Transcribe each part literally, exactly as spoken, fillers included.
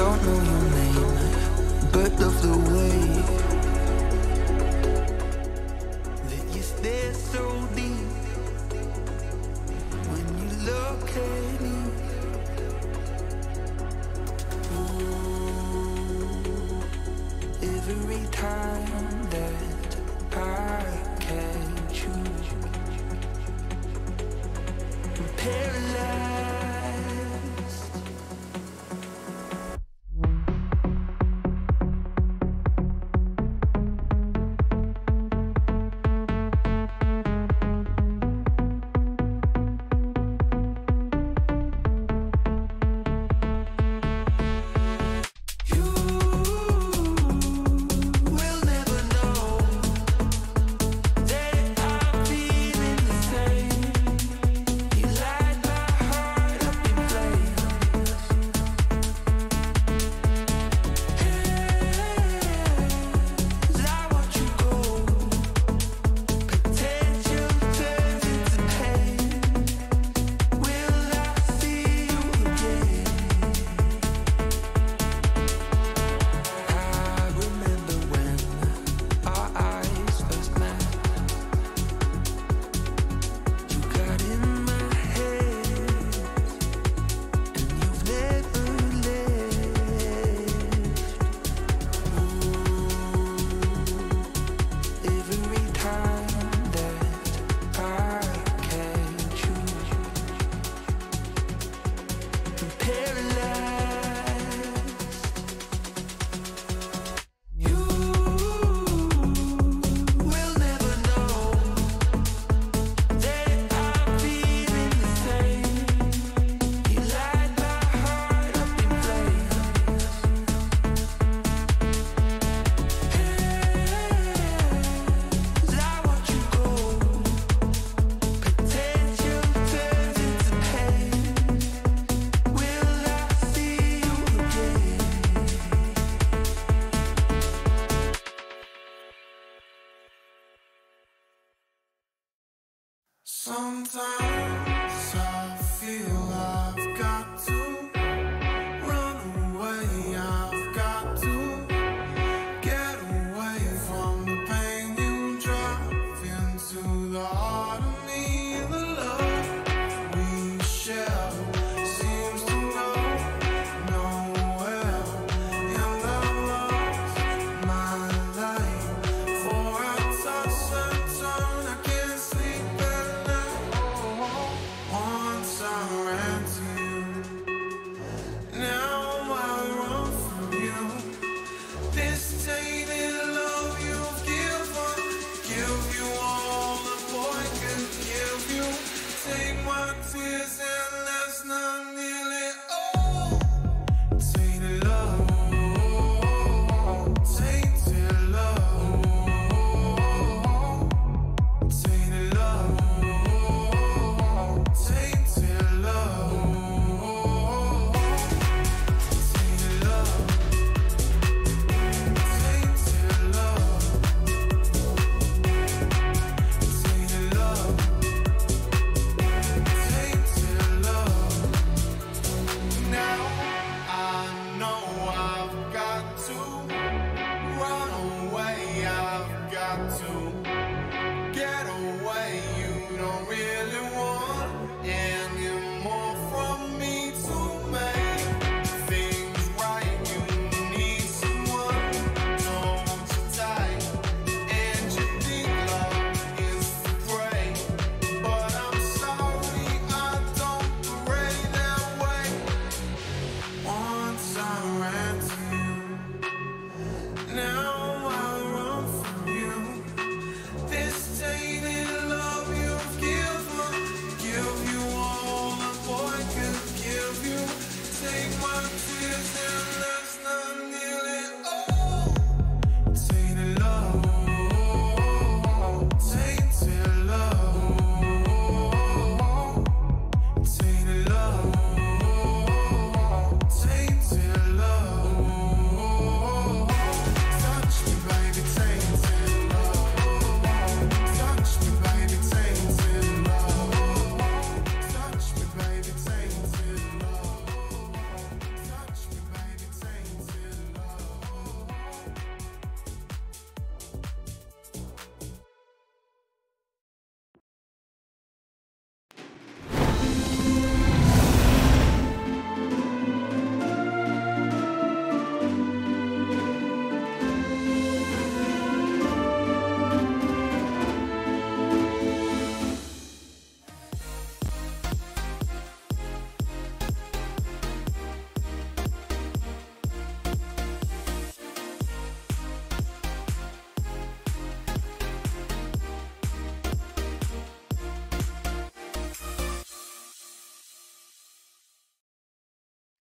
don't know your name, but love the way that you stare so deep when you look at me. Ooh, every time that I catch you, I'm paralyzed. Sometimes I feel I've got to run away, I've got to get away from the pain you drive into the heart of me. The love we share seems to know nowhere, and I've lost my life for a toss and turn. I can't sleep at night. Oh,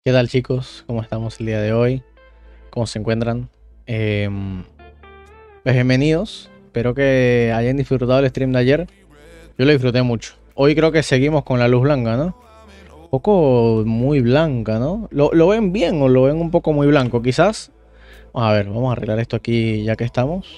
¿Qué tal, chicos? ¿Cómo estamos el día de hoy? ¿Cómo se encuentran? Eh, pues bienvenidos. Espero que hayan disfrutado el stream de ayer. Yo lo disfruté mucho. Hoy creo que seguimos con la luz blanca, ¿no? Un poco muy blanca, ¿no? ¿Lo, lo ven bien o lo ven un poco muy blanco? Quizás. A ver, vamos a arreglar esto aquí ya que estamos.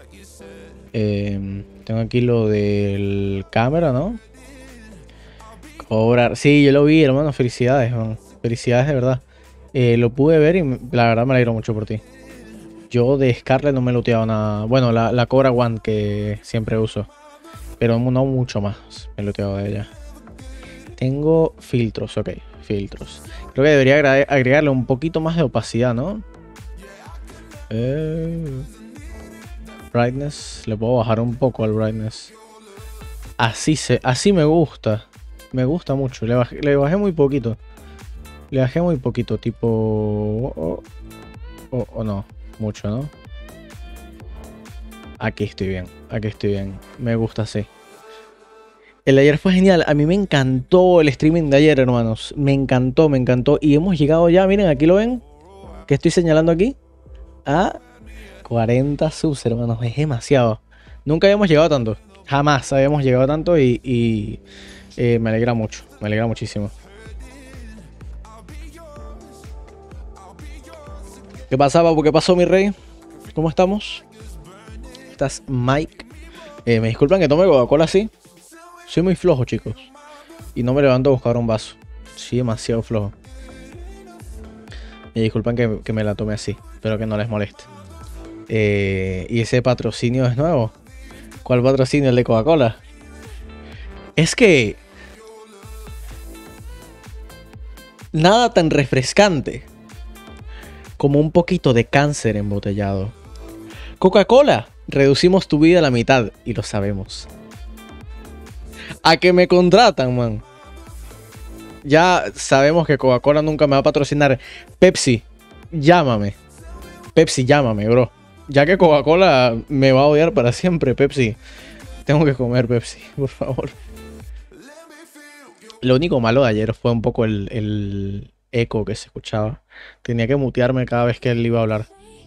Eh, tengo aquí lo del cámara, ¿no? Cobrar. Sí, yo lo vi, hermano. Felicidades, man. Felicidades de verdad. Eh, lo pude ver y la verdad me alegro mucho por ti. Yo de Scarlet no me he looteado nada. Bueno, la, la Cobra One que siempre uso. Pero no mucho más me he looteado de ella. Tengo filtros, ok. Filtros. Creo que debería agregarle un poquito más de opacidad, ¿no? Eh, brightness. Le puedo bajar un poco al brightness. Así, se, así me gusta. Me gusta mucho. Le bajé, le bajé muy poquito. Le bajé muy poquito, tipo... O oh, oh, oh, no, mucho, ¿no? Aquí estoy bien, aquí estoy bien. Me gusta así. El de ayer fue genial. A mí me encantó el streaming de ayer, hermanos. Me encantó, me encantó. Y hemos llegado ya, miren, aquí lo ven. ¿Qué estoy señalando aquí? A cuarenta subs, hermanos. Es demasiado. Nunca habíamos llegado a tanto. Jamás habíamos llegado a tanto y... y eh, me alegra mucho, me alegra muchísimo. ¿Qué pasa, papu? ¿Qué pasó, mi rey? ¿Cómo estamos? ¿Estás, Mike? Eh, me disculpan que tome Coca-Cola así. Soy muy flojo, chicos. Y no me levanto a buscar un vaso. Soy demasiado flojo. Me disculpan que, que me la tome así. Espero que no les moleste. Eh, ¿Y ese patrocinio es nuevo? ¿Cuál patrocinio? ¿El de Coca-Cola? Es que... nada tan refrescante como un poquito de cáncer embotellado. Coca-Cola, reducimos tu vida a la mitad y lo sabemos. A que me contratan, man. Ya sabemos que Coca-Cola nunca me va a patrocinar. Pepsi, llámame. Pepsi, llámame, bro. Ya que Coca-Cola me va a odiar para siempre, Pepsi. Tengo que comer Pepsi, por favor. Lo único malo de ayer fue un poco el... el eco que se escuchaba. Tenía que mutearme cada vez que él iba a hablar.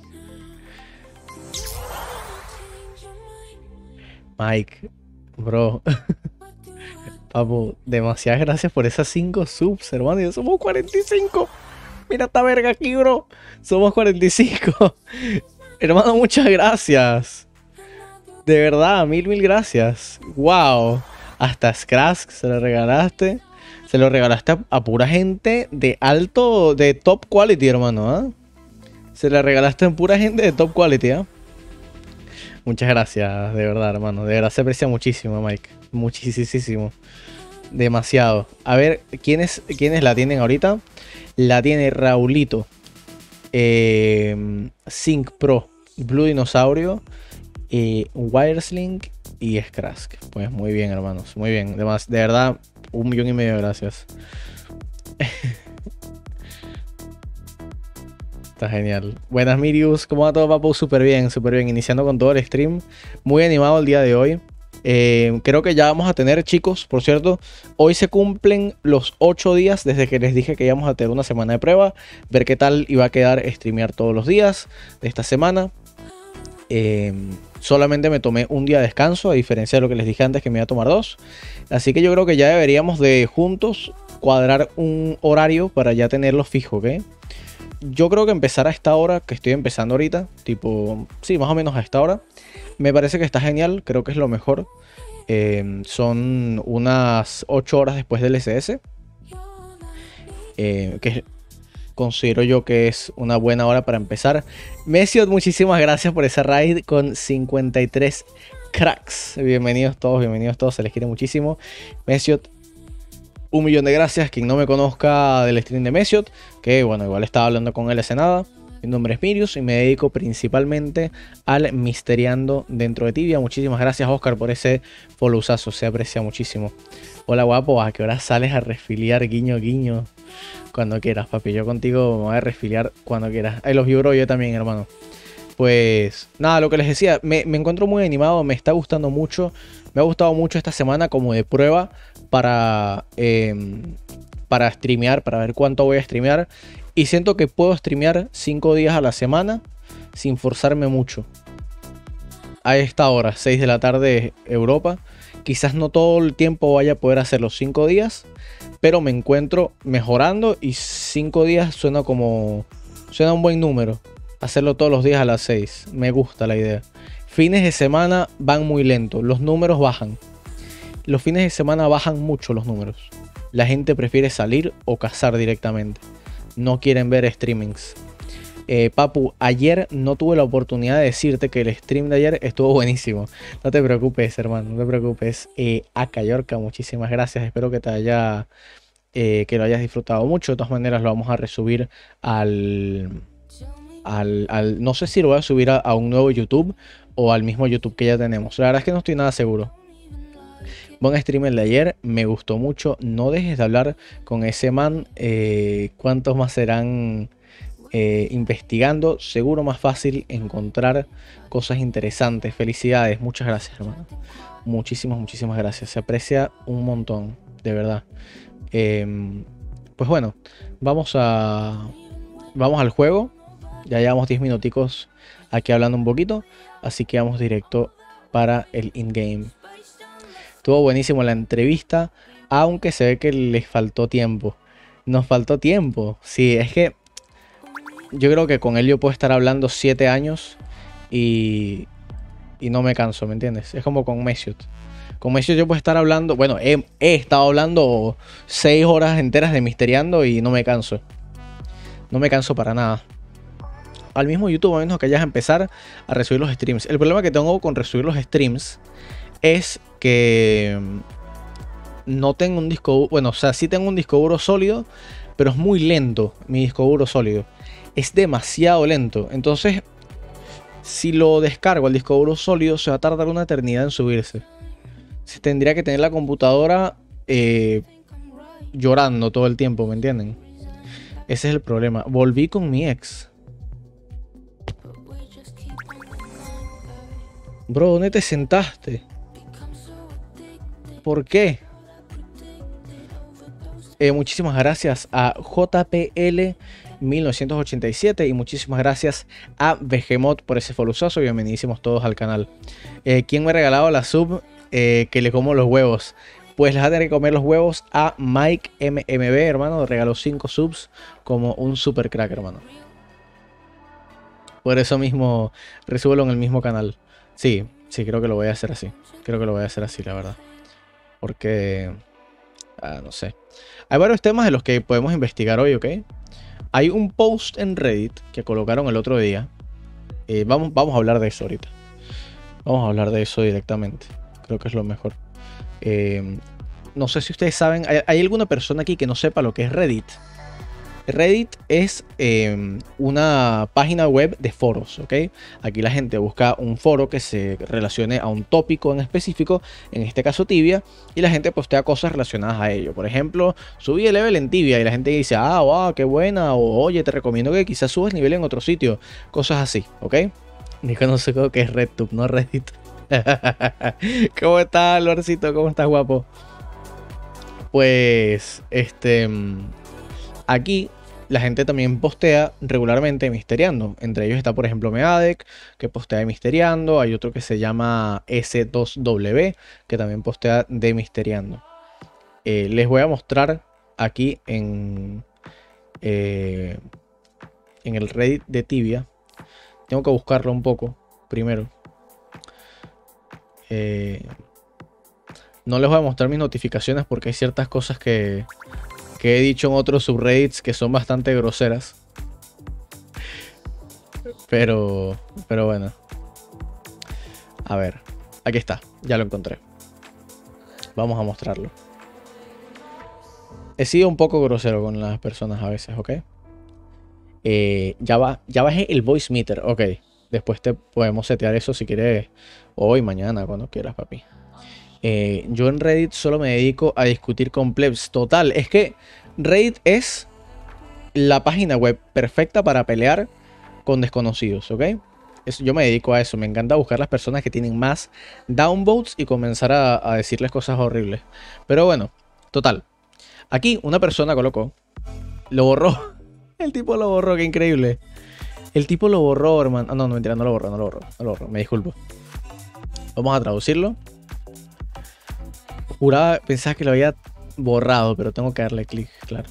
Mike, bro. Papu, demasiadas gracias por esas cinco subs, hermano. Ya somos cuarenta y cinco. Mira esta verga aquí, bro. Somos cuarenta y cinco. Hermano, muchas gracias. De verdad, mil, mil gracias. Wow. Hasta Scratch se lo regalaste. Se lo regalaste a, a pura gente de alto, de top quality, hermano, ¿eh? Se lo regalaste a pura gente de top quality, ¿eh? Muchas gracias, de verdad, hermano. De verdad se aprecia muchísimo, Mike. Muchísimo. Demasiado. A ver, ¿quiénes, ¿quiénes la tienen ahorita? La tiene Raulito. Eh, Sync Pro. Blue Dinosaurio. Eh, Wireslink y Scratch. Pues muy bien, hermanos. Muy bien. De, más, de verdad... un millón y medio de gracias. Está genial. Buenas, Mirius. ¿Cómo va todo, papu? Súper bien, súper bien. Iniciando con todo el stream. Muy animado el día de hoy. Eh, creo que ya vamos a tener, chicos, por cierto, hoy se cumplen los ocho días desde que les dije que íbamos a tener una semana de prueba. Ver qué tal iba a quedar streamear todos los días de esta semana. Eh, solamente me tomé un día de descanso, a diferencia de lo que les dije antes que me iba a tomar dos. Así que yo creo que ya deberíamos de juntos cuadrar un horario para ya tenerlo fijo, ¿ok? Yo creo que empezar a esta hora, que estoy empezando ahorita, tipo, sí, más o menos a esta hora, me parece que está genial, creo que es lo mejor. Eh, son unas ocho horas después del S S, eh, que considero yo que es una buena hora para empezar. Mesiot, muchísimas gracias por esa raid con cincuenta y tres cracks. Bienvenidos todos, bienvenidos todos, se les quiere muchísimo. Mesiot, un millón de gracias. Quien no me conozca del stream de Mesiot, que bueno, igual estaba hablando con él hace nada. Mi nombre es Mirius y me dedico principalmente al misteriando dentro de Tibia. Muchísimas gracias, Oscar, por ese followzazo, se aprecia muchísimo. Hola, guapo, ¿a qué hora sales a refiliar? Guiño, guiño. Cuando quieras, papi, yo contigo me voy a refiliar cuando quieras. Ahí los vi, bro, yo también, hermano. Pues nada, lo que les decía, me, me encuentro muy animado, me está gustando mucho. Me ha gustado mucho esta semana como de prueba para... Eh, para streamear, para ver cuánto voy a streamear. Y siento que puedo streamear cinco días a la semana sin forzarme mucho. A esta hora, seis de la tarde Europa. Quizás no todo el tiempo vaya a poder hacer los cinco días, pero me encuentro mejorando y cinco días suena como... Suena un buen número. Hacerlo todos los días a las seis. Me gusta la idea. Fines de semana van muy lento. Los números bajan. Los fines de semana bajan mucho los números. La gente prefiere salir o cazar directamente. No quieren ver streamings. Eh, Papu, ayer no tuve la oportunidad de decirte que el stream de ayer estuvo buenísimo. No te preocupes, hermano, no te preocupes. Eh, Aka Yorka, muchísimas gracias. Espero que te haya, eh, que lo hayas disfrutado mucho. De todas maneras, lo vamos a resubir al, al, al no sé si lo voy a subir a, a un nuevo YouTube o al mismo YouTube que ya tenemos. La verdad es que no estoy nada seguro. Buen stream el de ayer, me gustó mucho. No dejes de hablar con ese man. Eh, ¿Cuántos más serán? Eh, investigando, seguro más fácil encontrar cosas interesantes. Felicidades, muchas gracias, hermano. Muchísimas, muchísimas gracias. Se aprecia un montón, de verdad. Eh, pues bueno, vamos a vamos al juego. Ya llevamos diez minuticos aquí hablando un poquito, así que vamos directo para el in-game. Estuvo buenísimo la entrevista, aunque se ve que les faltó tiempo. Nos faltó tiempo. Sí, es que yo creo que con él yo puedo estar hablando siete años y, y no me canso, ¿me entiendes? Es como con Mesut. Con Mesut yo puedo estar hablando, bueno, he, he estado hablando seis horas enteras de Misteriando y no me canso. No me canso para nada. Al mismo YouTube, a menos que vayas a empezar a resubir los streams. El problema que tengo con resubir los streams es que no tengo un disco duro, bueno, o sea, sí tengo un disco duro sólido, pero es muy lento mi disco duro sólido. Es demasiado lento. Entonces, si lo descargo al disco duro sólido, se va a tardar una eternidad en subirse. Se tendría que tener la computadora eh, llorando todo el tiempo, ¿me entienden? Ese es el problema. Volví con mi ex. Bro, ¿dónde te sentaste? ¿Por qué? Eh, muchísimas gracias a J P L mil novecientos ochenta y siete y muchísimas gracias a Behemoth por ese foluzazo. Bienvenidísimos todos al canal. Eh, ¿Quién me ha regalado la sub eh, que le como los huevos? Pues les va a tener que comer los huevos a Mike M M B, hermano. Regaló cinco subs como un super crack, hermano. Por eso mismo, resúbelo en el mismo canal. Sí, sí, creo que lo voy a hacer así. Creo que lo voy a hacer así, la verdad. Porque, ah, no sé. Hay varios temas de los que podemos investigar hoy, ¿ok? Hay un post en Reddit que colocaron el otro día. Eh, vamos, vamos a hablar de eso ahorita. Vamos a hablar de eso directamente. Creo que es lo mejor. Eh, no sé si ustedes saben. ¿Hay, hay alguna persona aquí que no sepa lo que es Reddit? Reddit es eh, una página web de foros, ¿ok? Aquí la gente busca un foro que se relacione a un tópico en específico, en este caso Tibia, y la gente postea cosas relacionadas a ello. Por ejemplo, subí el level en Tibia y la gente dice, ah, wow, qué buena, o oye, te recomiendo que quizás subas nivel en otro sitio, cosas así, ¿ok? Dijo, no sé qué es RedTube, no Reddit. ¿Cómo estás, Lorcito? ¿Cómo estás, guapo? Pues, este... aquí la gente también postea regularmente Misteriando. Entre ellos está, por ejemplo, Meadec, que postea de Misteriando. Hay otro que se llama S dos W, que también postea de Misteriando. Eh, les voy a mostrar aquí en, eh, en el Reddit de Tibia. Tengo que buscarlo un poco primero. Eh, no les voy a mostrar mis notificaciones porque hay ciertas cosas que... que he dicho en otros subreddits que son bastante groseras. Pero, pero bueno. A ver, aquí está, ya lo encontré. Vamos a mostrarlo. He sido un poco grosero con las personas a veces, ¿ok? Eh, ya, va, ya bajé el voice meter, ok. Después te podemos setear eso si quieres hoy, mañana, cuando quieras, papi. Eh, yo en Reddit solo me dedico a discutir con plebs. Total, es que Reddit es la página web perfecta para pelear con desconocidos, ¿ok? Eso, yo me dedico a eso. Me encanta buscar las personas que tienen más downvotes y comenzar a, a decirles cosas horribles. Pero bueno, total. Aquí una persona colocó, lo borró. El tipo lo borró, qué increíble. El tipo lo borró, hermano. Ah, no, no, mentira, no lo borró, no lo borró, no lo borró, me disculpo. Vamos a traducirlo. Juraba, pensaba que lo había borrado, pero tengo que darle clic, claro.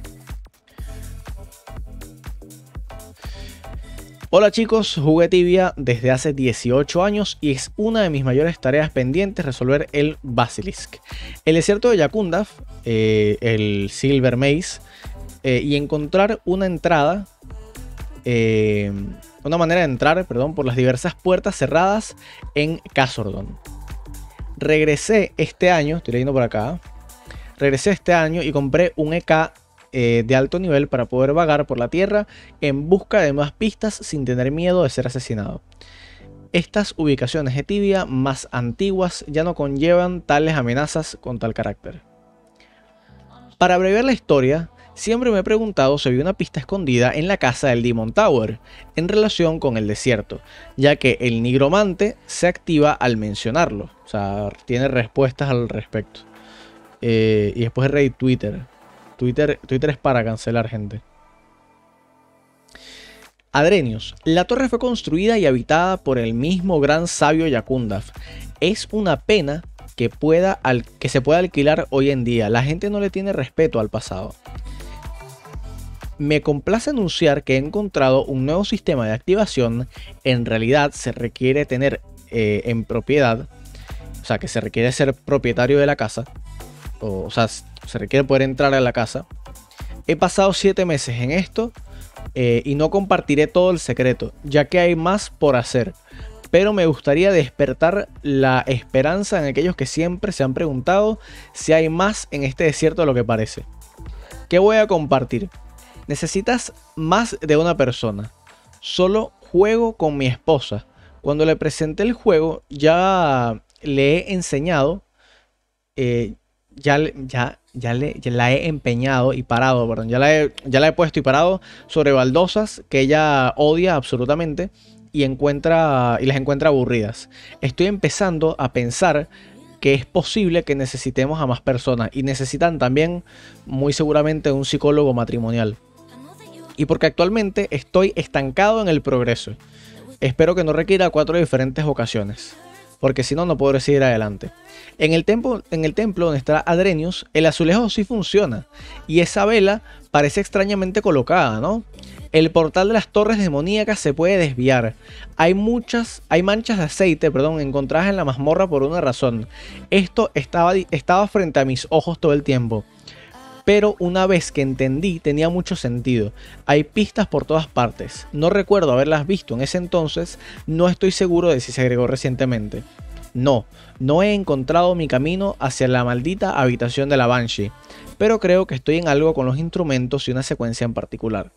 Hola chicos, jugué Tibia desde hace dieciocho años y es una de mis mayores tareas pendientes resolver el Basilisk, el desierto de Yakundaf, eh, el Silver Maze, eh, y encontrar una entrada, eh, una manera de entrar, perdón, por las diversas puertas cerradas en Khazor-dûm. Regresé este año, estoy leyendo por acá, regresé este año y compré un E K Eh, de alto nivel para poder vagar por la tierra en busca de más pistas sin tener miedo de ser asesinado. Estas ubicaciones de Tibia más antiguas ya no conllevan tales amenazas con tal carácter. Para abreviar la historia, siempre me he preguntado si había una pista escondida en la casa del Demon Tower en relación con el desierto, ya que el nigromante se activa al mencionarlo, o sea, tiene respuestas al respecto. Eh, y después rey Twitter. Twitter, Twitter es para cancelar, gente. Adrenius. La torre fue construida y habitada por el mismo gran sabio Yakundaf. Es una pena que, pueda al, que se pueda alquilar hoy en día. La gente no le tiene respeto al pasado. Me complace anunciar que he encontrado un nuevo sistema de activación. En realidad se requiere tener eh, en propiedad, o sea que se requiere ser propietario de la casa. O, o sea, se requiere poder entrar a la casa. He pasado siete meses en esto eh, y no compartiré todo el secreto, ya que hay más por hacer. Pero me gustaría despertar la esperanza en aquellos que siempre se han preguntado si hay más en este desierto de lo que parece. ¿Qué voy a compartir? Necesitas más de una persona. Solo juego con mi esposa. Cuando le presenté el juego ya le he enseñado... Eh, Ya, ya, ya, le, ya la he empeñado y parado, perdón, ya la, he, ya la he puesto y parado sobre baldosas que ella odia absolutamente y, encuentra, y las encuentra aburridas. Estoy empezando a pensar que es posible que necesitemos a más personas y necesitan también muy seguramente un psicólogo matrimonial. Y porque actualmente estoy estancado en el progreso. Espero que no requiera cuatro diferentes ocasiones, porque si no, no podré seguir adelante. En el, templo, en el templo donde está Adrenius, el azulejo sí funciona. Y esa vela parece extrañamente colocada, ¿no? El portal de las torres demoníacas se puede desviar. Hay muchas, hay manchas de aceite, perdón, encontradas en la mazmorra por una razón. Esto estaba, estaba frente a mis ojos todo el tiempo. Pero una vez que entendí, tenía mucho sentido. Hay pistas por todas partes. No recuerdo haberlas visto en ese entonces. No estoy seguro de si se agregó recientemente. No, no he encontrado mi camino hacia la maldita habitación de la Banshee, pero creo que estoy en algo con los instrumentos y una secuencia en particular.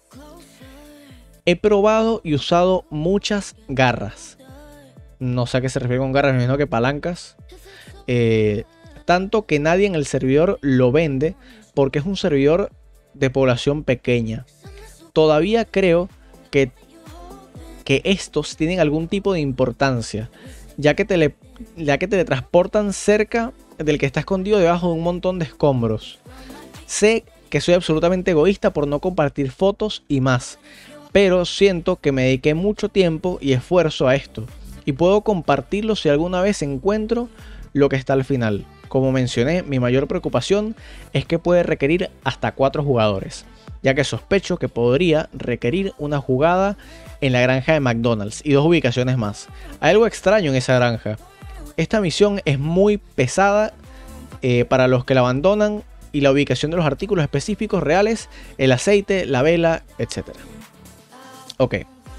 He probado y usado muchas garras. No sé a qué se refiere con garras, me imagino que palancas. Eh, tanto que nadie en el servidor lo vende porque es un servidor de población pequeña. Todavía creo que, que estos tienen algún tipo de importancia, ya que, tele, ya que teletransportan cerca del que está escondido debajo de un montón de escombros. Sé que soy absolutamente egoísta por no compartir fotos y más, pero siento que me dediqué mucho tiempo y esfuerzo a esto, y puedo compartirlo si alguna vez encuentro lo que está al final. Como mencioné, mi mayor preocupación es que puede requerir hasta cuatro jugadores, ya que sospecho que podría requerir una jugada en la granja de McDonald's y dos ubicaciones más. Hay algo extraño en esa granja. Esta misión es muy pesada eh, para los que la abandonan, y la ubicación de los artículos específicos reales, el aceite, la vela, etcétera. Ok.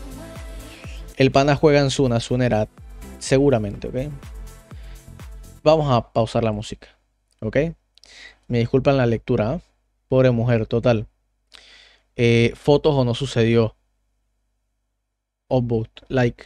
El pana juega en Suna, Sunera, seguramente, ok. Vamos a pausar la música, ok. Me disculpan la lectura, ¿eh? Pobre mujer, total. Eh, fotos o no sucedió. Upvote, like.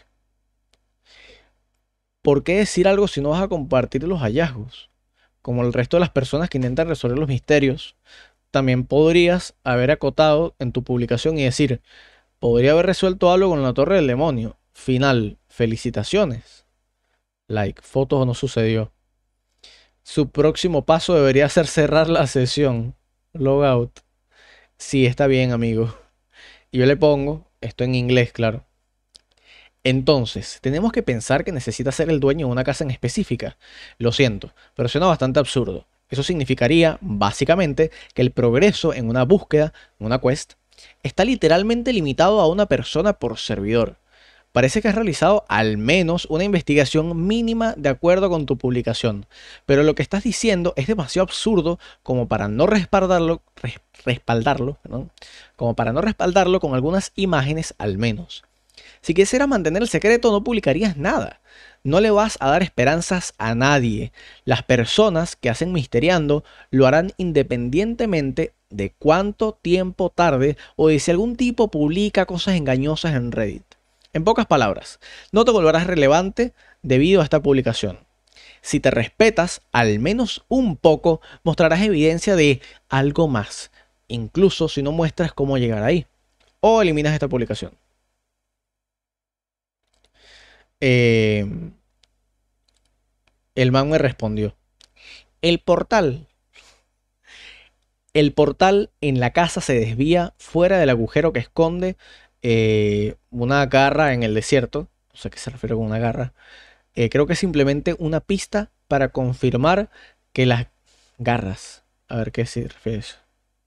¿Por qué decir algo si no vas a compartir los hallazgos? Como el resto de las personas que intentan resolver los misterios, también podrías haber acotado en tu publicación y decir: podría haber resuelto algo con la torre del demonio. Final, felicitaciones. Like, fotos o no sucedió. Su próximo paso debería ser cerrar la sesión. Logout. Sí, está bien, amigo. Y yo le pongo, esto en inglés, claro. Entonces, tenemos que pensar que necesita ser el dueño de una casa en específica. Lo siento, pero suena bastante absurdo. Eso significaría, básicamente, que el progreso en una búsqueda, en una quest, está literalmente limitado a una persona por servidor. Parece que has realizado al menos una investigación mínima de acuerdo con tu publicación, pero lo que estás diciendo es demasiado absurdo como para no respaldarlo, res, respaldarlo, perdón, como para no respaldarlo con algunas imágenes al menos. Si quisieras mantener el secreto, no publicarías nada. No le vas a dar esperanzas a nadie. Las personas que hacen Misteriando lo harán independientemente de cuánto tiempo tarde o de si algún tipo publica cosas engañosas en Reddit. En pocas palabras, no te volverás relevante debido a esta publicación. Si te respetas, al menos un poco, mostrarás evidencia de algo más, incluso si no muestras cómo llegar ahí, o eliminas esta publicación. Eh, el man me respondió. El portal. El portal en la casa se desvía fuera del agujero que esconde eh, una garra en el desierto. No sé a qué se refiere con una garra. Eh, creo que es simplemente una pista para confirmar que las garras. A ver qué se refiere eso.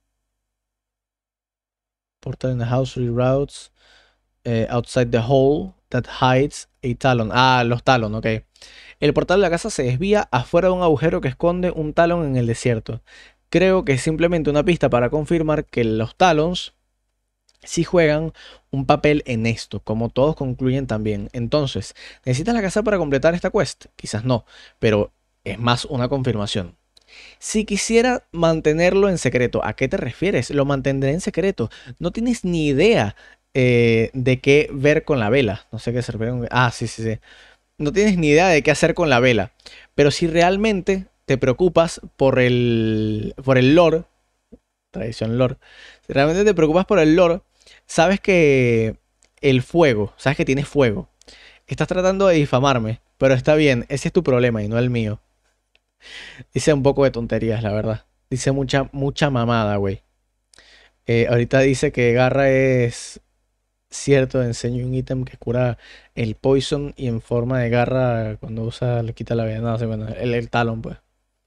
Portal in the house reroutes eh, outside the hole that hides a talon. Ah, los talon, ok. El portal de la casa se desvía afuera de un agujero que esconde un talon en el desierto. Creo que es simplemente una pista para confirmar que los talons sí juegan un papel en esto, como todos concluyen también. Entonces, ¿necesitas la casa para completar esta quest? Quizás no, pero es más una confirmación. Si quisiera mantenerlo en secreto, ¿a qué te refieres? Lo mantendré en secreto. No tienes ni idea eh, de qué ver con la vela. No sé qué se refiere con... Ah, sí, sí, sí. No tienes ni idea de qué hacer con la vela. Pero si realmente te preocupas por el, por el lore, tradición lore, si realmente te preocupas por el lore, sabes que el fuego, sabes que tienes fuego. Estás tratando de difamarme, pero está bien, ese es tu problema y no el mío. Dice un poco de tonterías, la verdad. Dice mucha, mucha mamada, güey. Eh, ahorita dice que Garra es cierto, enseño un ítem que cura el poison y en forma de garra cuando usa le quita la vida. No, sí, bueno, el, el talón, pues.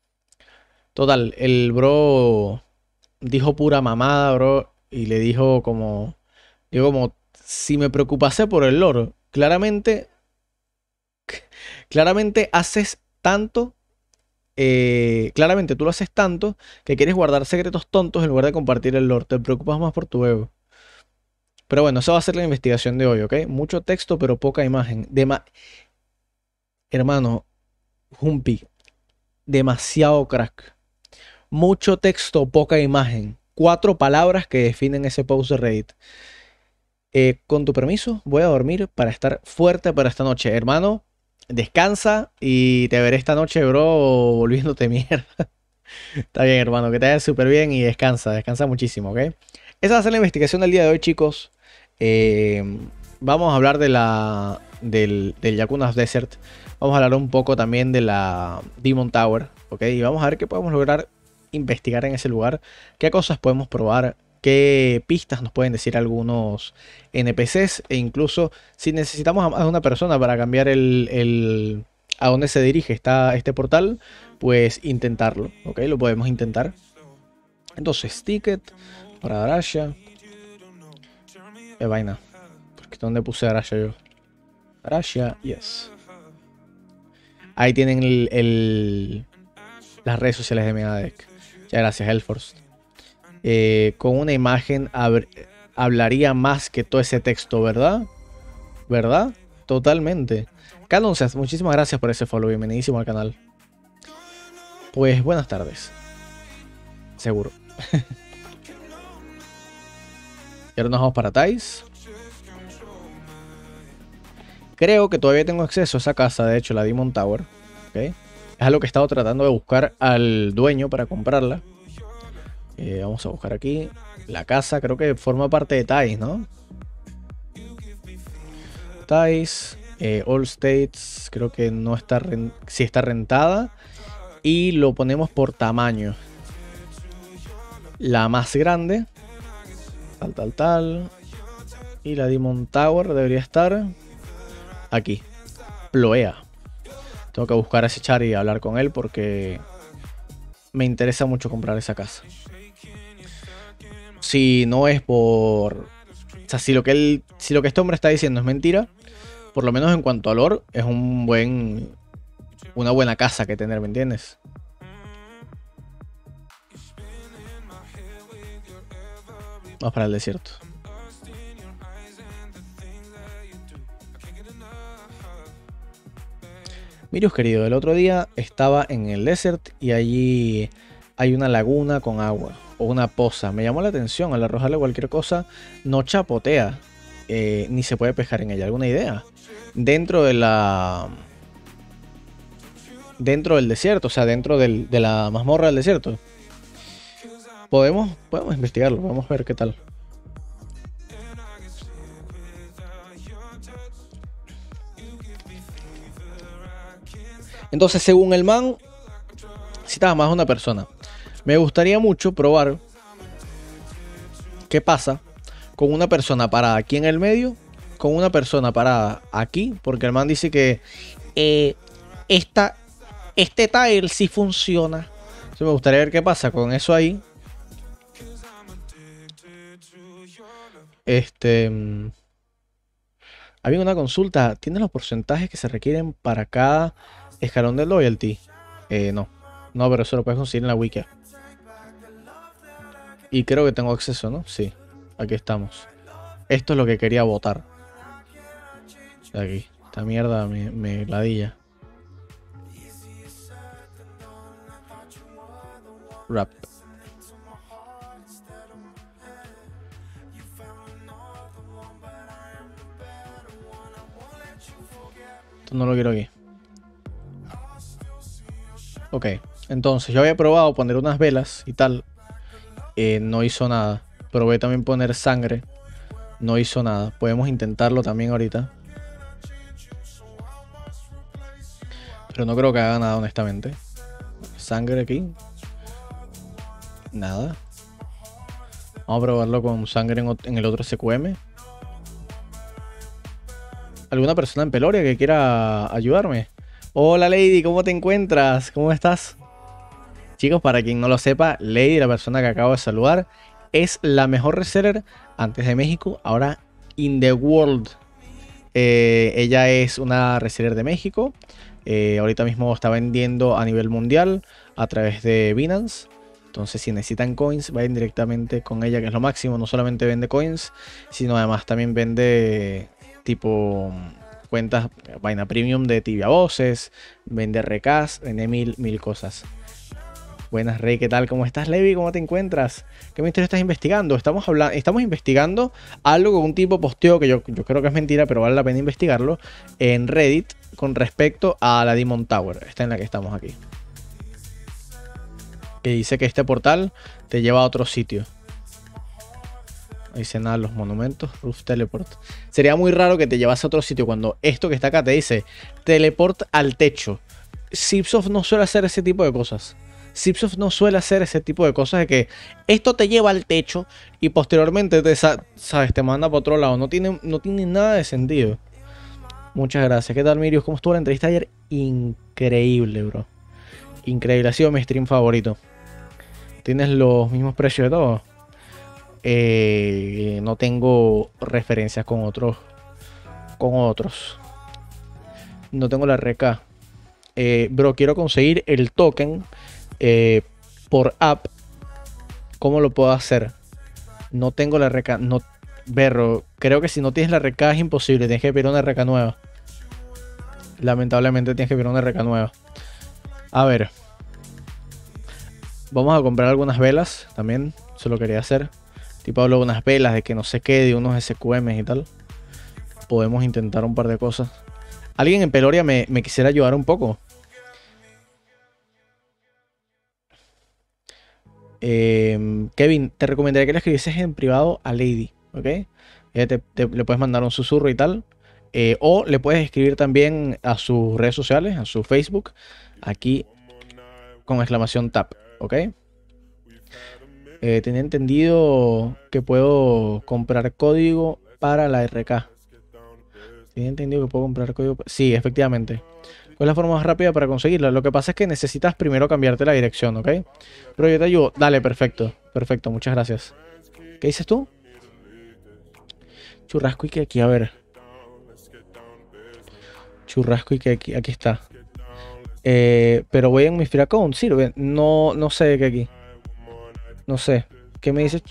Total, el bro dijo pura mamada, bro, y le dijo como, digo como, si me preocupase por el lore, claramente, claramente haces tanto, eh, claramente tú lo haces tanto que quieres guardar secretos tontos en lugar de compartir el lore, te preocupas más por tu ego. Pero bueno, eso va a ser la investigación de hoy, ¿ok? Mucho texto, pero poca imagen. Dema Hermano, Humpy, demasiado crack. Mucho texto, poca imagen. Cuatro palabras que definen ese post de Reddit. Eh, con tu permiso, voy a dormir para estar fuerte para esta noche. Hermano, descansa y te veré esta noche, bro, volviéndote mierda. Está bien, hermano, que te vaya súper bien y descansa, descansa muchísimo, ¿ok? Esa va a ser la investigación del día de hoy, chicos. Eh, vamos a hablar de la, del, del Yakuna's Desert. Vamos a hablar un poco también de la Demon Tower, ¿ok? Y vamos a ver qué podemos lograr investigar en ese lugar. Qué cosas podemos probar. Qué pistas nos pueden decir algunos N P Cs. E incluso si necesitamos a más de una persona para cambiar el... el a dónde se dirige esta, este portal, pues intentarlo, ¿ok? Lo podemos intentar. Entonces, ticket para Arasha. Eh, vaina. Porque ¿dónde puse Arasha yo? Arasha, yes. Ahí tienen el, el, las redes sociales de Megadec. Muchas gracias, Hellforce. Eh, con una imagen hablaría más que todo ese texto, ¿verdad? ¿Verdad? Totalmente. Canonces, muchísimas gracias por ese follow. Bienvenidísimo al canal. Pues buenas tardes. Seguro. Y ahora nos vamos para Thais. Creo que todavía tengo acceso a esa casa, de hecho, la Demon Tower. ¿Okay? Es algo que he estado tratando de buscar al dueño para comprarla. Eh, vamos a buscar aquí. La casa creo que forma parte de Thais, ¿no? Thais. Eh, All States creo que no está, sí está rentada. Y lo ponemos por tamaño. La más grande. Tal, tal, tal. Y la Demon Tower debería estar aquí. Ploea. Tengo que buscar a ese Char y hablar con él porque me interesa mucho comprar esa casa. Si no es por... O sea, si lo que él, si lo que este hombre está diciendo es mentira, por lo menos en cuanto a lore, es un buen... Una buena casa que tener, ¿me entiendes? Vamos para el desierto. Mirius querido, el otro día estaba en el desert y allí hay una laguna con agua o una poza. Me llamó la atención, al arrojarle cualquier cosa no chapotea, eh, ni se puede pescar en ella. ¿Alguna idea? Dentro de la... Dentro del desierto, o sea, dentro del, de la mazmorra del desierto. Podemos, podemos investigarlo, vamos a ver qué tal. Entonces, según el man, citaba más a una persona. Me gustaría mucho probar qué pasa con una persona parada aquí en el medio, con una persona parada aquí, porque el man dice que eh, esta, este tile sí funciona. Entonces me gustaría ver qué pasa con eso ahí. Este... Había una consulta. ¿Tienes los porcentajes que se requieren para cada escalón de loyalty? Eh, no. No, pero eso lo puedes conseguir en la wiki. Y creo que tengo acceso, ¿no? Sí. Aquí estamos. Esto es lo que quería votar. Aquí. Esta mierda me, me ladilla. Rap. Esto no lo quiero aquí. Ok. Entonces yo había probado poner unas velas y tal. Eh, no hizo nada. Probé también poner sangre. No hizo nada. Podemos intentarlo también ahorita. Pero no creo que haga nada, honestamente. Sangre aquí. Nada. Vamos a probarlo con sangre en, en el otro S Q M. ¿Alguna persona en Peloria que quiera ayudarme? Hola Lady, ¿cómo te encuentras? ¿Cómo estás? Chicos, para quien no lo sepa, Lady, la persona que acabo de saludar, es la mejor reseller antes de México, ahora in the world. Eh, ella es una reseller de México. Eh, ahorita mismo está vendiendo a nivel mundial a través de Binance. Entonces, si necesitan coins, vayan directamente con ella, que es lo máximo. No solamente vende coins, sino además también vende tipo cuentas, vaina premium de tibia voces, vende recas, vende mil, mil cosas. Buenas, Rey, ¿qué tal? ¿Cómo estás, Levi? ¿Cómo te encuentras? ¿Qué misterio estás investigando? Estamos hablando, estamos investigando algo que un tipo posteó, que yo, yo creo que es mentira, pero vale la pena investigarlo, en Reddit con respecto a la Demon Tower, esta en la que estamos aquí. Que dice que este portal te lleva a otro sitio. Ahí dice nada, los monumentos, Roof Teleport. Sería muy raro que te llevase a otro sitio cuando esto que está acá te dice teleport al techo. Zipsoft no suele hacer ese tipo de cosas. Zipsoft no suele hacer ese tipo de cosas de que esto te lleva al techo y posteriormente te, sabes, te manda para otro lado. No tiene, no tiene nada de sentido. Muchas gracias. ¿Qué tal, Mirius? ¿Cómo estuvo la entrevista ayer? Increíble, bro. Increíble. Ha sido mi stream favorito. ¿Tienes los mismos precios de todo? Eh, no tengo referencias con otros. Con otros. No tengo la R K. Eh, bro, quiero conseguir el token eh, por app. ¿Cómo lo puedo hacer? No tengo la R K. No, berro, creo que si no tienes la R K es imposible. Tienes que pedir una R K nueva. Lamentablemente tienes que pedir una R K nueva. A ver. Vamos a comprar algunas velas también. Eso lo quería hacer. Tipo hablo de unas velas, de que no sé qué, de unos S Q Ms y tal. Podemos intentar un par de cosas. Alguien en Peloria me, me quisiera ayudar un poco. Eh, Kevin, te recomendaría que le escribieses en privado a Lady, ¿ok? Ella te, te, le puedes mandar un susurro y tal. Eh, o le puedes escribir también a sus redes sociales, a su Facebook, aquí con exclamación tap, ¿ok? Eh, tenía entendido que puedo comprar código para la R K. Tenía entendido que puedo comprar código. Sí, efectivamente. ¿Cuál es la forma más rápida para conseguirla? Lo que pasa es que necesitas primero cambiarte la dirección, ¿ok? Pero yo te ayudo. Dale, perfecto. Perfecto, muchas gracias. ¿Qué dices tú? Churrasco y que aquí, a ver. Churrasco y que aquí, aquí está. Eh, pero voy en mi free account, sirve. No, no sé qué aquí. No sé. ¿Qué me dices?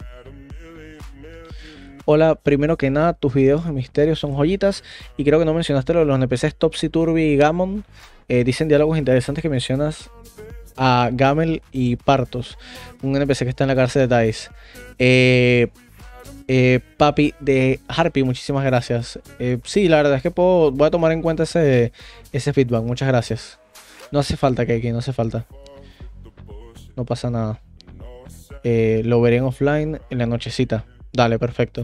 Hola, primero que nada, tus videos de misterio son joyitas. Y creo que no mencionaste lo de los N P Cs Topsy, Turvy y Gammon. Eh, dicen diálogos interesantes que mencionas a Gamel y Partos, un N P C que está en la cárcel de Dice. Eh, eh, papi de Harpy, muchísimas gracias. Eh, sí, la verdad es que puedo, voy a tomar en cuenta ese, ese feedback. Muchas gracias. No hace falta, Keiki, no hace falta. No pasa nada. Eh, lo veré en offline en la nochecita. Dale, perfecto.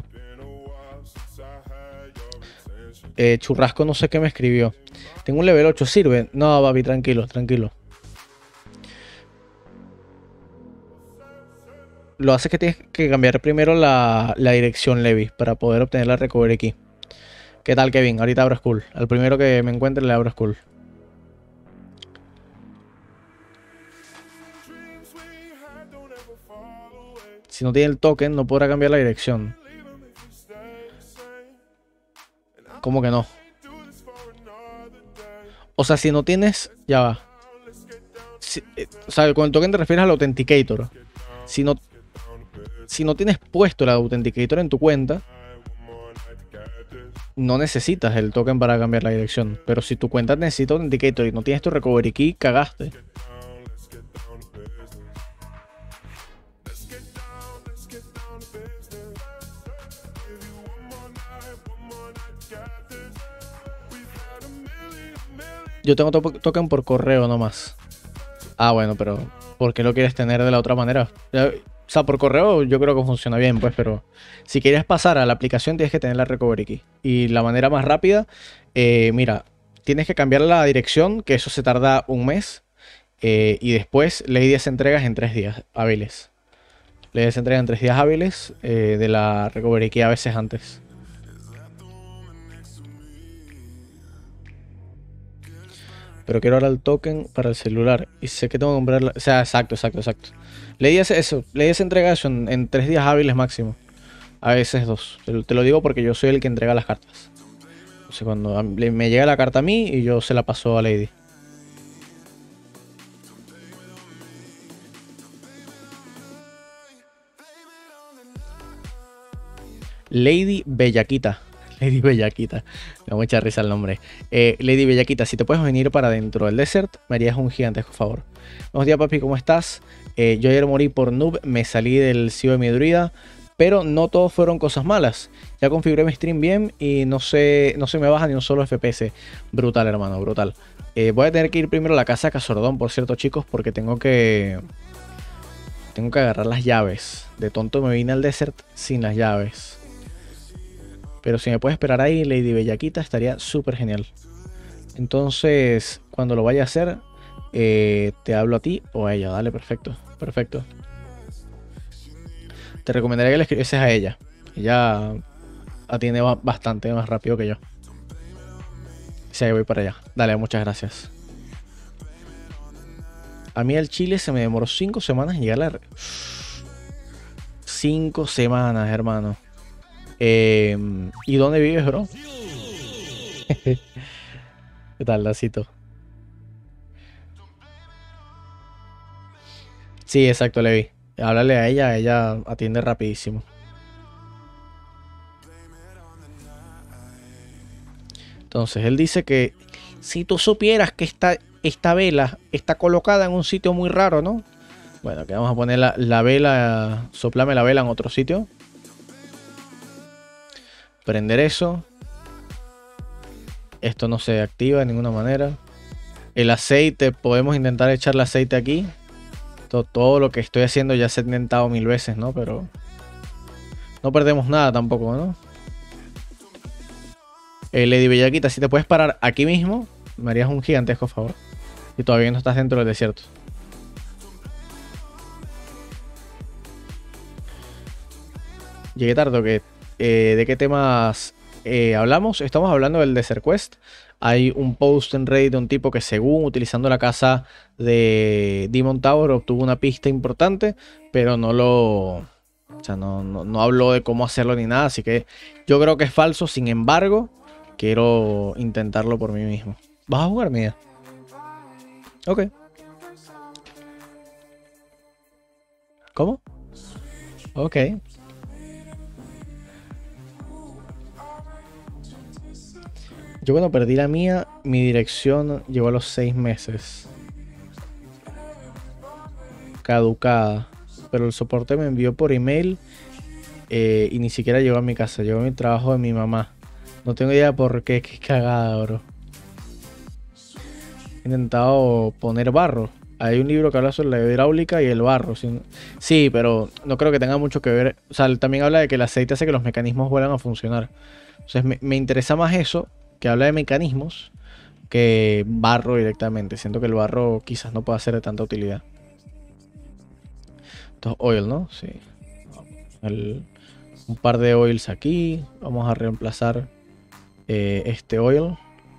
Eh, Churrasco no sé qué me escribió. Tengo un level ocho, ¿sirve? No, papi, tranquilo, tranquilo. Lo hace que tienes que cambiar primero la, la dirección, Levi, para poder obtener la recovery key. ¿Qué tal, Kevin? Ahorita abro Skull. Al primero que me encuentre le abro Skull. Si no tiene el token, no podrá cambiar la dirección. ¿Cómo que no? O sea, si no tienes... Ya va. Si, eh, o sea, con el token te refieres al Authenticator. Si no... Si no tienes puesto el Authenticator en tu cuenta, no necesitas el token para cambiar la dirección. Pero si tu cuenta necesita Authenticator y no tienes tu recovery key, cagaste. Yo tengo to token por correo nomás. Ah, bueno, pero ¿por qué lo quieres tener de la otra manera? O sea, por correo yo creo que funciona bien, pues, pero si quieres pasar a la aplicación tienes que tener la recovery key. Y la manera más rápida, eh, mira, tienes que cambiar la dirección, que eso se tarda un mes. Eh, y después Lady se entregas en tres días hábiles. Lady se entrega en tres días hábiles eh, de la recovery key a veces antes. Pero quiero ahora el token para el celular. Y sé que tengo que comprarla. O sea, exacto, exacto, exacto. Lady hace eso. Lady se entrega eso en, en tres días hábiles máximo. A veces dos. Te lo, te lo digo porque yo soy el que entrega las cartas. O sea, cuando me llega la carta a mí y yo se la paso a Lady. Lady Bellaquita. Lady Bellaquita. Me da mucha risa el nombre. Eh, Lady Bellaquita, si te puedes venir para dentro del desert, me harías un gigantesco favor. Buenos días, papi, ¿cómo estás? Eh, yo ayer morí por noob, me salí del C I O de mi druida, pero no todos fueron cosas malas. Ya configuré mi stream bien y no se, no se me baja ni un solo F P S. Brutal, hermano, brutal. Eh, voy a tener que ir primero a la casa de Casordón, por cierto, chicos, porque tengo que... Tengo que agarrar las llaves. De tonto me vine al desert sin las llaves. Pero si me puedes esperar ahí, Lady Bellaquita, estaría súper genial. Entonces, cuando lo vaya a hacer, eh, te hablo a ti o a ella. Dale, perfecto, perfecto. Te recomendaría que le escribieses a ella. Ella atiende bastante más rápido que yo. Sí, voy para allá. Dale, muchas gracias. A mí el Chile se me demoró cinco semanas en llegar a la... Cinco semanas, hermano. Eh, ¿Y dónde vives, bro? ¿Qué tal, Lacito? Sí, exacto, Levi. Háblale a ella, ella atiende rapidísimo. Entonces, él dice que si tú supieras que esta, esta vela está colocada en un sitio muy raro, ¿no? Bueno, que vamos a poner la, la vela, soplame la vela en otro sitio. Prender eso. Esto no se activa de ninguna manera. El aceite, podemos intentar echarle aceite aquí. Todo, todo lo que estoy haciendo ya se ha intentado mil veces, ¿no? Pero no perdemos nada tampoco, ¿no? Eh, Lady Bellaquita, si te puedes parar aquí mismo, me harías un gigantesco favor. Y todavía no estás dentro del desierto. Llegué tarde, ¿o qué? Eh, ¿de qué temas eh, hablamos? Estamos hablando del Desert Quest. Hay un post en Reddit de un tipo que, según utilizando la casa de Demon Tower, obtuvo una pista importante, pero no lo... O sea, no, no, no habló de cómo hacerlo ni nada, así que yo creo que es falso. Sin embargo, quiero intentarlo por mí mismo. ¿Vas a jugar, Mía? Ok. ¿Cómo? Ok. Yo cuando perdí la mía, mi dirección llegó a los seis meses. Caducada. Pero el soporte me envió por email eh, y ni siquiera llegó a mi casa. Llegó a mi trabajo de mi mamá. No tengo idea por qué. Qué cagada, bro. He intentado poner barro. Hay un libro que habla sobre la hidráulica y el barro. Sí, sí, pero no creo que tenga mucho que ver. O sea, también habla de que el aceite hace que los mecanismos vuelvan a funcionar. Entonces me, me interesa más eso, que habla de mecanismos, que barro directamente. Siento que el barro quizás no pueda ser de tanta utilidad. Entonces, oil, ¿no? Sí. El, un par de oils aquí. Vamos a reemplazar eh, este oil.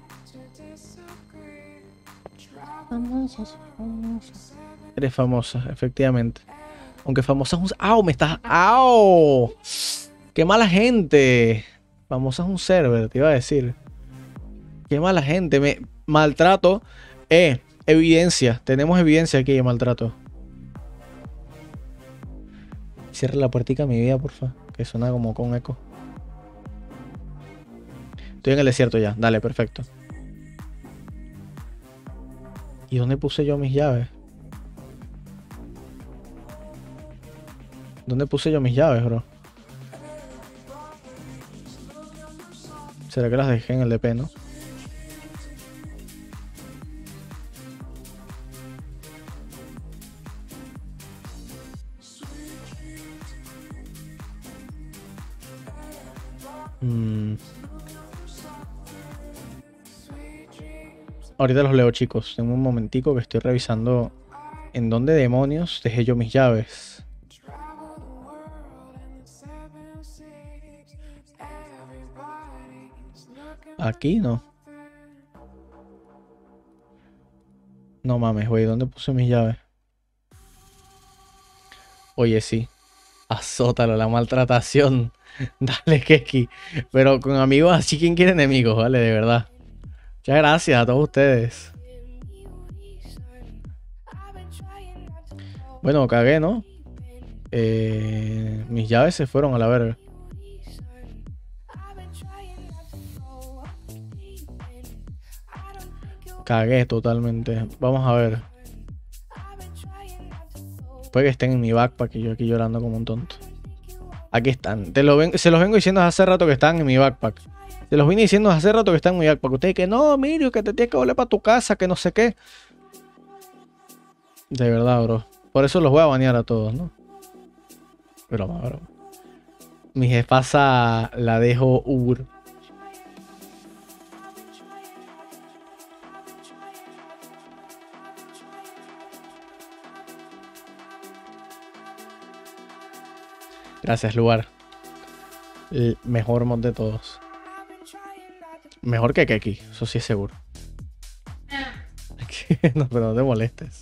Eres famosa, efectivamente. Aunque famosa es un... ¡Au! Me estás... ¡Au! ¡Qué mala gente! Famosa es un server, te iba a decir. ¡Qué mala gente! Me maltrato. Eh, evidencia. Tenemos evidencia aquí de maltrato. Cierra la puertica a mi vida, porfa. Que suena como con eco. Estoy en el desierto ya. Dale, perfecto. ¿Y dónde puse yo mis llaves? ¿Dónde puse yo mis llaves, bro? ¿Será que las dejé en el D P, no? Mm. Ahorita los leo, chicos. Tengo un momentico que estoy revisando en dónde demonios dejé yo mis llaves. Aquí no. No mames, güey. ¿Dónde puse mis llaves? Oye, sí. Azótalo, la maltratación. Dale, Keki. Pero con amigos así, ¿quién quiere enemigos? Vale, de verdad. Muchas gracias a todos ustedes. Bueno, cagué, ¿no? Eh, mis llaves se fueron a la verga. Cagué totalmente. Vamos a ver. Puede que estén en mi backpack y yo aquí llorando como un tonto. Aquí están. Te lo ven, se los vengo diciendo hace rato que están en mi backpack. Se los vine diciendo hace rato que están en mi backpack. Ustedes que no, Mirio, que te tienes que volver para tu casa, que no sé qué. De verdad, bro. Por eso los voy a banear a todos, ¿no? Broma, broma. Mi jefasa la dejo Uber. Gracias, lugar. El mejor mod de todos. Mejor que Keki, eso sí es seguro. No, pero no te molestes.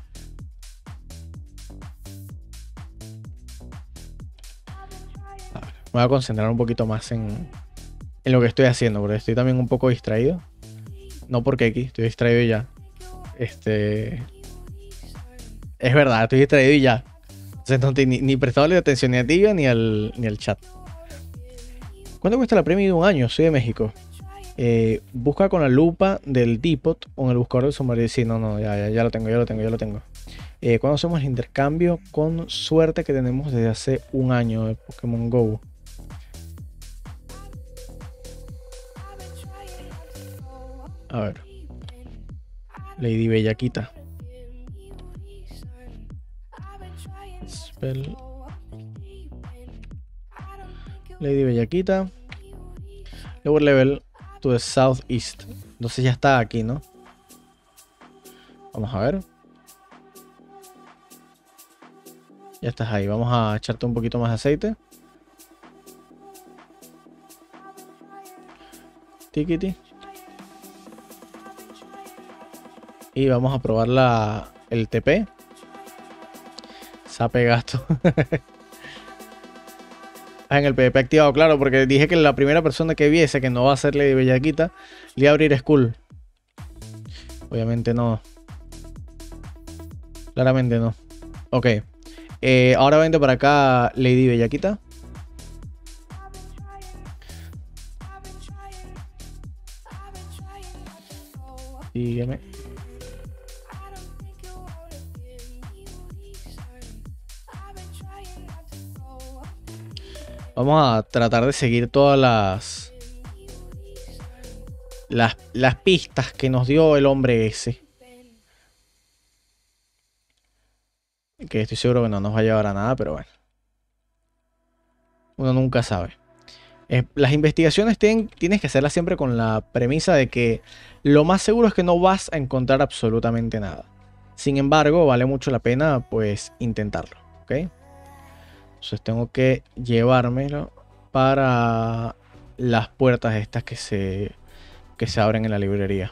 A ver, me voy a concentrar un poquito más en, en lo que estoy haciendo, porque estoy también un poco distraído. No por Keki, estoy distraído y ya. Este... Es verdad, estoy distraído y ya. Entonces no estoy ni, ni prestándole atención ni a ti ni al, ni al chat. ¿Cuánto cuesta la premio de un año? Soy de México. Eh, busca con la lupa del Depot o en el buscador del submarino. Sí, no, no, ya, ya, ya lo tengo, ya lo tengo, ya lo tengo. Eh, ¿Cuándo hacemos el intercambio con suerte que tenemos desde hace un año de Pokémon Go? A ver. Lady Bellaquita. Spell. Lady Bellaquita. Lower level to the southeast. Entonces ya está aquí, ¿no? Vamos a ver. Ya estás ahí. Vamos a echarte un poquito más de aceite. Tiquiti. Y vamos a probar la, el T P. Sape gato. En el PvP activado, claro, porque dije que la primera persona que viese que no va a ser Lady Bellaquita le iba a abrir Skull. Obviamente no. Claramente no. Ok. Eh, ahora vente para acá, Lady Bellaquita. Sígueme. Vamos a tratar de seguir todas las, las las pistas que nos dio el hombre ese. Que estoy seguro que no nos va a llevar a nada, pero bueno. Uno nunca sabe. Eh, las investigaciones tienen, tienes que hacerlas siempre con la premisa de que lo más seguro es que no vas a encontrar absolutamente nada. Sin embargo, vale mucho la pena pues intentarlo, ¿ok? Entonces tengo que llevármelo para las puertas estas que se, que se abren en la librería.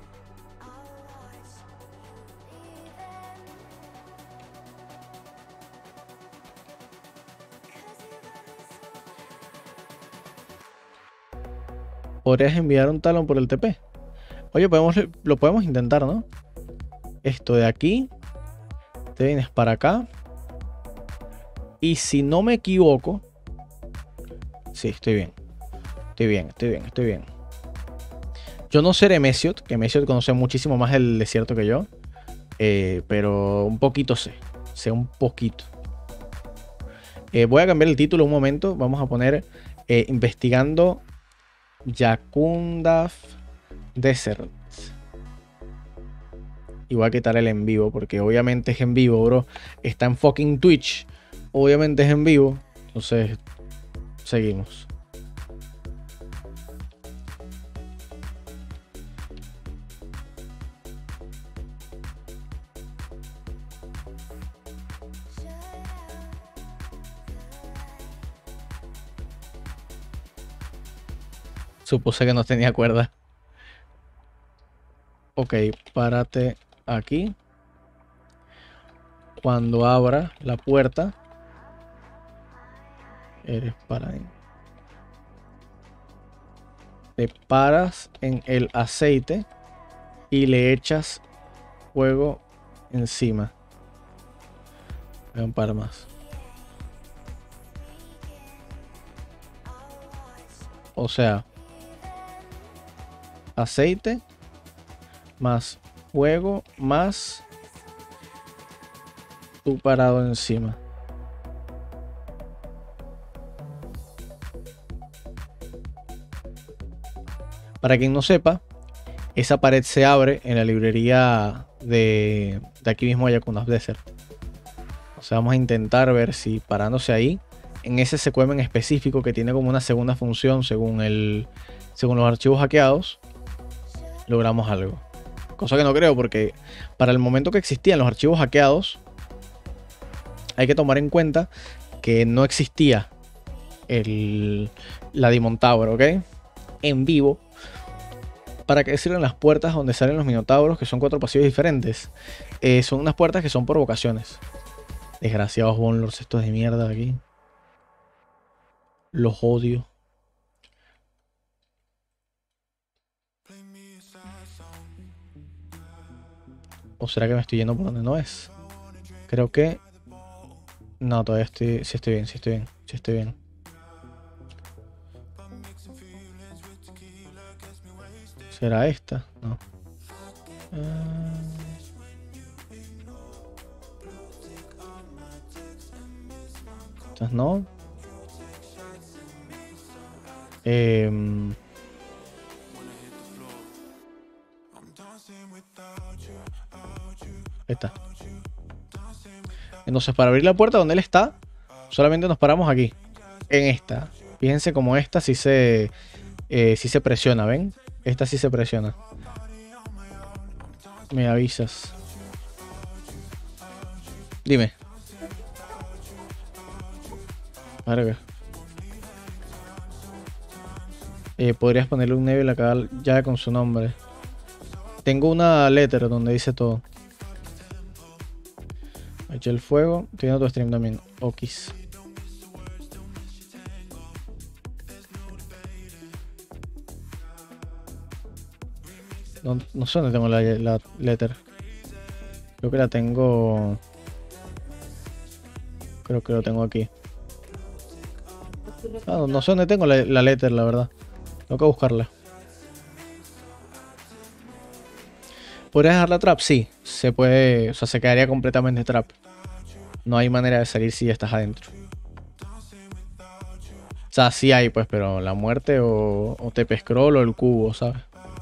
¿Podrías enviar un talón por el T P? Oye, podemos, lo podemos intentar, ¿no? Esto de aquí. Te vienes para acá. Y si no me equivoco... Sí, estoy bien. Estoy bien, estoy bien, estoy bien. Yo no seré Mesiot, que Mesiot conoce muchísimo más el desierto que yo. Eh, pero un poquito sé. Sé un poquito. Eh, voy a cambiar el título un momento. Vamos a poner eh, investigando Yakundaf Desert. Y voy a quitar el en vivo, porque obviamente es en vivo, bro. Está en fucking Twitch. Obviamente es en vivo. Entonces, seguimos. Supuse que no tenía cuerda. Ok, párate aquí. Cuando abra la puerta, eres para ahí. Te paras en el aceite y le echas fuego encima. Voy a un par más. O sea, aceite más fuego más tú parado encima. Para quien no sepa, esa pared se abre en la librería de, de aquí mismo de Yakundaf Desert. O sea, vamos a intentar ver si parándose ahí, en ese secuem en específico que tiene como una segunda función según, el, según los archivos hackeados, logramos algo. Cosa que no creo, porque para el momento que existían los archivos hackeados, hay que tomar en cuenta que no existía el, la Demon Tower, ¿ok? En vivo. ¿Para qué sirven las puertas donde salen los minotauros? Que son cuatro pasillos diferentes. Eh, son unas puertas que son por vocaciones. Desgraciados bonlords estos de mierda de aquí. Los odio. ¿O será que me estoy yendo por donde no es? Creo que... No, todavía estoy... Sí estoy bien, sí estoy bien, sí estoy bien. ¿Será esta? No. Uh... Estas no. Eh... Esta. Entonces, para abrir la puerta donde él está, solamente nos paramos aquí. En esta. Fíjense como esta sí se, eh, sí se presiona, ¿ven? Esta sí se presiona. Me avisas. Dime. Verga. Eh, podrías ponerle un Neville acá ya con su nombre. Tengo una letter donde dice todo. Eché el fuego. Estoy viendo tu stream también. Okis. No, no sé dónde tengo la, la letter. Creo que la tengo. Creo que lo tengo aquí. Ah, no, no sé dónde tengo la, la letter, la verdad. Tengo que buscarla. ¿Podrías dejar la trap? Sí, se puede. O sea, se quedaría completamente trap. No hay manera de salir si ya estás adentro. O sea, sí hay, pues, pero la muerte o, o T P scroll o el cubo, ¿sabes?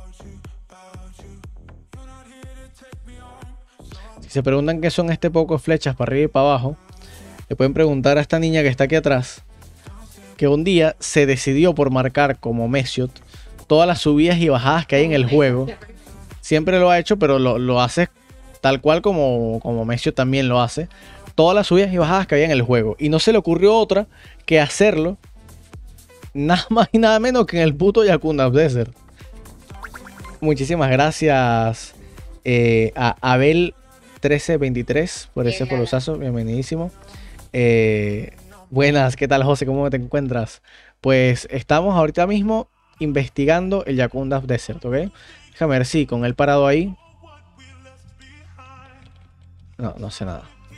Si se preguntan qué son este poco flechas para arriba y para abajo, le pueden preguntar a esta niña que está aquí atrás, que un día se decidió por marcar como Mesiot todas las subidas y bajadas que hay en el juego. Siempre lo ha hecho, pero lo, lo hace tal cual como, como Mesiot también lo hace. Todas las subidas y bajadas que había en el juego. Y no se le ocurrió otra que hacerlo nada más y nada menos que en el puto Yakunda Desert. Muchísimas gracias eh, a Abel trece veintitrés por ese polosazo. Bienvenidísimo. Eh, buenas, ¿qué tal, José? ¿Cómo te encuentras? Pues estamos ahorita mismo investigando el Yakunda Desert, ¿ok? Déjame ver si con él parado ahí. No, no sé nada.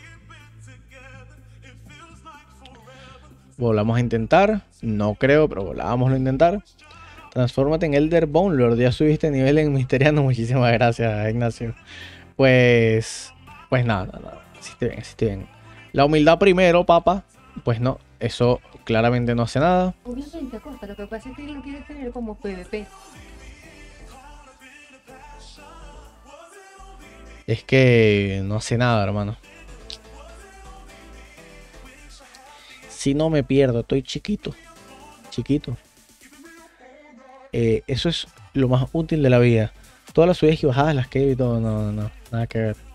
Volvamos a intentar. No creo, pero volvamos a intentar. Transfórmate en Elder Bone Lord. Ya subiste nivel en Misteriano. Muchísimas gracias, Ignacio. Pues... Pues nada, nada, nada. Hiciste bien, hiciste bien. La humildad primero, papá. Pues no, eso claramente no hace nada. Obviamente, Costa, lo que pasa es que lo quieres tener como PvP. Es que no hace nada, hermano. Si no me pierdo, estoy chiquito. Chiquito. Eh, eso es lo más útil de la vida. Todas las subidas y bajadas, las que y todo, no, no, no, nada que ver.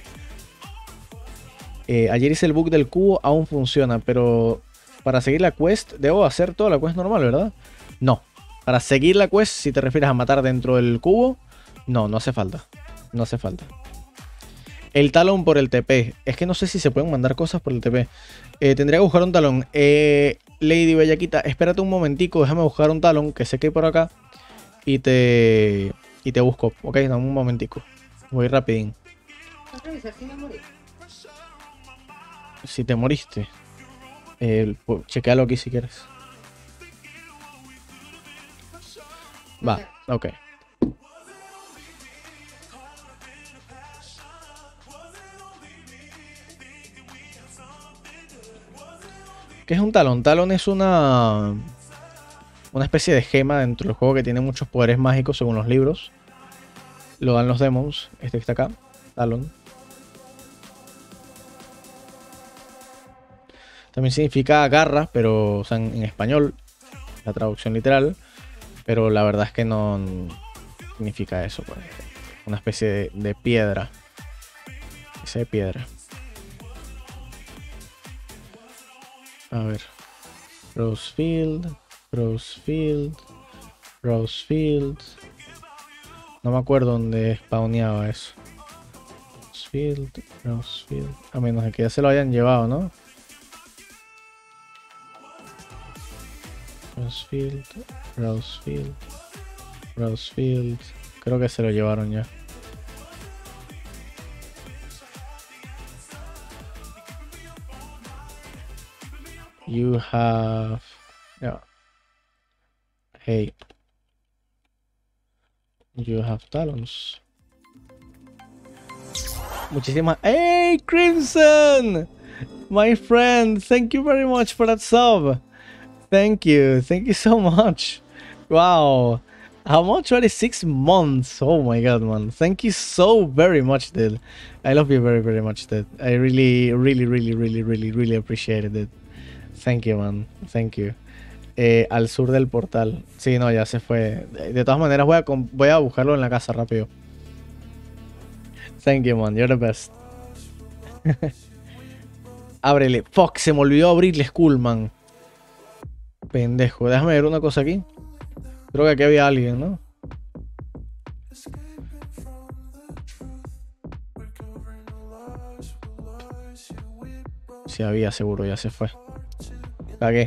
Eh, ayer hice el bug del cubo, aún funciona, pero para seguir la quest, debo hacer toda la quest normal, ¿verdad? No. Para seguir la quest, si te refieres a matar dentro del cubo, no, no hace falta. No hace falta. El talón por el T P. Es que no sé si se pueden mandar cosas por el T P. Eh, tendría que buscar un talón. Eh, Lady Bellaquita, espérate un momentico. Déjame buscar un talón que sé que hay por acá. Y te, y te busco. Ok, dame un momentico. Voy rapidín. ¿Vas a revisar si me morí? Si te moriste. Eh, pues, chequealo aquí si quieres. Va, ok. ¿Qué es un talón? Talón es una una especie de gema dentro del juego que tiene muchos poderes mágicos según los libros. Lo dan los demons. Este que está acá. Talón. También significa garra, pero o sea, en, en español. La traducción literal. Pero la verdad es que no, no significa eso. Pues. Una especie de, de piedra. Esa de piedra. A ver. Rosefield. Rosefield. Rosefield. No me acuerdo dónde spawneaba eso. Rosefield. Rosefield. A menos de que ya se lo hayan llevado, ¿no? Rosefield. Rosefield. Rosefield. Creo que se lo llevaron ya. You have... Yeah. Hey. You have talons. Muchísimas... ¡Hey, Crimson! My friend, thank you very much for that sub. Thank you. Thank you so much. Wow. How much? Already six months. Oh my god, man. Thank you so very much, dude. I love you very, very much, dude. I really, really, really, really, really, really appreciate it. Thank you, man. Thank you. Eh, al sur del portal. Sí, no, ya se fue. De, de todas maneras, voy a, voy a buscarlo en la casa rápido. Thank you, man. You're the best. Ábrele. Fuck, se me olvidó abrirle Skullman. Pendejo. Déjame ver una cosa aquí. Creo que aquí había alguien, ¿no? Sí había, seguro, ya se fue. Cagué.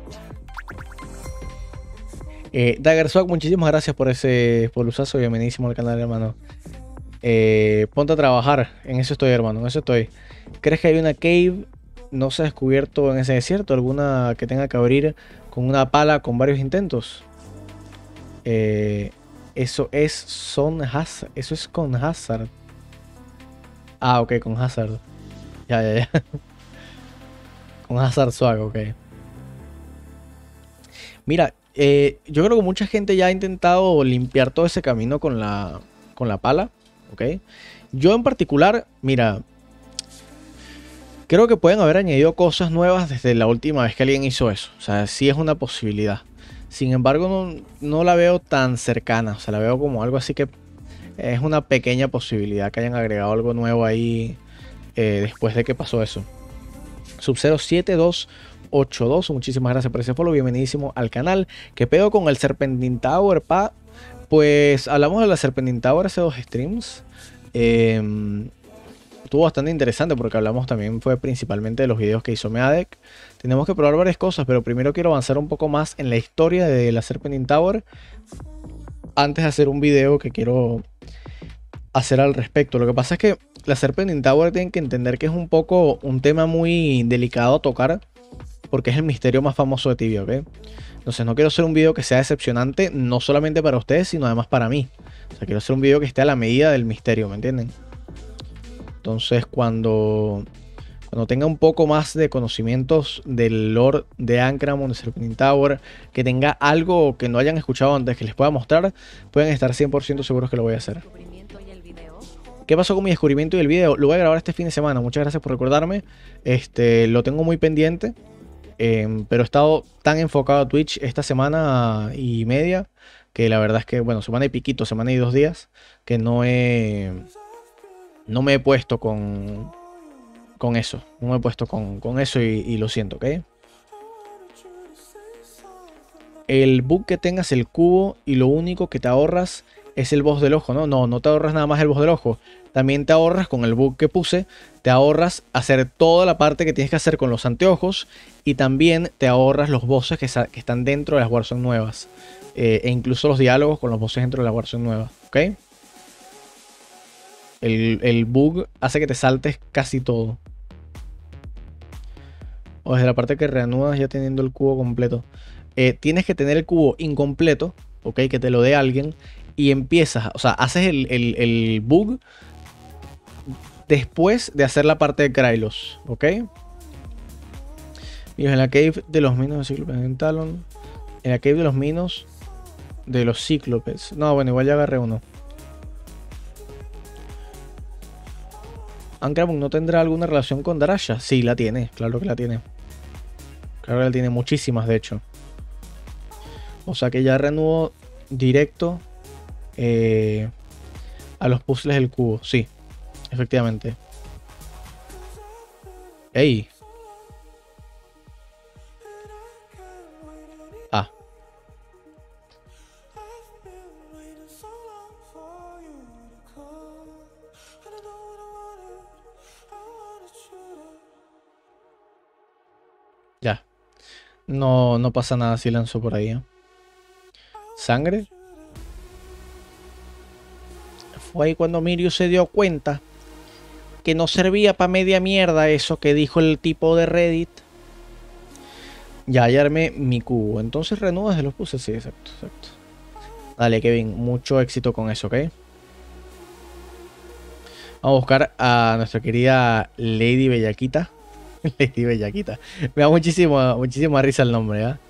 Eh, Daggerswag, muchísimas gracias por ese polusazo. Bienvenidísimo al canal, hermano. Eh, ponte a trabajar. En eso estoy, hermano. En eso estoy. ¿Crees que hay una cave no se ha descubierto en ese desierto? ¿Alguna que tenga que abrir con una pala con varios intentos? Eh, eso es son Hazard. Eso es con Hazard. Ah, ok, con Hazard. Ya, ya, ya. Con Hazard Swag, ok. Mira, eh, yo creo que mucha gente ya ha intentado limpiar todo ese camino con la, con la pala, ok. Yo en particular, mira, creo que pueden haber añadido cosas nuevas desde la última vez que alguien hizo eso. O sea, sí es una posibilidad. Sin embargo, no, no la veo tan cercana. O sea, la veo como algo así que es una pequeña posibilidad que hayan agregado algo nuevo ahí eh, después de que pasó eso. Sub-Zero siete dos ocho dos, muchísimas gracias por ese follow, bienvenidísimo al canal. ¿Qué pedo con el Serpentine Tower, pa? Pues hablamos de la Serpentine Tower hace dos streams. Eh, estuvo bastante interesante porque hablamos también, fue principalmente de los videos que hizo Meadec. Tenemos que probar varias cosas, pero primero quiero avanzar un poco más en la historia de la Serpentine Tower antes de hacer un video que quiero hacer al respecto. Lo que pasa es que la Serpentine Tower tienen que entender que es un poco un tema muy delicado a tocar porque es el misterio más famoso de Tibia, ¿ok? Entonces no quiero hacer un video que sea decepcionante no solamente para ustedes, sino además para mí. O sea, quiero hacer un video que esté a la medida del misterio, ¿me entienden? Entonces cuando, cuando tenga un poco más de conocimientos del lore de Ankramon, de Serpentine Tower, que tenga algo que no hayan escuchado antes que les pueda mostrar, pueden estar cien por ciento seguros que lo voy a hacer. ¿Qué pasó con mi descubrimiento y el video? Lo voy a grabar este fin de semana. Muchas gracias por recordarme. Este, lo tengo muy pendiente. Eh, pero he estado tan enfocado a Twitch esta semana y media que la verdad es que, bueno, semana y piquito, semana y dos días, que no he... No me he puesto con... Con eso. No me he puesto con, con eso y, y lo siento, ¿ok? El bug que tengas el cubo y lo único que te ahorras es el boss del ojo, ¿no? No, no te ahorras nada más el boss del ojo. También te ahorras con el bug que puse, te ahorras hacer toda la parte que tienes que hacer con los anteojos y también te ahorras los bosses que, que están dentro de las Warzone nuevas. Eh, e incluso los diálogos con los bosses dentro de las Warzone nuevas, ¿ok? El, el bug hace que te saltes casi todo. O desde la parte que reanudas ya teniendo el cubo completo. Eh, tienes que tener el cubo incompleto, ¿ok? Que te lo dé alguien. Y empiezas, o sea, haces el, el, el bug después de hacer la parte de Krylos, ¿ok? Y en la cave de los minos de Cíclopes en Talon. En la cave de los minos de los Cíclopes. No, bueno, igual ya agarré uno. Ankramon no tendrá alguna relación con Darasha. Sí, la tiene, claro que la tiene. Claro que la tiene, muchísimas de hecho. O sea que ya reanudo directo eh, a los puzzles del cubo. Sí, efectivamente. ¡Ey! Ah. Ya. No, no pasa nada si lanzo por ahí, ¿eh? ¿Sangre? Fue ahí cuando Mirius se dio cuenta que no servía para media mierda eso que dijo el tipo de Reddit. Ya, ya armé mi cubo. Entonces reanudas de los puzzles. Sí, exacto, exacto. Dale, Kevin. Mucho éxito con eso, ¿ok? Vamos a buscar a nuestra querida Lady Bellaquita. Lady Bellaquita. Me da muchísima, muchísima risa el nombre, ¿eh?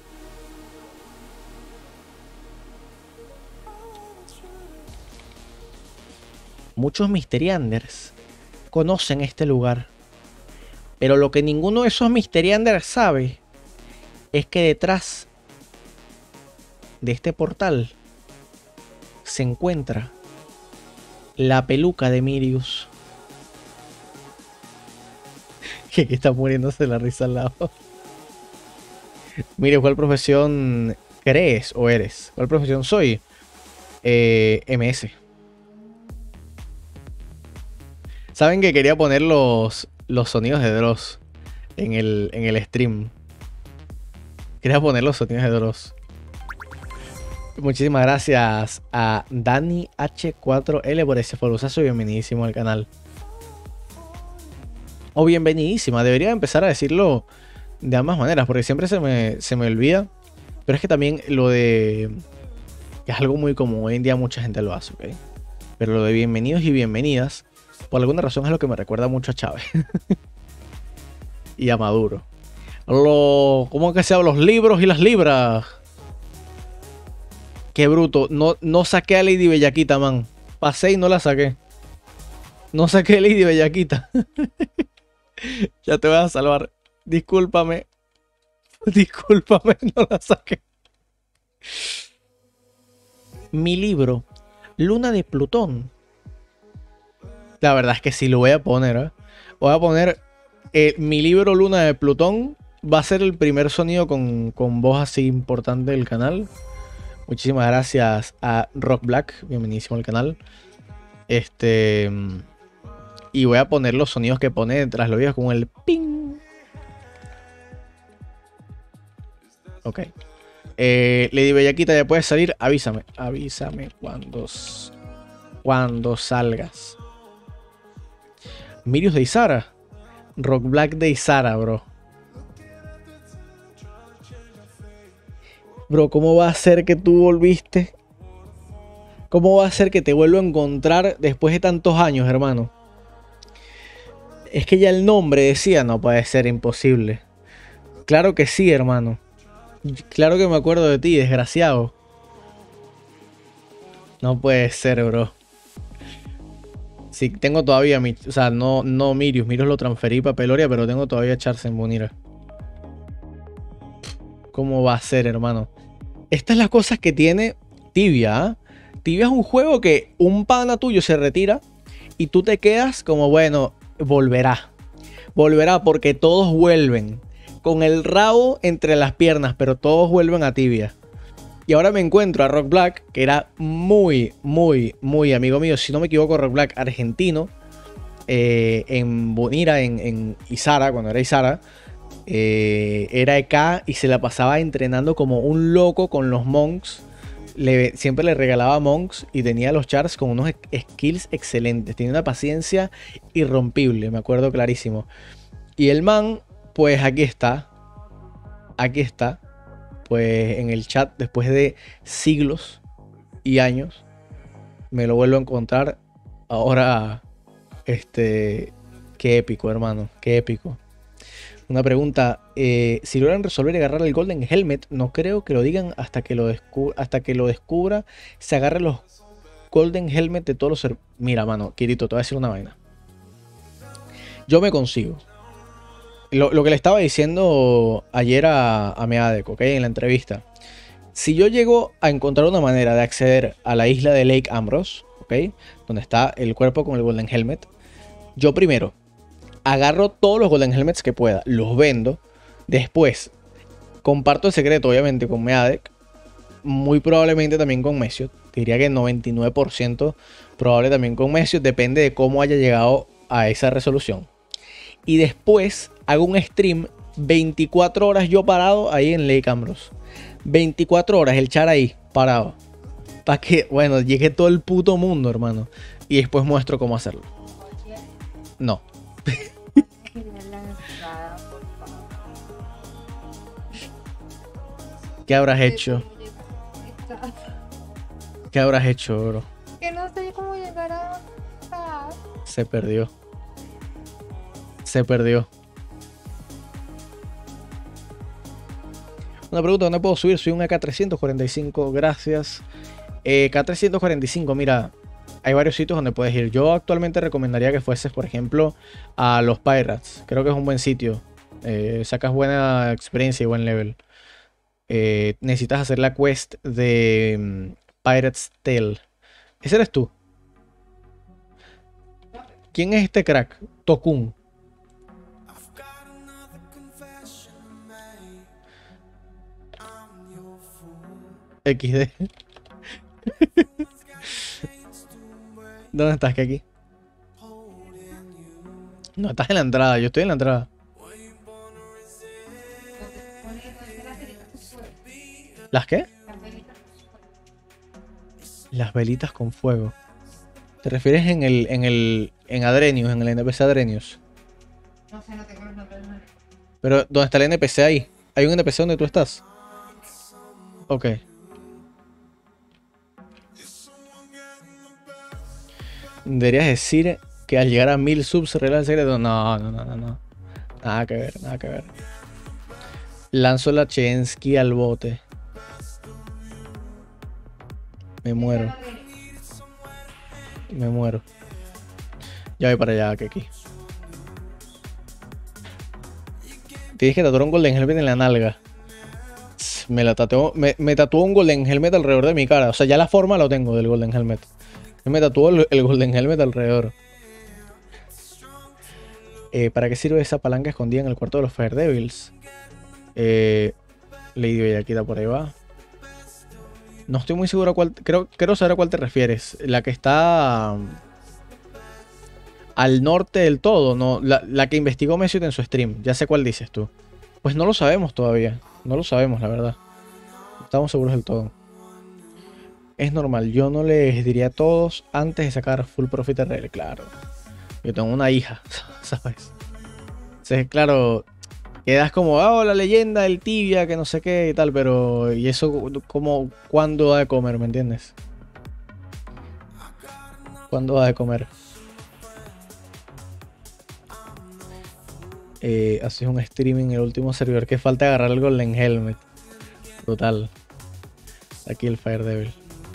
Muchos Mysterianders conocen este lugar. Pero lo que ninguno de esos Mysterianders sabe es que detrás de este portal se encuentra la peluca de Mirius. Que está muriéndose la risa al lado. Mire, ¿cuál profesión crees o eres? ¿Cuál profesión soy? Eh, M S. Saben que quería poner los, los sonidos de Dross en el, en el stream. Quería poner los sonidos de Dross. Muchísimas gracias a Dani H cuatro L por ese followazo. Bienvenidísimo al canal. O bienvenidísima. Debería empezar a decirlo de ambas maneras, porque siempre se me, se me olvida. Pero es que también lo de... es algo muy común. Hoy en día mucha gente lo hace, ¿ok? Pero lo de bienvenidos y bienvenidas, por alguna razón es lo que me recuerda mucho a Chávez. Y a Maduro. Lo, ¿Cómo que se habla? Los libros y las libras. Qué bruto. No, no saqué a Lady Bellaquita, man. Pasé y no la saqué. No saqué a Lady Bellaquita. Ya te voy a salvar. Discúlpame. Discúlpame, no la saqué. Mi libro, Luna de Plutón. La verdad es que sí lo voy a poner, ¿eh? Voy a poner eh, mi libro Luna de Plutón. Va a ser el primer sonido con, con voz así importante del canal. Muchísimas gracias a Rock Black. Bienvenidísimo al canal. Este... Y voy a poner los sonidos que pone detrás los videos con el ping. Ok. Eh, Lady Bellaquita, ya puedes salir. Avísame. Avísame cuando, cuando salgas. Mirius de Isara. Rock Black de Isara, bro. Bro, ¿cómo va a ser que tú volviste? ¿Cómo va a ser que te vuelvo a encontrar después de tantos años, hermano? Es que ya el nombre decía, no puede ser, imposible. Claro que sí, hermano. Claro que me acuerdo de ti, desgraciado. No puede ser, bro. Sí, tengo todavía mi... O sea, no, no Mirius. Mirius lo transferí para Peloria, pero tengo todavía Charles en Bonira. ¿Cómo va a ser, hermano? Estas son las cosas que tiene Tibia, ¿eh? Tibia es un juego que un pana tuyo se retira y tú te quedas como, bueno, volverá. Volverá porque todos vuelven. Con el rabo entre las piernas, pero todos vuelven a Tibia. Y ahora me encuentro a Rock Black, que era muy, muy, muy amigo mío. Si no me equivoco, Rock Black argentino. Eh, en Bonira, en, en Isara, cuando era Isara. Eh, era E K y se la pasaba entrenando como un loco con los monks. Le, siempre le regalaba monks y tenía los chars con unos skills excelentes. Tenía una paciencia irrompible, me acuerdo clarísimo. Y el man, pues aquí está. Aquí está. Pues en el chat, después de siglos y años, me lo vuelvo a encontrar. Ahora, este, qué épico, hermano, qué épico. Una pregunta, eh, si logran resolver y agarrar el Golden Helmet, no creo que lo digan hasta que lo, descu hasta que lo descubra, se agarre los Golden Helmet de todos los... Mira, mano, Kirito, te voy a decir una vaina. Yo me consigo. Lo, lo que le estaba diciendo ayer a, a Meadec, ¿ok? En la entrevista. Si yo llego a encontrar una manera de acceder a la isla de Lake Ambrose, ¿ok? Donde está el cuerpo con el Golden Helmet. Yo primero agarro todos los Golden Helmets que pueda, los vendo. Después comparto el secreto, obviamente, con Meadec. Muy probablemente también con Mesiot. Diría que noventa y nueve por ciento probable también con Mesiot. Depende de cómo haya llegado a esa resolución. Y después hago un stream veinticuatro horas yo parado ahí en Lake Ambrose. veinticuatro horas el char ahí parado. Para que, bueno, llegue todo el puto mundo, hermano. Y después muestro cómo hacerlo. No. ¿Qué habrás hecho? ¿Qué habrás hecho, bro? Que no sé cómo llegar a... Se perdió. Se perdió. Una pregunta, ¿dónde puedo subir? Soy un A K trescientos cuarenta y cinco, gracias. Eh, K trescientos cuarenta y cinco, mira, hay varios sitios donde puedes ir. Yo actualmente recomendaría que fueses, por ejemplo, a los Pirates. Creo que es un buen sitio. Eh, sacas buena experiencia y buen level. Eh, necesitas hacer la quest de um, Pirate's Tale. ¿Ese eres tú? ¿Quién es este crack? Tokun. equis de. ¿Dónde estás, Keki? No, estás en la entrada, yo estoy en la entrada. ¿Las qué? Las velitas con fuego. ¿Te refieres en el, en el, en Adrenius, en el N P C Adrenius? No sé, no tengo los nombres. No. Pero, ¿dónde está el N P C ahí? ¿Hay un N P C donde tú estás? Ok. Deberías decir que al llegar a mil subs se revela el secreto. No, no, no, no, no. Nada que ver, nada que ver. Lanzo la Chensky al bote. Me muero. Me muero. Ya voy para allá, Keki. Tienes que tatuar un Golden Helmet en la nalga. Me la tatuó, me, me tatuó un Golden Helmet alrededor de mi cara. O sea, ya la forma lo tengo del Golden Helmet. Me tatuó el, el Golden Helmet alrededor. Eh, ¿Para qué sirve esa palanca escondida en el cuarto de los Fire Devils? Eh, Lady Bellaquita por ahí va. No estoy muy seguro a cuál. Creo, creo saber a cuál te refieres. La que está um, al norte del todo, ¿no? La, la que investigó Mesut en su stream. Ya sé cuál dices tú. Pues no lo sabemos todavía. No lo sabemos, la verdad. No estamos seguros del todo. Es normal. Yo no les diría a todos antes de sacar Full Profit R L. Claro. Yo tengo una hija, ¿sabes? Entonces, claro. Quedas como, oh, la leyenda del Tibia, que no sé qué y tal, pero... ¿Y eso como cuándo va de comer, me entiendes? ¿Cuándo va de comer? Eh, haces un streaming en el último servidor que falta agarrar el Golden Helmet. Brutal. Aquí el Fire Devil.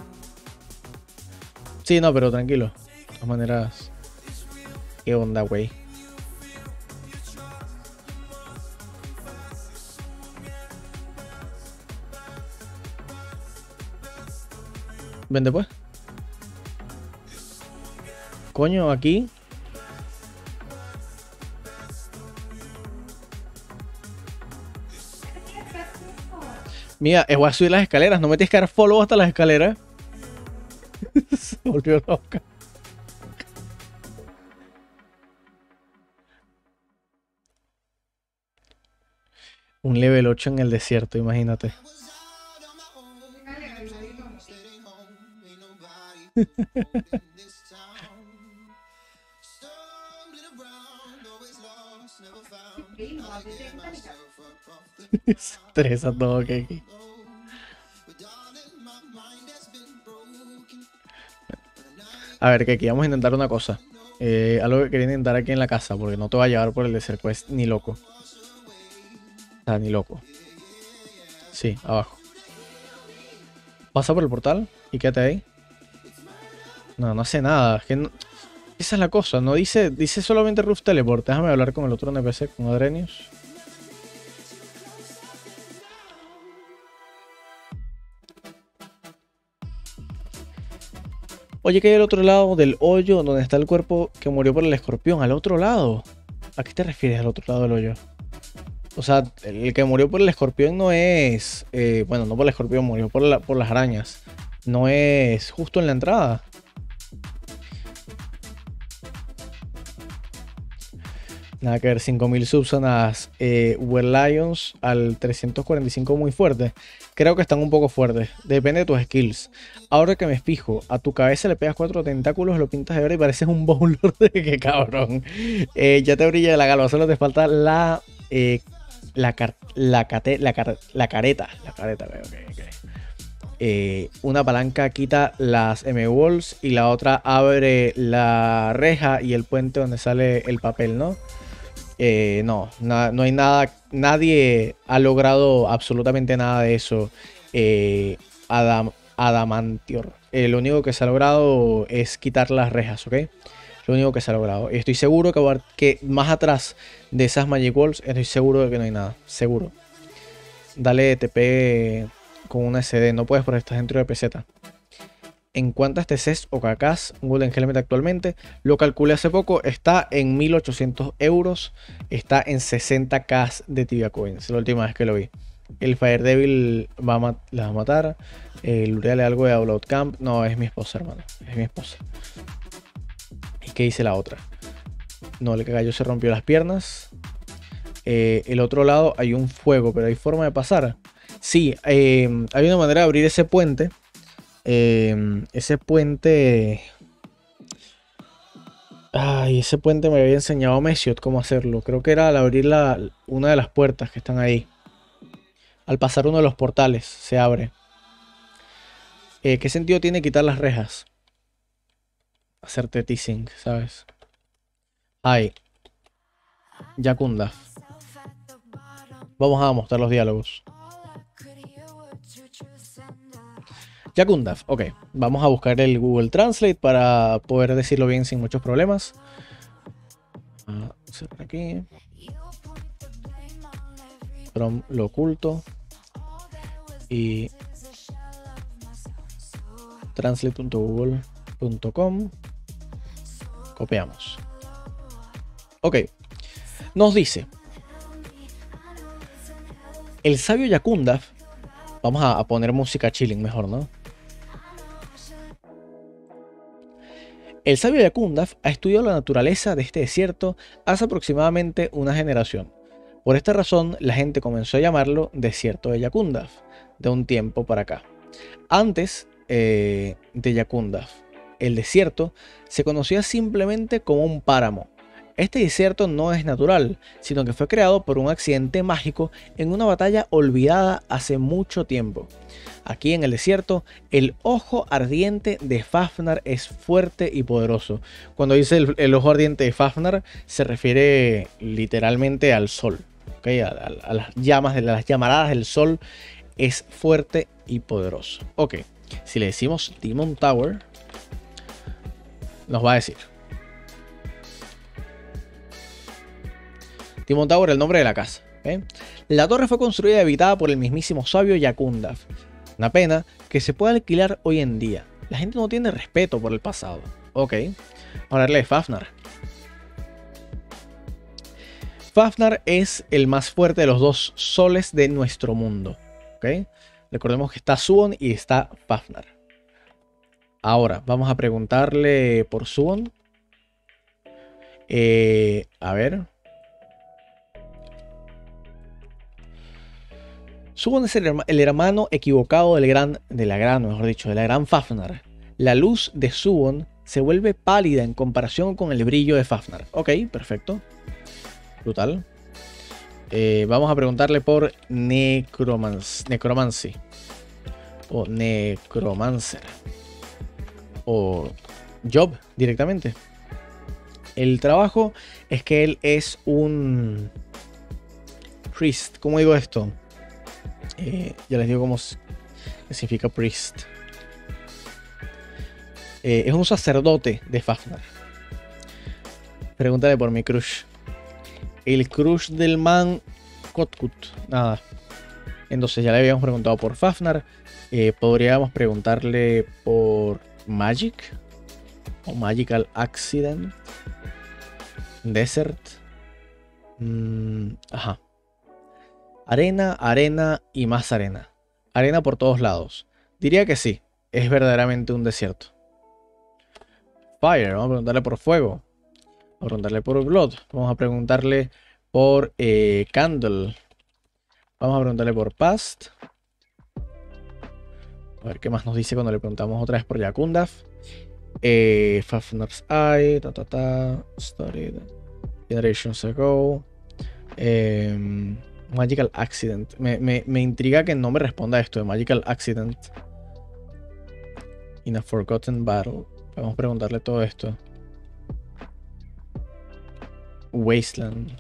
Sí, no, pero tranquilo. De todas maneras... ¿Qué onda, güey? Vende pues. Coño, aquí. Mira, voy a subir las escaleras. No me tienes que dar follow hasta las escaleras. Se volvió loca. Un level ocho en el desierto, imagínate. Estresa todo, Keki. A ver, Keki, vamos a intentar una cosa. Eh, algo que quería intentar aquí en la casa, porque no te va a llevar por el Desert Quest ni loco. O sea, ni loco. Sí, abajo. Pasa por el portal y quédate ahí. No, no hace nada. Es que no... Esa es la cosa. No dice, dice solamente Roof Teleport. Déjame hablar con el otro N P C, con Adrenius. Oye, que hay al otro lado del hoyo donde está el cuerpo que murió por el escorpión. Al otro lado. ¿A qué te refieres al otro lado del hoyo? O sea, el que murió por el escorpión no es... Eh, bueno, no por el escorpión, murió por, la, por las arañas. No es justo en la entrada. Nada que ver, cinco mil subsonas. Eh, Were Lions al trescientos cuarenta y cinco muy fuerte. Creo que están un poco fuertes. Depende de tus skills. Ahora que me fijo, a tu cabeza le pegas cuatro tentáculos, lo pintas de verde y pareces un bowler de que cabrón. Eh, ya te brilla la galva, solo te falta la... Eh, la, car la, cate la, car la careta. La careta, okay, okay. Eh, una palanca quita las M-Walls y la otra abre la reja y el puente donde sale el papel, ¿no? Eh, no, na no hay nada, nadie ha logrado absolutamente nada de eso. Eh, Adam Adamantior. Eh, lo único que se ha logrado es quitar las rejas, ¿ok? Lo único que se ha logrado. Estoy seguro que, que más atrás de esas Magic Walls, estoy seguro de que no hay nada. Seguro. Dale T P con una S D. No puedes porque estás dentro de P Z. ¿En cuántas T Cs o K Ks un Golden Helmet actualmente? Lo calculé hace poco. Está en mil ochocientos euros. Está en sesenta K de Tibia Coins. La última vez que lo vi. El Fire Devil va a ma- la va a matar. Eh, Lureale algo de All Out Camp. No, es mi esposa, hermano. Es mi esposa. ¿Y qué dice la otra? No, el gallo se rompió las piernas. Eh, el otro lado hay un fuego, pero hay forma de pasar. Sí, eh, hay una manera de abrir ese puente. Eh, ese puente... Ay, ese puente me había enseñado Mesiot cómo hacerlo. Creo que era al abrir la, una de las puertas que están ahí. Al pasar uno de los portales se abre. Eh, ¿Qué sentido tiene quitar las rejas? Hacerte teasing, ¿sabes? Ay. Yakunda. Vamos a mostrar los diálogos. Yakunda, ok. Vamos a buscar el Google Translate para poder decirlo bien sin muchos problemas. Ah, cerrar aquí. From lo oculto. Y translate punto google punto com. Copiamos. Ok. Nos dice: el sabio Yakunda. Vamos a, a poner música chilling mejor, ¿no? El sabio Yakunda ha estudiado la naturaleza de este desierto hace aproximadamente una generación. Por esta razón, la gente comenzó a llamarlo Desierto de Yakunda de un tiempo para acá. Antes eh, de Yakunda, el desierto se conocía simplemente como un páramo. Este desierto no es natural, sino que fue creado por un accidente mágico en una batalla olvidada hace mucho tiempo. Aquí en el desierto, el ojo ardiente de Fafnir es fuerte y poderoso. Cuando dice el, el ojo ardiente de Fafnir, se refiere literalmente al sol, ¿okay? a, a, a las llamas, de las llamaradas del sol, es fuerte y poderoso. Ok, si le decimos Demon Tower, nos va a decir Demon Tower, el nombre de la casa. ¿eh? La torre fue construida y habitada por el mismísimo sabio Yakunda. Una pena que se pueda alquilar hoy en día. La gente no tiene respeto por el pasado. Ok. Vamos a hablarle de Fafnir. Fafnir es el más fuerte de los dos soles de nuestro mundo. Ok. Recordemos que está Suwon y está Fafnir. Ahora, vamos a preguntarle por Suwon. Eh, a ver. Suwon es el, herma, el hermano equivocado del gran, de la gran, mejor dicho, de la gran Fafnir. La luz de Suwon se vuelve pálida en comparación con el brillo de Fafnir. Ok, perfecto. Brutal. Eh, vamos a preguntarle por Necromance, Necromancy. O Necromancer. O Job directamente. El trabajo es que él es un priest. ¿Cómo digo esto? Eh, ya les digo cómo significa priest. Eh, es un sacerdote de Fafnir. Pregúntale por mi crush. El crush del man Kotkut. Nada. Entonces ya le habíamos preguntado por Fafnir. Eh, podríamos preguntarle por Magic. O Magical Accident. Desert. Mm, ajá. Arena, arena y más arena. Arena por todos lados. Diría que sí. Es verdaderamente un desierto. Fire. Vamos a preguntarle por fuego. Vamos a preguntarle por Blood. Vamos a preguntarle por eh, Candle. Vamos a preguntarle por Past. A ver qué más nos dice cuando le preguntamos otra vez por Yakunda. Eh, Fafnir's Eye. Ta, ta, ta. Started generations ago. Eh, Magical Accident. Me, me, me intriga que no me responda esto de Magical Accident. In a Forgotten Battle. Vamos a preguntarle todo esto. Wasteland.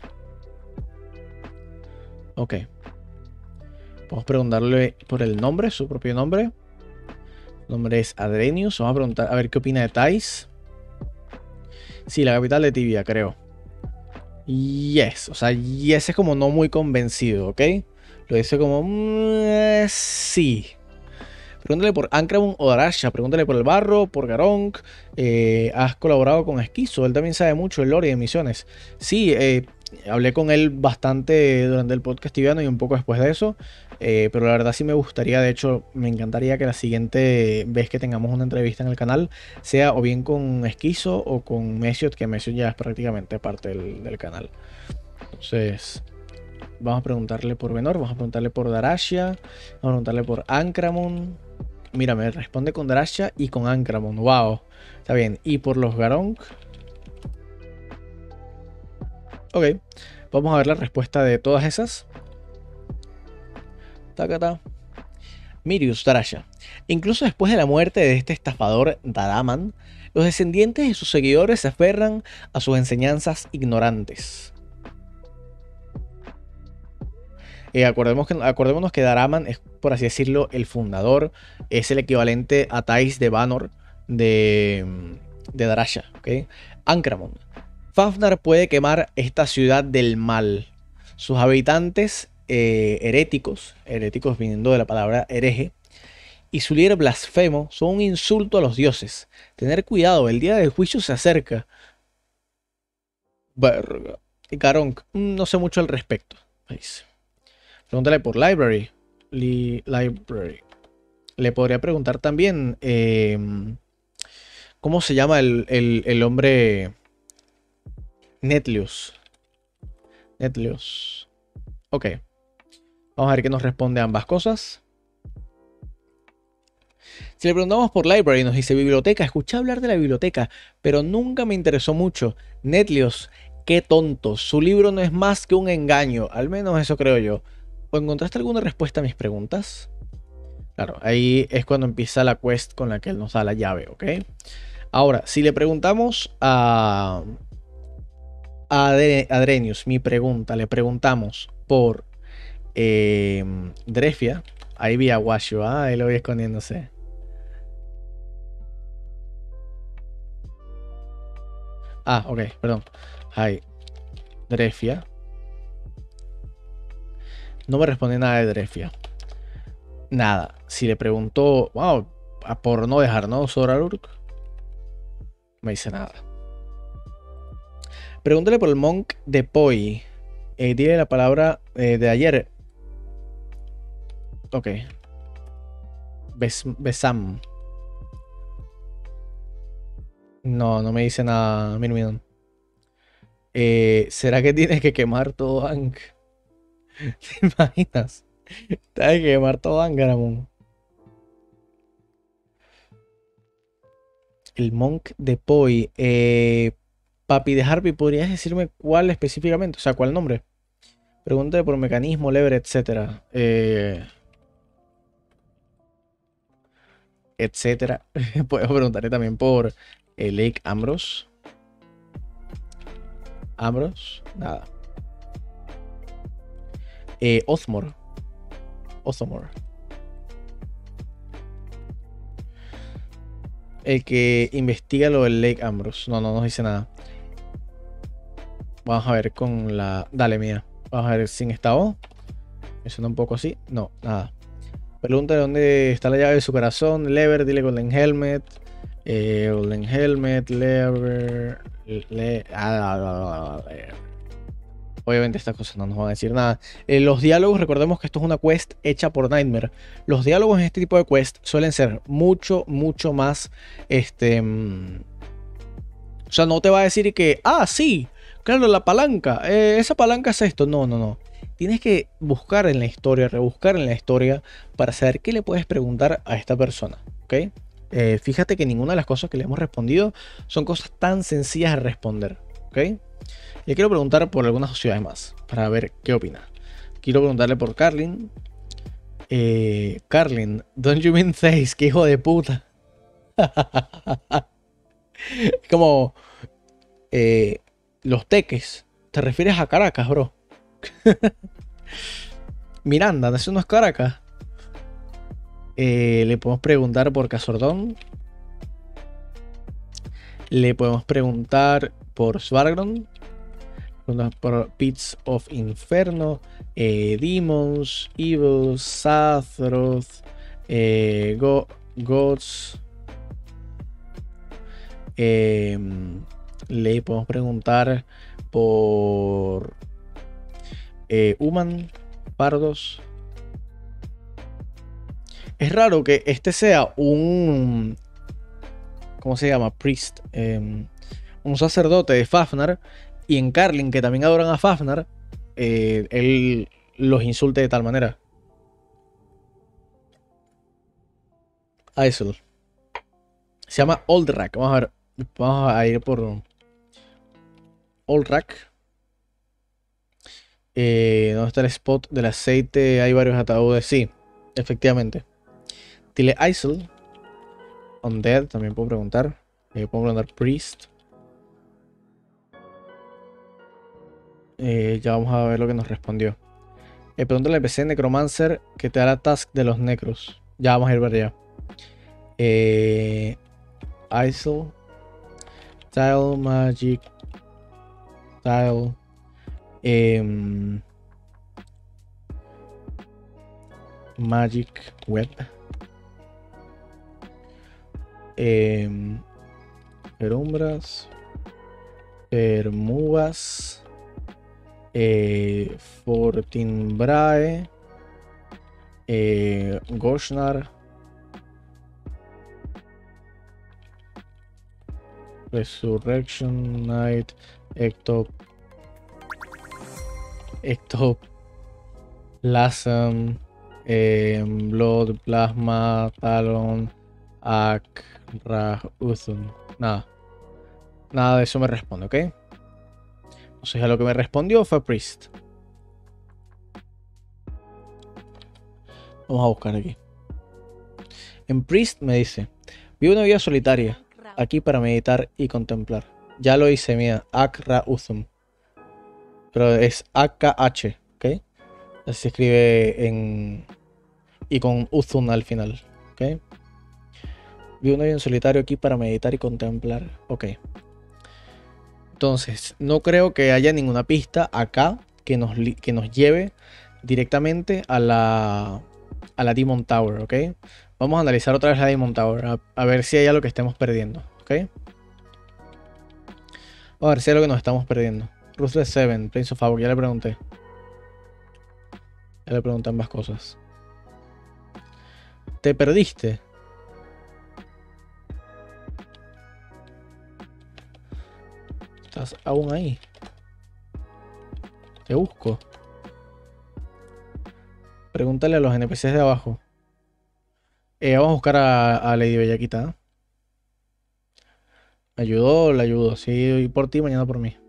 Ok. Vamos a preguntarle por el nombre, su propio nombre. Su nombre es Adrenius. Vamos a preguntar a ver qué opina de Thais. Sí, la capital de Tibia, creo. Yes, o sea, yes es como no muy convencido, ¿ok? Lo dice como, mmm, sí. Pregúntale por Ankramon o Darasha, pregúntale por el Barro, por Garong. Eh, has colaborado con Esquizo, él también sabe mucho el lore de misiones. Sí, eh, hablé con él bastante durante el podcast tibiano y un poco después de eso. Eh, pero la verdad sí me gustaría, de hecho, me encantaría que la siguiente vez que tengamos una entrevista en el canal sea o bien con Esquizo o con Mesiot, que Mesiot ya es prácticamente parte del, del canal. Entonces, vamos a preguntarle por Venor, vamos a preguntarle por Darasha, vamos a preguntarle por Ankramon. Mira, me responde con Darasha y con Ankramon. Wow, está bien. Y por los Garunk. Ok, vamos a ver la respuesta de todas esas. Tacata. Mirius Darasha. Incluso después de la muerte de este estafador Daraman, los descendientes de sus seguidores se aferran a sus enseñanzas ignorantes. Eh, acordemos que, acordémonos que Daraman es, por así decirlo, el fundador. Es el equivalente a Thais de Vanor de, de Darasha. ¿Okay? Ankramon. Fafnir puede quemar esta ciudad del mal. Sus habitantes eh, heréticos, heréticos viniendo de la palabra hereje, y su líder blasfemo son un insulto a los dioses. Tener cuidado, el día del juicio se acerca. Verga. Y Garunk, no sé mucho al respecto. ¿Veis? Pregúntale por Library. Li library. Le podría preguntar también eh, ¿cómo se llama el, el, el hombre? Netlius. Netlius. Ok. Vamos a ver qué nos responde a ambas cosas. Si le preguntamos por Library, nos dice biblioteca. Escuché hablar de la biblioteca, pero nunca me interesó mucho. Netlius, qué tonto. Su libro no es más que un engaño. Al menos eso creo yo. ¿O encontraste alguna respuesta a mis preguntas? Claro, ahí es cuando empieza la quest con la que él nos da la llave, ¿ok? Ahora, si le preguntamos a... a Adrenius, mi pregunta, le preguntamos por eh, Drefia. Ahí vi a Washu, ah, ahí lo voy escondiéndose. Ah, ok, perdón. Ahí, Drefia. No me responde nada de Drefia. Nada. Si le pregunto, wow, por no dejar, ¿no? Sorarurk. Me dice nada. Pregúntale por el monk de Poi. Eh, dile la palabra eh, de ayer. Ok. Bes Besam. No, no me dice nada, Mirmidon. Eh, ¿Será que tienes que quemar todo Ankh? ¿Te imaginas? Tienes que quemar todo Ankh, el monk de Poi. Eh, papi de Harpy, ¿podrías decirme cuál específicamente? O sea, ¿cuál nombre? Pregúntale por mecanismo, lever, etcétera. Eh, etcétera. Puedo preguntarle también por eh, Lake Ambrose. Ambrose, nada. Eh, Othmore. Othmore. El que investiga lo del Lake Ambrose. No, no nos dice nada. Vamos a ver con la... Dale, mía. Vamos a ver sin esta O. Me suena un poco así. No, nada. Pregúntale dónde está la llave de su corazón. Lever, dile Golden Helmet. Eh, Golden Helmet, Lever. Le... Ah, obviamente estas cosas no nos van a decir nada. Eh, los diálogos, recordemos que esto es una quest hecha por Nightmare. Los diálogos en este tipo de quest suelen ser mucho, mucho más... Este... Mm, o sea, no te va a decir que... Ah, sí, claro, la palanca. Eh, esa palanca es esto. No, no, no. Tienes que buscar en la historia, rebuscar en la historia para saber qué le puedes preguntar a esta persona. ¿Ok? Eh, fíjate que ninguna de las cosas que le hemos respondido son cosas tan sencillas de responder. ¿Ok? Le quiero preguntar por algunas sociedades más para ver qué opina. Quiero preguntarle por Carlin. Eh, Carlin, don't you mean Thace? ¡Qué hijo de puta! Es como eh, los teques. ¿Te refieres a Caracas, bro? Miranda, ¿eso no es Caracas? Eh, le podemos preguntar por Casordón. Le podemos preguntar por Svargron. Por Pits of Inferno, eh, Demons, Evil, Zathroth, eh, Go Gods. Eh, le podemos preguntar por eh, Human, Pardos. Es raro que este sea un... ¿Cómo se llama? Priest. Eh, un sacerdote de Fafnar. Y en Carlin, que también adoran a Fafnar, eh, él los insulte de tal manera. Isol. Se llama Oldrak. Vamos a ver. Vamos a ir por Oldrak. Eh, ¿Dónde está el spot del aceite? Hay varios ataúdes. Sí, efectivamente. Dile Isol. Undead, también puedo preguntar. Eh, puedo preguntar Priest. Eh, ya vamos a ver lo que nos respondió. Eh, pregúntale al P C Necromancer que te da la task de los necros. Ya vamos a ir para allá. Eh, Isol. Tile Magic. Tile. Eh, Magic Web. Eh, Perumbras. Permubas. Eh, Fortinbrae. Eh, Goshnar. Resurrection Knight. Ectop. Ectop. Lasam. Eh, Blood. Plasma. Talon. Ak. Ra-Uthun. Nada. Nada de eso me responde, ¿ok? O sea, lo que me respondió fue Priest. Vamos a buscar aquí. En Priest me dice: vive una vida solitaria, aquí para meditar y contemplar. Ya lo hice, mía. Ak-Ra-Uthun. Pero es A K H, ¿ok? Así se escribe en... y con Uthun al final, ¿ok? Vive una vida en solitario aquí para meditar y contemplar. Ok. Entonces, no creo que haya ninguna pista acá que nos, que nos lleve directamente a la, a la Demon Tower, ¿ok? Vamos a analizar otra vez la Demon Tower, a, a ver si hay algo que estemos perdiendo, ¿ok? Vamos a ver si hay algo que nos estamos perdiendo. Ruthless seven, Prince of Havoc, ya le pregunté. Ya le pregunté ambas cosas. ¿Te perdiste? ¿Estás aún ahí? Te busco. Pregúntale a los N P Cs de abajo. Eh, vamos a buscar a, a Lady Bellaquita, ¿eh? Me ayudó, la ayudó. Sí, hoy por ti, mañana por mí.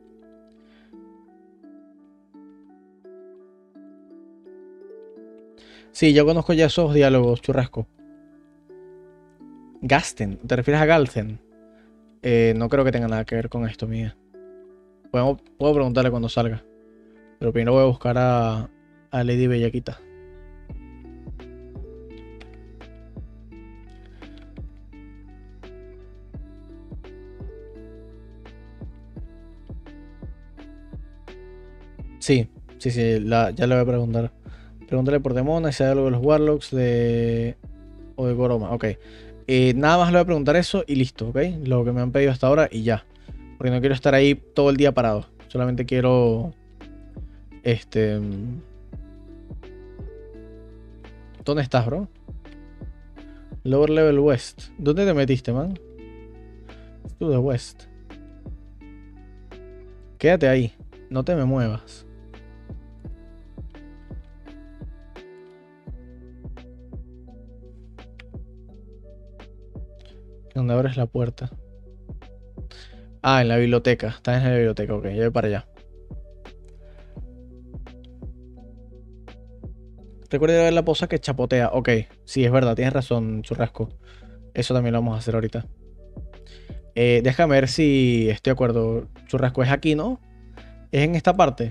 Sí, yo conozco ya esos diálogos, churrasco. Gasten, ¿te refieres a Galten? Eh, no creo que tenga nada que ver con esto, mía. Puedo, puedo preguntarle cuando salga. Pero primero voy a buscar a, a Lady Bellaquita. Sí, sí, sí, la, ya le voy a preguntar. Pregúntale por Demona, si hay algo de los Warlocks de... o de Goroma, ok. Eh, nada más le voy a preguntar eso y listo, ok. Lo que me han pedido hasta ahora y ya. Porque no quiero estar ahí todo el día parado. Solamente quiero... Este... ¿Dónde estás, bro? Lower Level West. ¿Dónde te metiste, man? Tú de West. Quédate ahí. No te me muevas. ¿Dónde abres la puerta? Ah, en la biblioteca. Estás en la biblioteca, ok. Ya voy para allá. Recuerda ver la posa que chapotea. Ok, sí, es verdad, tienes razón, churrasco. Eso también lo vamos a hacer ahorita. Eh, déjame ver si estoy de acuerdo. Churrasco es aquí, ¿no? Es en esta parte.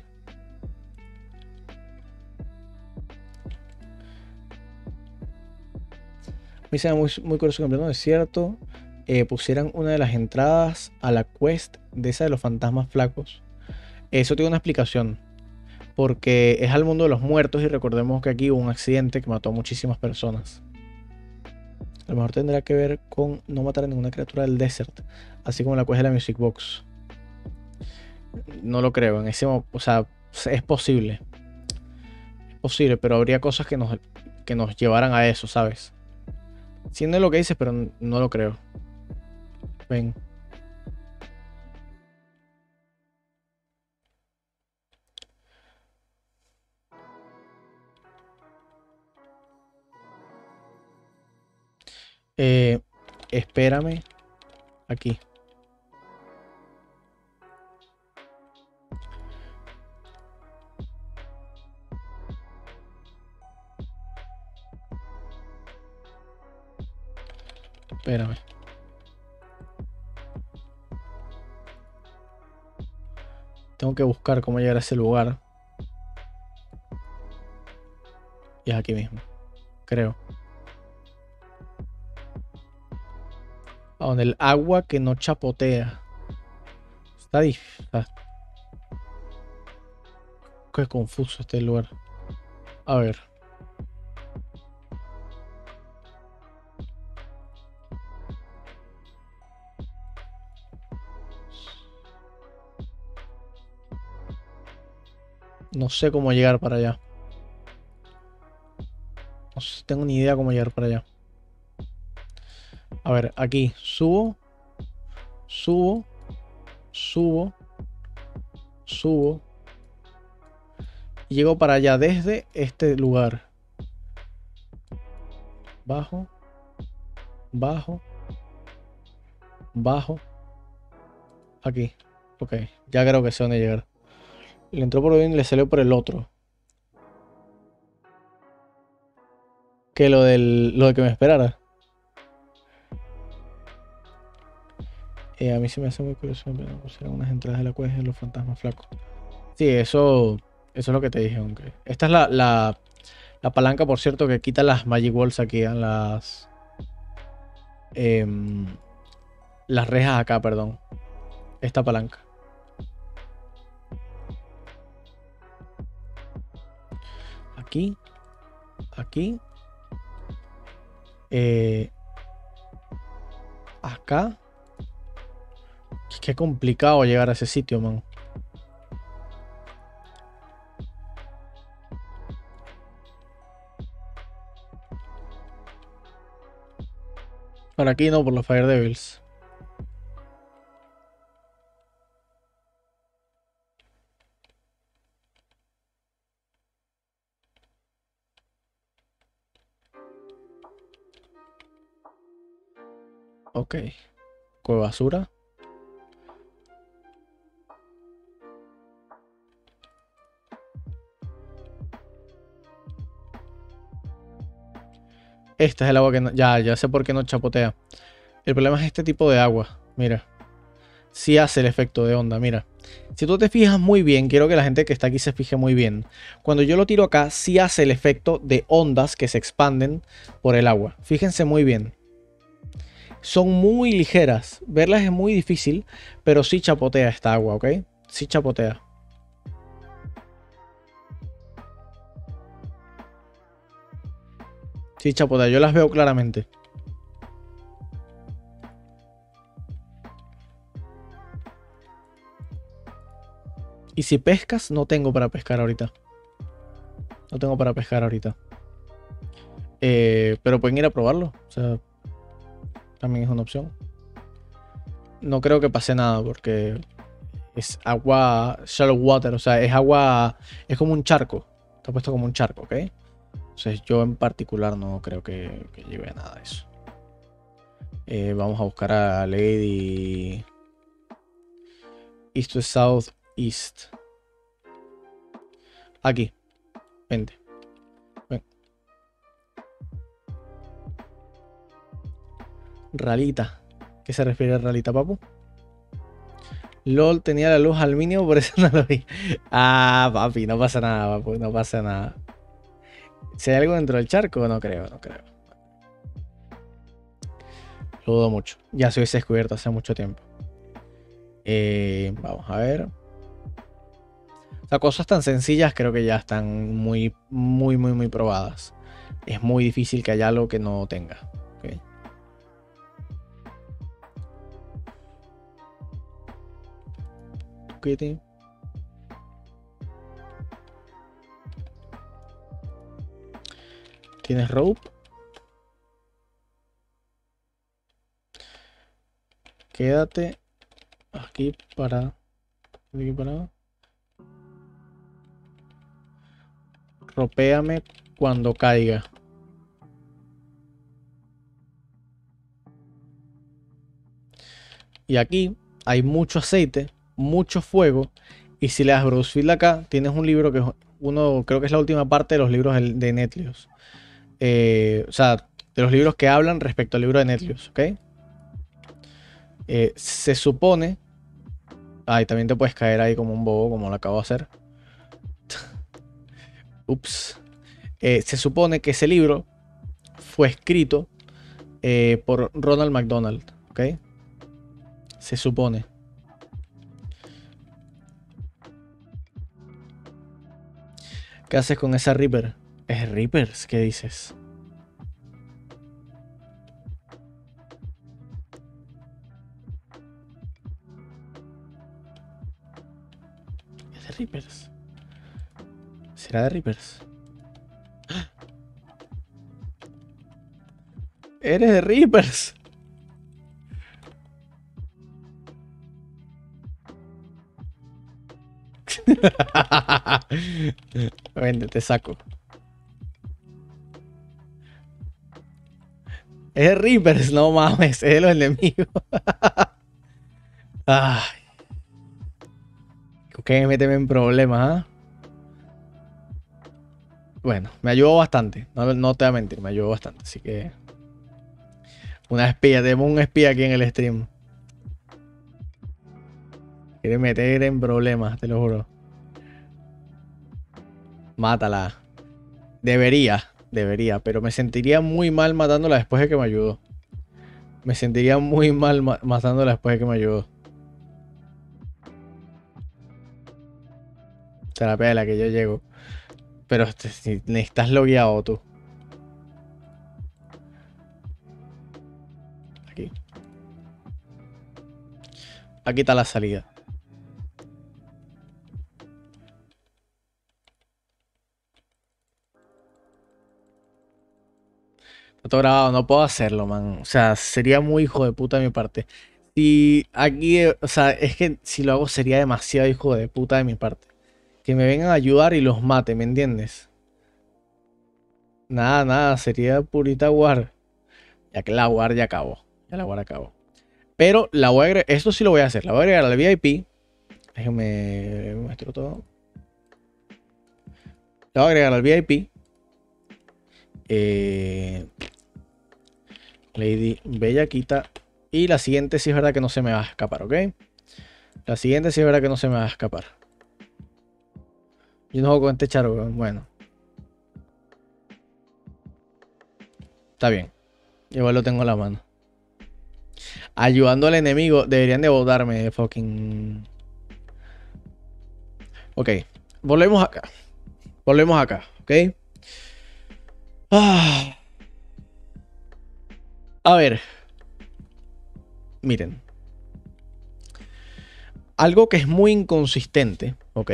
Me dice muy, muy curioso que en pleno desierto eh, pusieran una de las entradas a la quest de esa de los fantasmas flacos. Eso tiene una explicación. Porque es al mundo de los muertos y recordemos que aquí hubo un accidente que mató a muchísimas personas. A lo mejor tendrá que ver con no matar a ninguna criatura del desert, así como la quest de la Music Box. No lo creo. En ese, mo- o sea, es posible. Es posible, pero habría cosas que nos, que nos llevaran a eso, ¿sabes? Siendo lo que dices, pero n- no lo creo. Ven. Eh, espérame aquí. Espérame. Tengo que buscar cómo llegar a ese lugar. Y es aquí mismo. Creo. A donde el agua que no chapotea. Está difícil. Qué confuso este lugar. A ver. No sé cómo llegar para allá. No sé, tengo ni idea cómo llegar para allá. A ver, aquí. Subo. Subo. Subo. Subo. Y llego para allá desde este lugar. Bajo. Bajo. Bajo. Aquí. Ok. Ya creo que sé dónde llegar. Le entró por bien y le salió por el otro. Que lo del. Lo de que me esperara. Eh, a mí se me hace muy curioso. Pero pusieron unas entradas de la cueva de los fantasmas flacos. Sí, eso. Eso es lo que te dije, aunque. Esta es la, la, la palanca, por cierto, que quita las Magic Walls aquí en las. em, las rejas acá, perdón. Esta palanca. Aquí. Aquí. Eh, acá. Qué complicado llegar a ese sitio, man. Por aquí no, por los Fire Devils. Ok. Cueva basura. Este es el agua que no... Ya, ya sé por qué no chapotea. El problema es este tipo de agua. Mira. Sí hace el efecto de onda, mira. Si tú te fijas muy bien, quiero que la gente que está aquí se fije muy bien. Cuando yo lo tiro acá, sí hace el efecto de ondas que se expanden por el agua. Fíjense muy bien. Son muy ligeras. Verlas es muy difícil, pero sí chapotea esta agua, ¿ok? Sí chapotea. Sí chapotea, yo las veo claramente. Y si pescas, no tengo para pescar ahorita. No tengo para pescar ahorita. Eh, pero pueden ir a probarlo. O sea, también es una opción. No creo que pase nada porque es agua shallow water. O sea, es agua... Es como un charco. Está puesto como un charco, ¿ok? Entonces yo en particular no creo que, que lleve a nada de eso. Eh, vamos a buscar a Lady... East to South East. Aquí. Vente. Ven. Ralita. ¿Qué se refiere a Ralita, papu? LOL tenía la luz al mínimo, por eso no lo vi. Ah, papi, no pasa nada, papu, no pasa nada. Si hay algo dentro del charco, no creo, no creo. Lo dudo mucho. Ya se hubiese descubierto hace mucho tiempo. Eh, vamos a ver. O sea, cosas tan sencillas creo que ya están muy, muy, muy, muy probadas. Es muy difícil que haya algo que no tenga. ¿Okay? Kitty. ¿Tienes rope? Quédate aquí para... Aquí para... Ropéame cuando caiga. Y aquí hay mucho aceite, mucho fuego. Y si le das Browsfield acá, tienes un libro que es uno, creo que es la última parte de los libros de, de Netlius. Eh, o sea, de los libros que hablan respecto al libro de Netlius, ¿ok? Eh, se supone... Ay, también te puedes caer ahí como un bobo, como lo acabo de hacer. Ups. Eh, se supone que ese libro fue escrito eh, por Ronald McDonald, ¿ok? Se supone. ¿Qué haces con esa Reaper? ¿Es Reapers? ¿Qué dices? ¿Es de Reapers? ¿Será de Reapers? ¡Eres de Reapers! Vente, te saco. Es de Reapers, no mames, es de los enemigos. Ay. Ok, méteme en problemas, ¿ah? Bueno, me ayudó bastante. No, no te voy a mentir, me ayudó bastante. Así que... Una espía, tenemos un espía aquí en el stream. Quiere meter en problemas, te lo juro. Mátala. Debería, debería, pero me sentiría muy mal matándola después de que me ayudó. Me sentiría muy mal ma matándola después de que me ayudó. Se la pela que yo llego. Pero este, si estás logueado tú. Aquí. Aquí está la salida. Está todo grabado, no puedo hacerlo, man. O sea, sería muy hijo de puta de mi parte. Si aquí, eh, o sea, es que si lo hago sería demasiado hijo de puta de mi parte. Que me vengan a ayudar y los mate, ¿me entiendes? Nada, nada, sería purita war. Ya que la war ya acabó. Ya la war acabó. Pero la voy a agregar, esto sí lo voy a hacer. La voy a agregar al V I P. Déjenme muestro todo. La voy a agregar al V I P. Eh, Lady Bellaquita. Y la siguiente sí es verdad que no se me va a escapar, ¿ok? La siguiente sí es verdad que no se me va a escapar. Yo no juego con este charo, bueno. Está bien. Igual lo tengo en la mano. Ayudando al enemigo. Deberían de votarme, fucking... Ok. Volvemos acá. Volvemos acá, ¿ok? Ah. A ver. Miren. Algo que es muy inconsistente, ¿ok?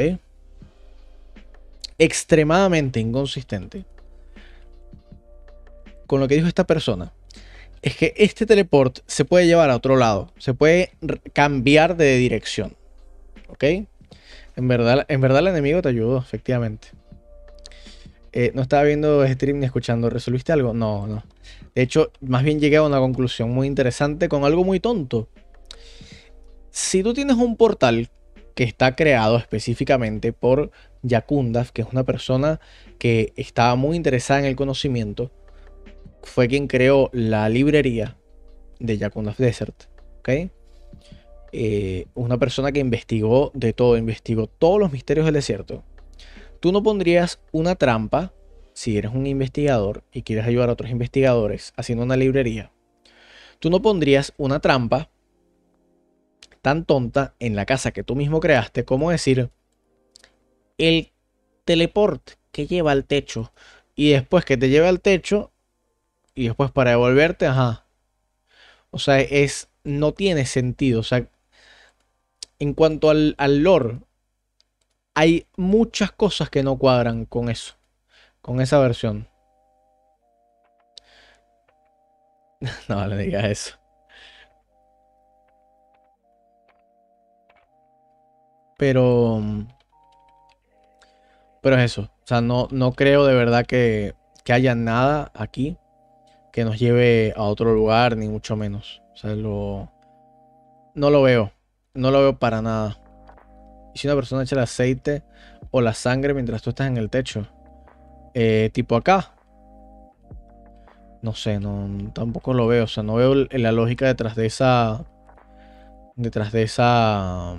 Extremadamente inconsistente con lo que dijo esta persona es que este teleport se puede llevar a otro lado, se puede cambiar de dirección, ¿ok? En verdad, en verdad el enemigo te ayudó, efectivamente. Eh, no estaba viendo stream ni escuchando. ¿Resolviste algo? No, no. De hecho, más bien llegué a una conclusión muy interesante con algo muy tonto. Si tú tienes un portal que está creado específicamente por Yakundaf, que es una persona que estaba muy interesada en el conocimiento, fue quien creó la librería de Yakundaf Desert, ¿ok? Eh, una persona que investigó de todo, investigó todos los misterios del desierto. Tú no pondrías una trampa si eres un investigador y quieres ayudar a otros investigadores haciendo una librería. Tú no pondrías una trampa tan tonta en la casa que tú mismo creaste como decir el teleport que lleva al techo y después que te lleve al techo y después para devolverte, ajá. O sea, es, no tiene sentido. O sea, En cuanto al, al lore, hay muchas cosas que no cuadran con eso, con esa versión. No le digas eso. Pero, pero es eso. O sea, no, no creo de verdad que, que haya nada aquí que nos lleve a otro lugar, ni mucho menos. O sea, lo, no lo veo. No lo veo para nada. Y si una persona echa el aceite o la sangre mientras tú estás en el techo, eh, tipo acá, no sé, no, tampoco lo veo. O sea, no veo l- la lógica detrás de esa. Detrás de esa.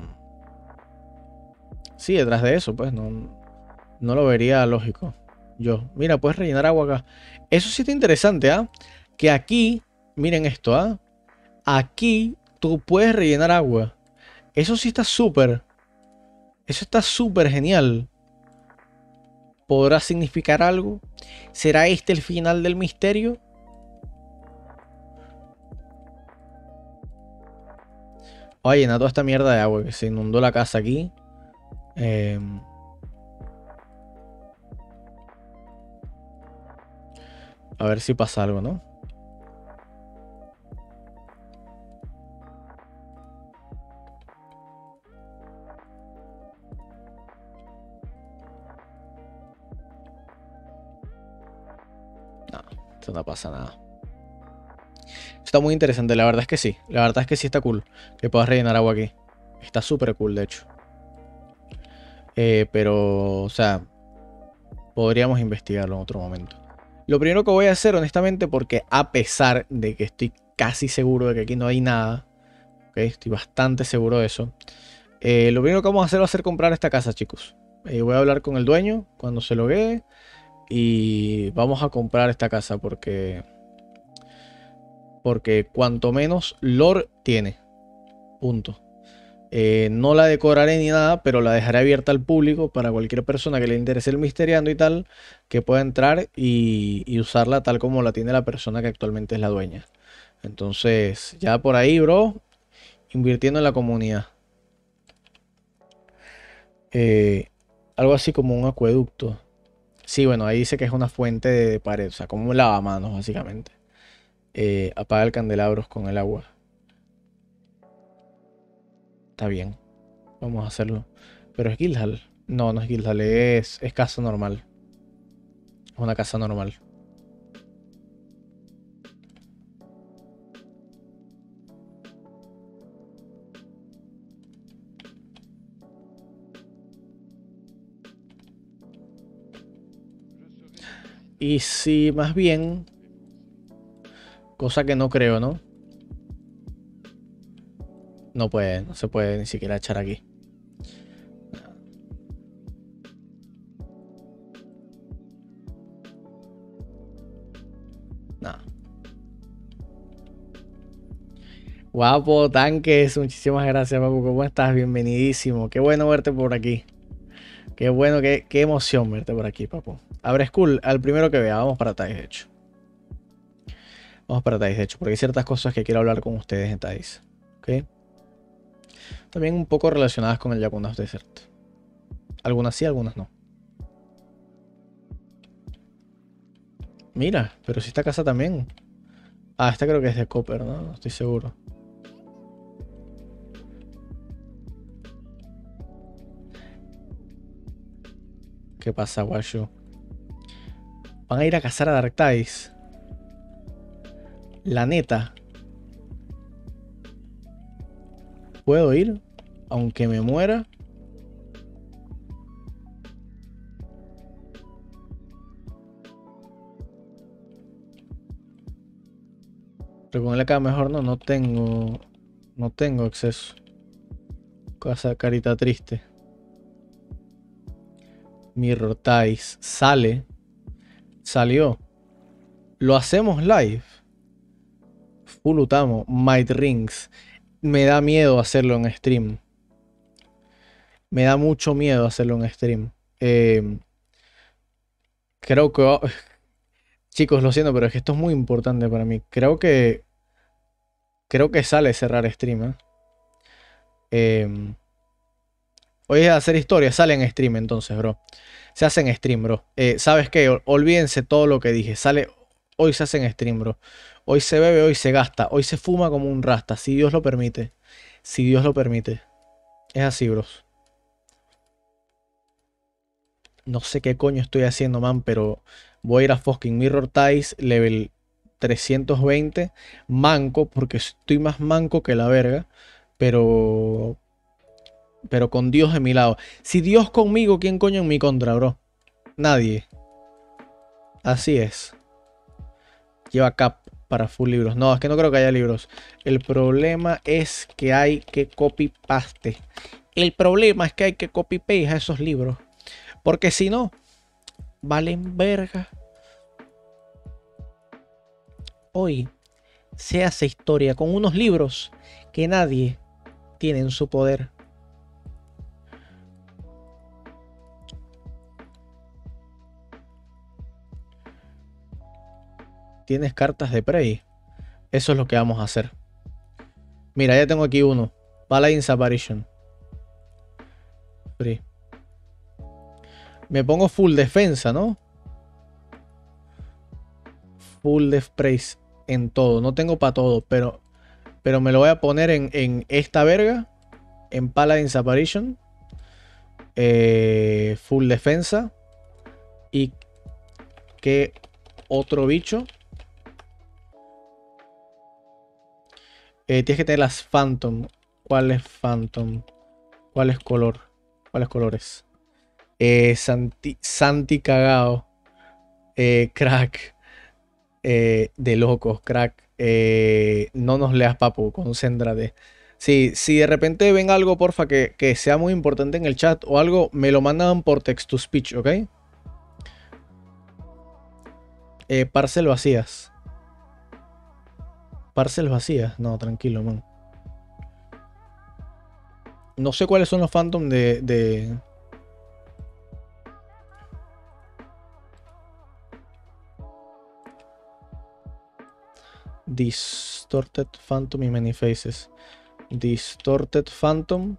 Sí, detrás de eso, pues no, no lo vería lógico. Yo, mira, puedes rellenar agua acá. Eso sí está interesante, ¿ah? Que aquí, miren esto, ¿ah? Aquí tú puedes rellenar agua. Eso sí está súper. Eso está súper genial. ¿Podrá significar algo? ¿Será este el final del misterio? Oye, llenar toda esta mierda de agua que se inundó la casa aquí. Em, a ver si pasa algo, ¿no? No, esto no pasa nada. Está muy interesante, la verdad es que sí. La verdad es que sí está cool que puedas rellenar agua aquí. Está súper cool, de hecho. Eh, pero, o sea, podríamos investigarlo en otro momento. Lo primero que voy a hacer, honestamente, porque a pesar de que estoy casi seguro de que aquí no hay nada, ¿ok? Estoy bastante seguro de eso. Eh, lo primero que vamos a hacer va a ser comprar esta casa, chicos. Eh, voy a hablar con el dueño cuando se loguee y vamos a comprar esta casa porque porque cuanto menos lore tiene. Punto. Eh, no la decoraré ni nada, pero la dejaré abierta al público para cualquier persona que le interese el misteriando y tal, que pueda entrar y, y usarla tal como la tiene la persona que actualmente es la dueña. Entonces, ya por ahí, bro, invirtiendo en la comunidad. Eh, algo así como un acueducto. Sí, bueno, ahí dice que es una fuente de pared, o sea, como un lavamanos, básicamente. Eh, apaga el candelabros con el agua. Está bien, vamos a hacerlo. Pero es Guildhall. No, no es Guildhall, es, es casa normal. Es una casa normal. Y si más bien, cosa que no creo, ¿no? No puede, no se puede ni siquiera echar aquí. No. Guapo, tanques, muchísimas gracias, papu. ¿Cómo estás? Bienvenidísimo. Qué bueno verte por aquí. Qué bueno, qué, qué emoción verte por aquí, papu. Abre School, al primero que vea. Vamos para Thais, de hecho. Vamos para Thais, de hecho, porque hay ciertas cosas que quiero hablar con ustedes en Thais. ¿Ok? También un poco relacionadas con el Yakuna Desert. Algunas sí, algunas no. Mira, pero si esta casa también. Ah, esta creo que es de Copper, ¿no? No estoy seguro. ¿Qué pasa, Washu? Van a ir a cazar a Darktais. La neta. ¿Puedo ir? Aunque me muera. Pero con el acá mejor no, no tengo. No tengo acceso. Casa carita triste. Mirror Ties. Sale. Salió. Lo hacemos live. Full Utamo. Might Rings. Me da miedo hacerlo en stream. Me da mucho miedo hacerlo en stream. Eh, creo que... Chicos, lo siento, pero es que esto es muy importante para mí. Creo que... Creo que sale cerrar stream, ¿eh? Eh, Hoy es hacer historia, sale en stream entonces, bro. Se hace en stream, bro. Eh, ¿sabes qué? Ol- Olvídense todo lo que dije. Sale, hoy se hace en stream, bro. Hoy se bebe, hoy se gasta. Hoy se fuma como un rasta, si Dios lo permite. Si Dios lo permite. Es así, bros. No sé qué coño estoy haciendo, man, pero voy a ir a fucking Mirror Ties level trescientos veinte. Manco, porque estoy más manco que la verga. Pero... Pero con Dios de mi lado. Si Dios conmigo, ¿quién coño en mi contra, bro? Nadie. Así es. Lleva cap para full libros. No, es que no creo que haya libros. El problema es que hay que copy paste. El problema es que hay que copy paste a esos libros. Porque si no, valen verga. Hoy se hace historia con unos libros que nadie tiene en su poder. Tienes cartas de Prey. Eso es lo que vamos a hacer. Mira, ya tengo aquí uno. Paladin's Apparition. Free. Me pongo full defensa, ¿no? Full def praise en todo. No tengo para todo, pero, pero me lo voy a poner en, en esta verga. En Paladin's Apparition. Eh, full defensa. Y que otro bicho. Eh, tienes que tener las Phantom. ¿Cuál es Phantom? ¿Cuál es color? ¿Cuáles colores? Eh, Santi, Santi cagao. Eh, crack. Eh, de locos, crack. Eh, no nos leas, papu. Concéntrate. Sí, si de repente ven algo, porfa, que, que sea muy importante en el chat o algo, me lo mandan por text to speech, ¿ok? Eh, parcel vacías. Parcel vacías. No, tranquilo, man. No sé cuáles son los Phantom de... de... Distorted Phantom y Many Faces. Distorted Phantom.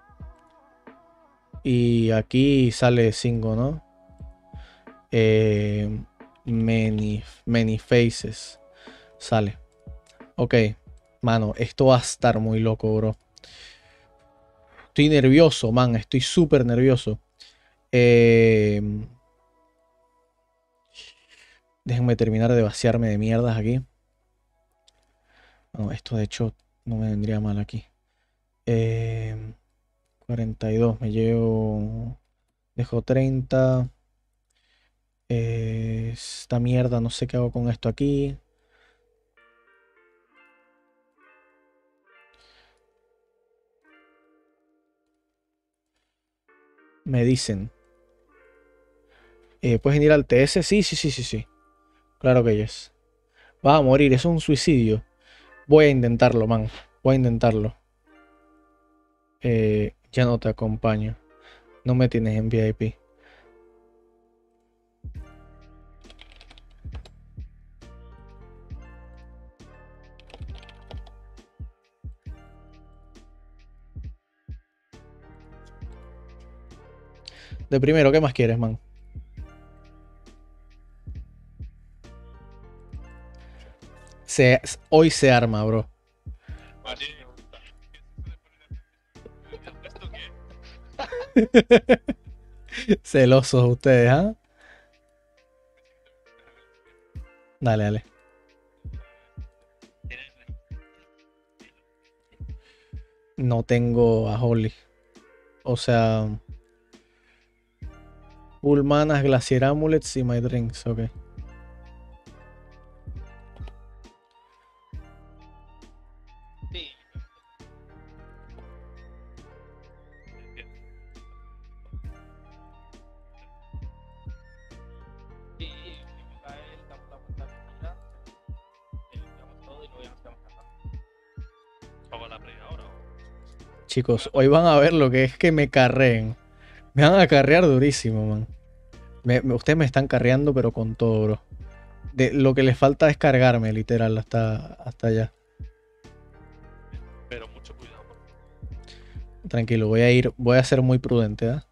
Y aquí sale cinco, ¿no? Eh, many, many Faces. Sale. Ok. Mano, esto va a estar muy loco, bro. Estoy nervioso, man. Estoy súper nervioso. Eh, déjenme terminar de vaciarme de mierdas aquí. No, esto de hecho no me vendría mal aquí. Eh, cuarenta y dos, me llevo... Dejo treinta. Eh, esta mierda, no sé qué hago con esto aquí. Me dicen. Eh, ¿puedes venir al T S? Sí, sí, sí, sí, sí. Claro que yes. Vas a morir, eso es un suicidio. Voy a intentarlo, man. Voy a intentarlo. Eh, ya no te acompaño. No me tienes en V I P. De primero, ¿qué más quieres, man? Se, hoy se arma, bro. Celosos ustedes, ¿ah? Dale, dale. No tengo a Holly. O sea... Full manas, Glacier Amulets y My Drinks, ok. Chicos, hoy van a ver lo que es que me carreen. Me van a carrear durísimo, man. Me, me- ustedes me están carreando, pero con todo, bro. De, lo que les falta es cargarme, literal, hasta, hasta allá. Pero mucho cuidado. Por favor. Tranquilo, voy a ir, voy a ser muy prudente, ¿ah?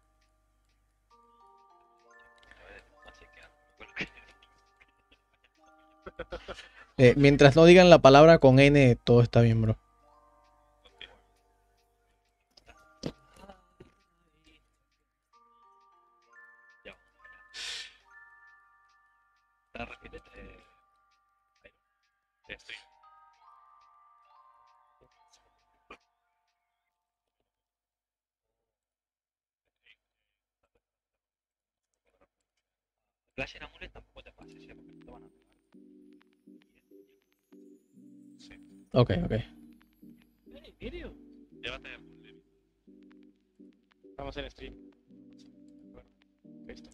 Eh, mientras no digan la palabra con N, todo está bien, bro. Ya. Ah, repítete. Ahí. Estoy. Flash en amulet tampoco te pases, ¿eh? Porque no te van a pegar. Sí. Ok, ok. Hey, Mirio. Llévate el Levi. Estamos en stream. Bueno, listo.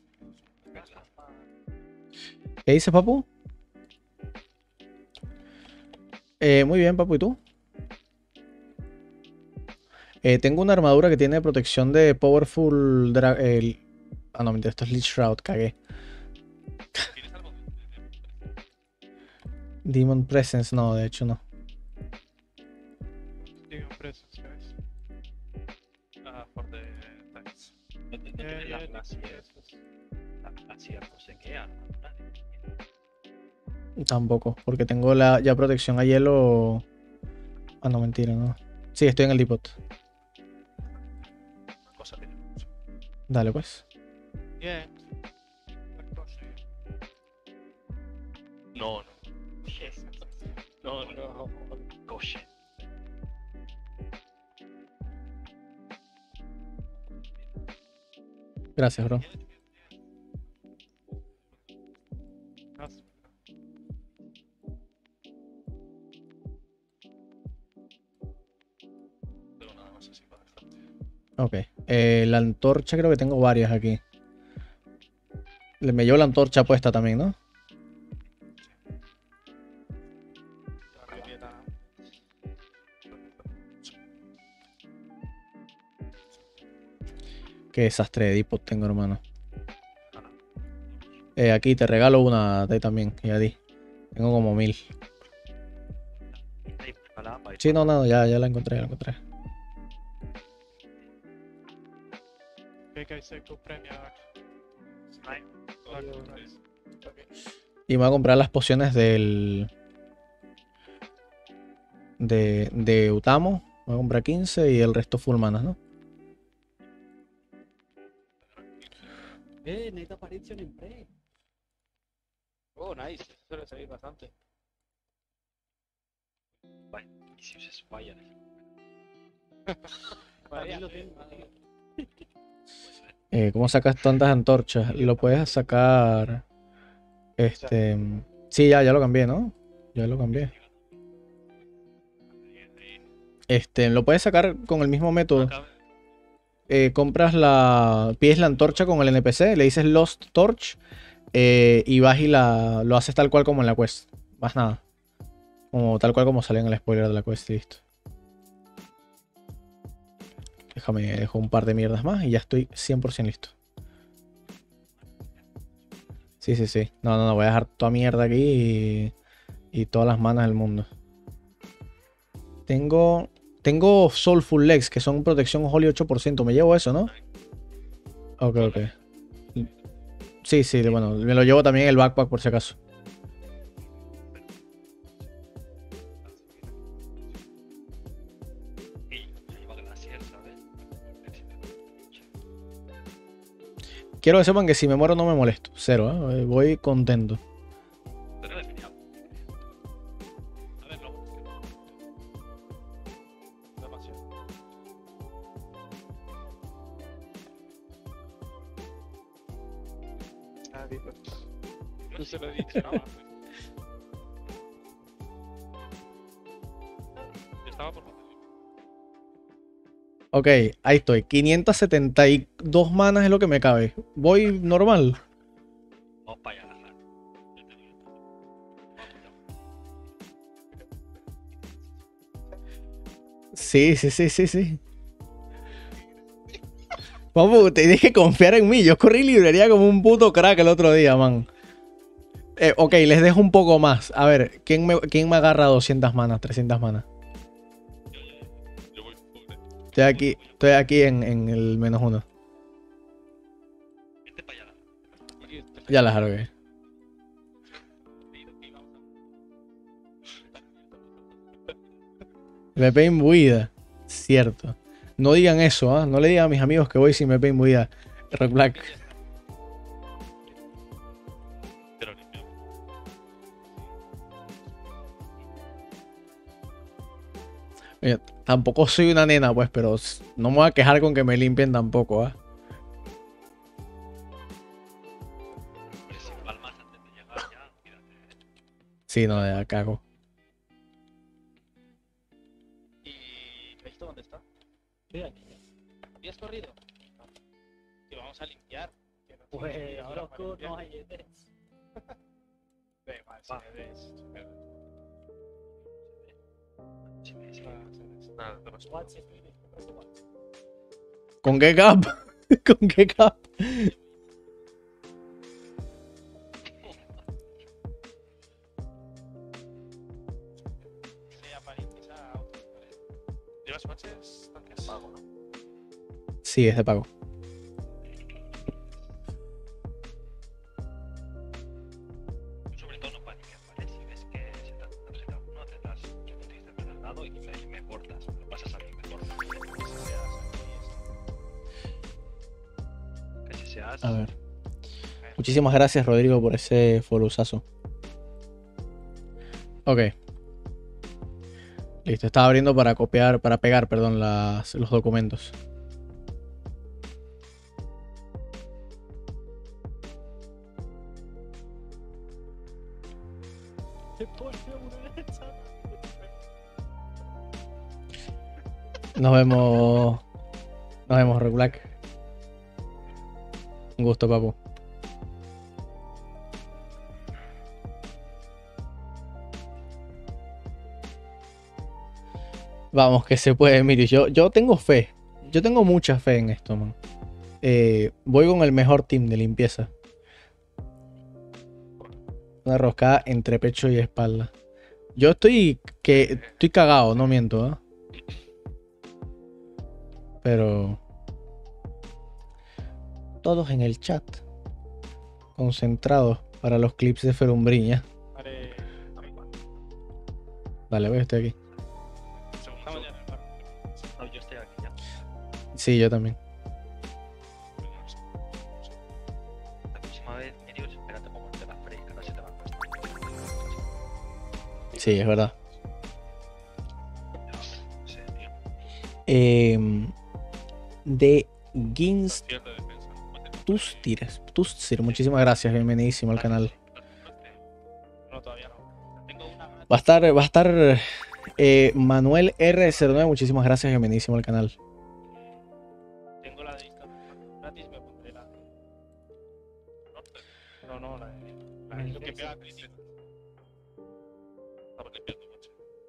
¿Qué dices, papu? Eh, muy bien, papu, ¿y tú? Eh, tengo una armadura que tiene protección de Powerful Dra- el... Ah, no, mentira, esto es Lich Shroud, cagué. ¿Tienes algo? Demon Presence, no, de hecho no. Demon Presence, guys. Ah, for the tanks. No te- no tienes la glacier. La glacier, no sé qué arma. Tampoco, porque tengo la ya protección a hielo. Ah, no, mentira, no. Sí, estoy en el depot. Una cosa tiene mucho. Dale, pues. Bien. No, no. Yes. No, no. Coche. Gracias, bro. Pero nada más así para dejarte. Ok. Eh, la antorcha creo que tengo varias aquí. Le- Me llevo la antorcha puesta también, ¿no? Qué desastre de depot tengo, hermano. Eh, aquí te regalo una de también. Y a ti. Tengo como mil. Ahí, búscala para ir Sí, no, para- no, ya, ya la encontré, ya la encontré. Y me voy a comprar las pociones del... De, de Utamo. Voy a comprar quince y el resto full manas, ¿no? Eh, necesito aparición en pre. Oh, nice. Suele salir bastante. Vale, y si usas Fire. Ahí lo tengo, tío. Eh, ¿cómo sacas tantas antorchas? Lo puedes sacar... Este... Sí, ya, ya lo cambié, ¿no? Ya lo cambié. Este, lo puedes sacar con el mismo método. Eh, compras la... Pides la antorcha con el N P C, le dices Lost Torch eh, y vas y la, lo haces tal cual como en la quest. Más nada. Como tal cual como sale en el spoiler de la quest y listo. Déjame, dejo un par de mierdas más y ya estoy cien por ciento listo. Sí, sí, sí. No, no, no, voy a dejar toda mierda aquí y, y todas las manas del mundo. Tengo... Tengo Soulful Legs, que son protección Holy ocho por ciento. Me llevo eso, ¿no? Ok, ok. Sí, sí, bueno, me lo llevo también en el backpack por si acaso. Y ahí va Glacier, ¿sabes? Quiero que sepan que si me muero no me molesto. Cero, ¿eh? Voy contento. Pero definido. A ver, no. Demasiado. Ah, digo. No se lo he dicho nada. Yo estaba por matar. Ok, ahí estoy. quinientas setenta y dos manas es lo que me cabe. Voy normal. Vamos para allá, Rafa. Yo te digo. Sí, sí, sí, sí, sí. Vamos, tienes que confiar en mí. Yo corrí librería como un puto crack el otro día, man. Eh, ok, les dejo un poco más. A ver, ¿quién me, quién me agarra doscientas manas, trescientas manas? Yo voy full, eh. Estoy aquí, estoy aquí en, en el menos uno. Vente para allá. Ya las arrogué. M P imbuida. Cierto. No digan eso, ¿ah? No le digan a mis amigos que voy sin M P imbuida. Rock Black. Pero limpio. Oye, tampoco soy una nena, pues, pero s- no me voy a quejar con que me limpien tampoco, ¿ah? Pero si palmas antes de llegar ya, cuídate. Sí, no, ya cago. ¿Y esto dónde está? Sí, aquí. ¿Habías corrido? Que vamos a limpiar. Que no Pues tiene ahora para oscuro limpiar. no hay E T. Ve, vale, si me ves, si me ves. Si me dice Ah, se ves. nada, no pasa What, si estoy listo, pero igual. ¿Con qué cap? ¿Con qué cap? Sea para limpiar autos, ¿vale? ¿Llevas coches? ¿Tanques? Pago, ¿no? Sí, es de pago. Sobre todo no paniques, ¿vale? Si ves que se te se te uno, te das que te diste por el lado y me, me cortas. Me pasas a mí, me cortas. Que si seas aquí, que si seas... A ver. Muchísimas gracias, Rodrigo, por ese followzazo. Ok. Listo, estaba abriendo para copiar, para pegar, perdón, las, los documentos. Se pone una derecha. Nos vemos. Nos vemos, Rock Black. Un gusto, papu. Vamos, que se puede, Mirius. Yo, yo tengo fe. Yo tengo mucha fe en esto, man. Eh, voy con el mejor team de limpieza. Una roscada entre pecho y espalda. Yo estoy que estoy cagado, no miento, ¿eh? Pero todos en el chat concentrados para los clips de Ferumbriña. Vale. Vale, voy, estoy aquí. Estamos ya en el barco. No, yo estoy aquí ya. Sí, yo también. La próxima vez, Mirius, espérate como te la fresca, no se te va a costar. Sí, es verdad. Sí, tío. Eh, de Gins Pierde defensa. Tustir. Tustir, muchísimas gracias, bienvenidísimo al canal. No, todavía no. Tengo una más. Va a estar, va a estar eh, Manuel R cero nueve, muchísimas gracias, bienvenidísimo al canal. Tengo la de Instagram gratis, me pondré la de. No, no, la de. La de lo que pega crítica. Estamos limpiando coche.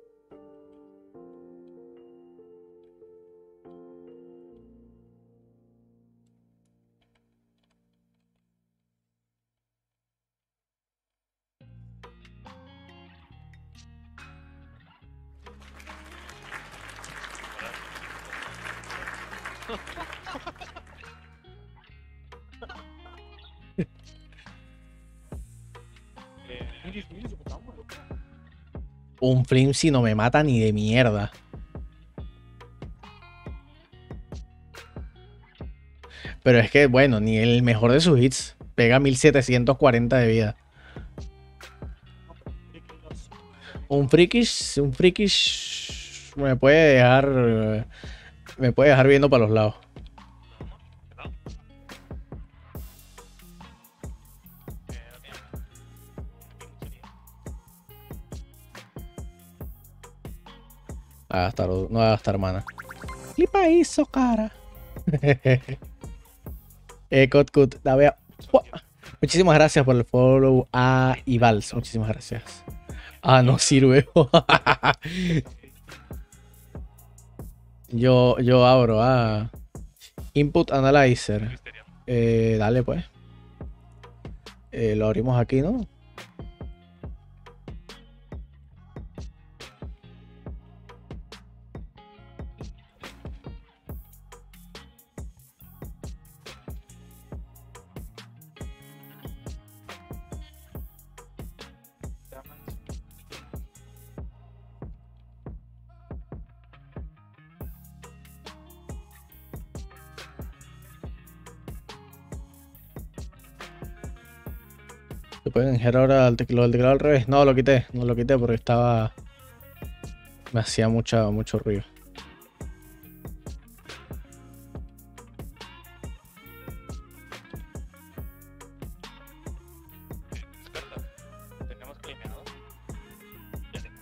Eh, Miris, miris, se puta madre. Un Flimsy no me mata ni de mierda. Pero es que, bueno, ni el mejor de sus hits pega mil setecientos cuarenta de vida. Un Freakish, un Freakish me puede dejar, eh, me puede dejar viendo para los lados. Va a gastar, no va a gastar mana. Flipa hizo cara. eh, Kotcut, la vea. Uah. Muchísimas gracias por el follow a Ivals. Muchísimas gracias. Ah, no sirve. yo, yo abro a Input Analyzer. Eh, dale pues. Eh, lo abrimos aquí, ¿no? pueden girar ahora al teclado, el teclado al revés. No, lo quité, no lo quité porque estaba... Me hacía mucha, mucho ruido. Descarta. Tenemos claimeado. Ya tengo.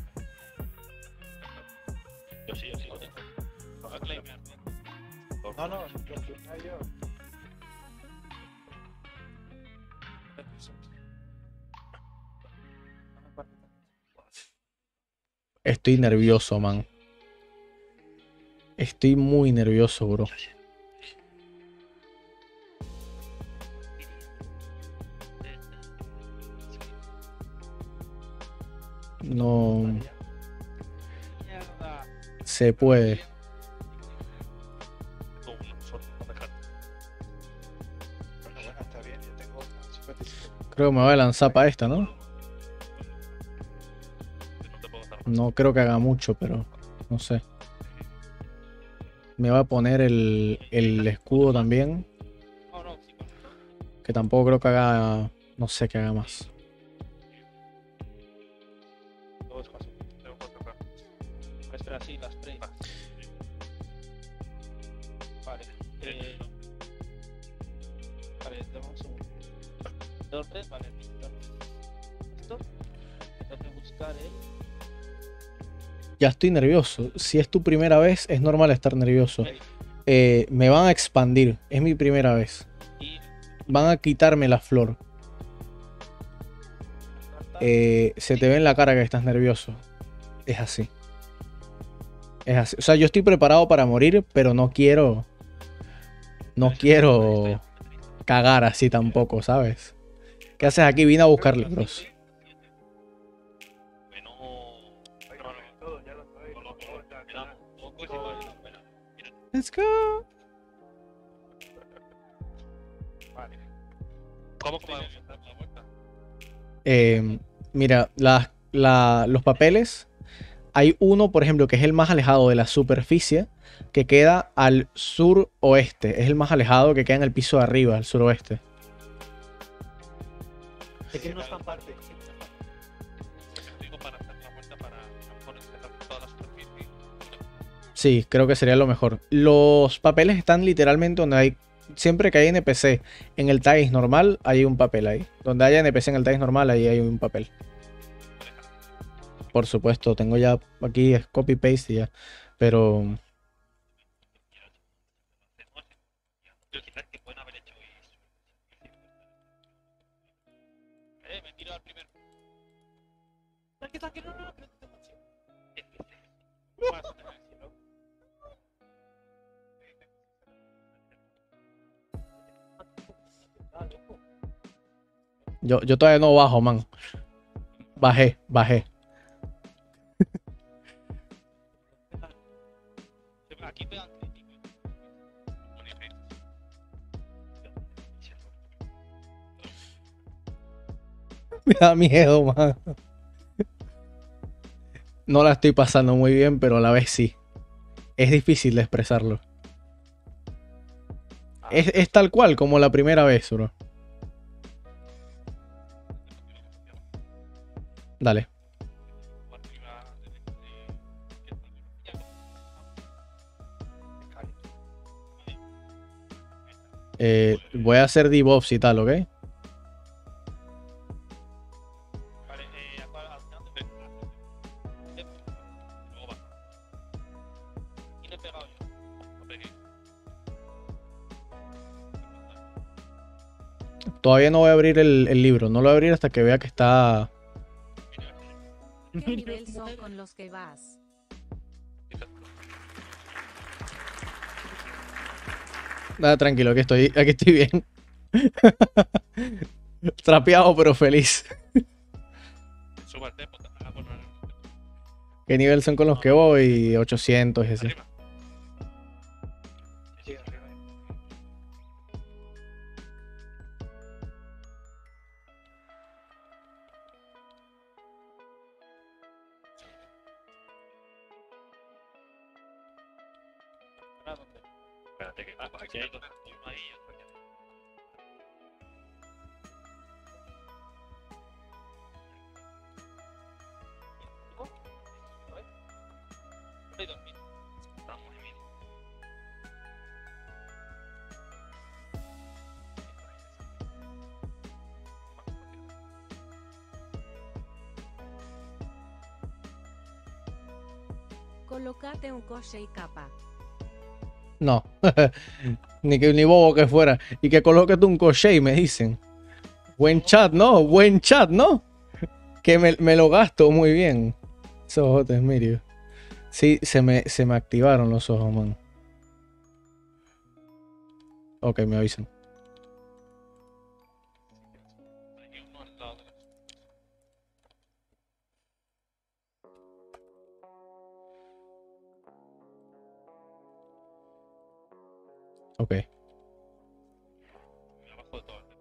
Yo sí, yo sí lo tengo. Va a claimear. No, no, yo, yo, yo. Estoy nervioso, man. Estoy muy nervioso, bro. No Mierda. se puede. Tengo uno solo, no me dejar. Bueno, bueno, está bien, yo tengo cincuenta y cinco. Creo que me voy a lanzar para esta, ¿no? No te puedo dar más. No creo que haga mucho, pero no sé. Me va a poner el, el escudo también. Oh, no, sí, bueno. Que tampoco creo que haga... No sé que haga más. Todo es fácil. Tengo cuatro acá. Espera, sí, las spray. Vale. Eh... Vale, dame un segundo. Dos, tres, vale, listo. Esto. Tengo que buscar el... Ya estoy nervioso. Si es tu primera vez, es normal estar nervioso. Eh, me van a expandir. Es mi primera vez. Y... Van a quitarme la flor. Eh, se te ve en la cara que estás nervioso. Es así. Es así. O sea, yo estoy preparado para morir, pero no quiero... No quiero cagar así tampoco, ¿sabes? ¿Qué haces aquí? Vine a buscar libros. Bueno. Oiga, No, no, todo, ya lo sabéis. no, no, no, Todo está mira, acá. poco es igual, no, mira, mira. Let's go. Vale. ¿Cómo que me voy a dar la vuelta? Eh, mira, la- la- los papeles. Hay uno, por ejemplo, que es el más alejado de la superficie, que queda al suroeste. Es el más alejado que queda en el piso de arriba, al suroeste. Es que no está en parte. Te digo para hacer la vuelta para a lo mejor empezar por toda la superficie. Sí, creo que sería lo mejor. Los papeles están literalmente donde hay. Siempre que hay N P C en el Tagis normal, hay un papel ahí. Donde haya N P C en el Tagis normal, ahí hay un papel. Por supuesto, tengo ya aquí es copy paste y ya. Pero Yo quizás que pueden haber hecho eso. Eh, me tiro al primero. ¿Sabes qué tal que no, no, que no te tengo acción? Más o menos, ¿sí, no? Ah, loco. yo, yo todavía no bajo, man. Bajé, bajé. Aquí pegan crítico. Me da miedo, man. No la estoy pasando muy bien, pero a la vez sí. Es difícil de expresarlo. Es, es tal cual como la primera vez, bro. Dale. Eh, voy a hacer debuffs y tal, ¿ok? Vale, eh, ¿a cuál- a dónde? Eh, Luego va. ¿Y le he pegado yo? No pegué. Todavía no voy a abrir el, el libro. No lo voy a abrir hasta que vea que está... ¿Qué nivel son con los que vas? Nada, tranquilo, aquí estoy, aquí estoy bien. Trapeado pero feliz. Suba el tempo. Ah, bueno, no, no. ¿Qué nivel son con los que voy? ochocientos y así. Arriba. Sí, arriba. ¿A dónde? Espérate que aquí hay dos. Uno ahí y otro aquí. Colócate un coche y capa. No. Ni que ni bobo que fuera. Y que coloques un coche, me dicen. Buen chat, ¿no? Buen chat, ¿no? Que me, me lo gasto muy bien. Esos ojotes, Mirio. Sí, se me, se me activaron los ojos, man. Ok, me avisan. Hay uno al lado de la- Ok. abajo de todo.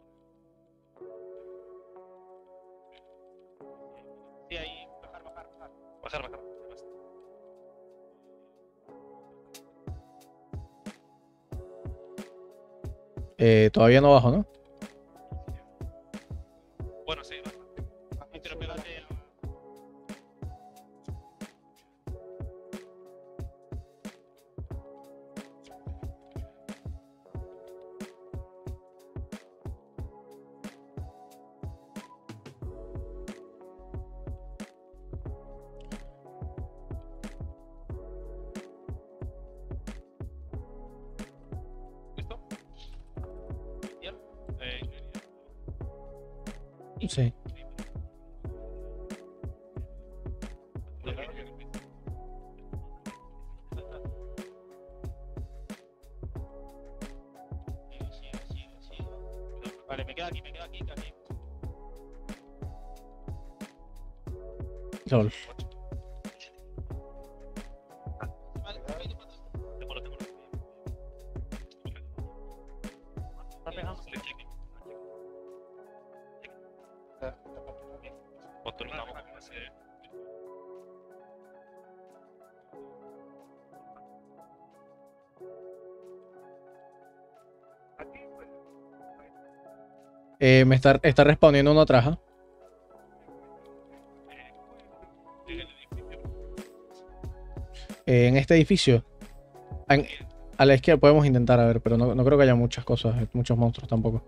Sí, ahí, bajar, bajar, bajar. Bajar, bajar. Basta. Eh, todavía no bajo, ¿no? Bueno, sí, basta. Pero pégate a... ¿Listo? ¿Bien? Eh, ingeniería. Sí. Sigo, sigo, sigo, sigo. Vale, me queda aquí, me queda aquí, aquí. Lol. Vale, vale, vale. Tengo, lo tengo, lo tengo. Está pegando. Sí, cheque. Controlamos con ese. Eh, me está, está respawniendo uno atrás, ¿ah? En el edificio. Eh, en este edificio. En- a la izquierda podemos intentar, a ver, pero no, no creo que haya muchas cosas, muchos monstruos tampoco.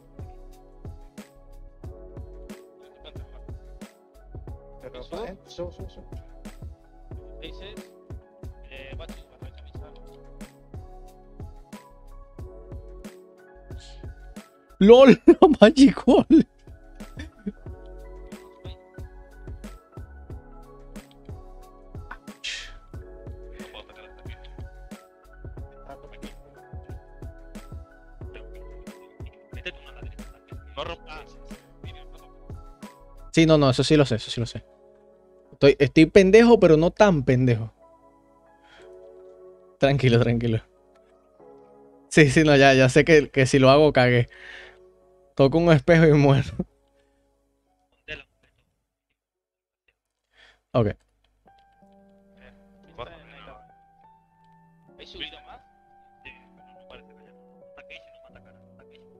Pero, ¿Eso? eh, sub, sub, sub. Dices, eh, Bachi, vas a avisar. ¡Lol! ¡Magic Wall! No puedo atacar hasta aquí. Ah, por aquí. Métete una a la derecha también. No rompas. Mira, no rompas. Sí, no, no, eso sí lo sé, eso sí lo sé. Estoy, estoy pendejo, pero no tan pendejo. Tranquilo, tranquilo. Sí, sí, no, ya, ya sé que, que si lo hago, cagué. Toco un espejo y muero. Ponte la- Ok. Corta, Está en la no. cama. ¿Hay subido más? Sí, pero no parece que haya. Ataque y si no me atacará. Ataque y si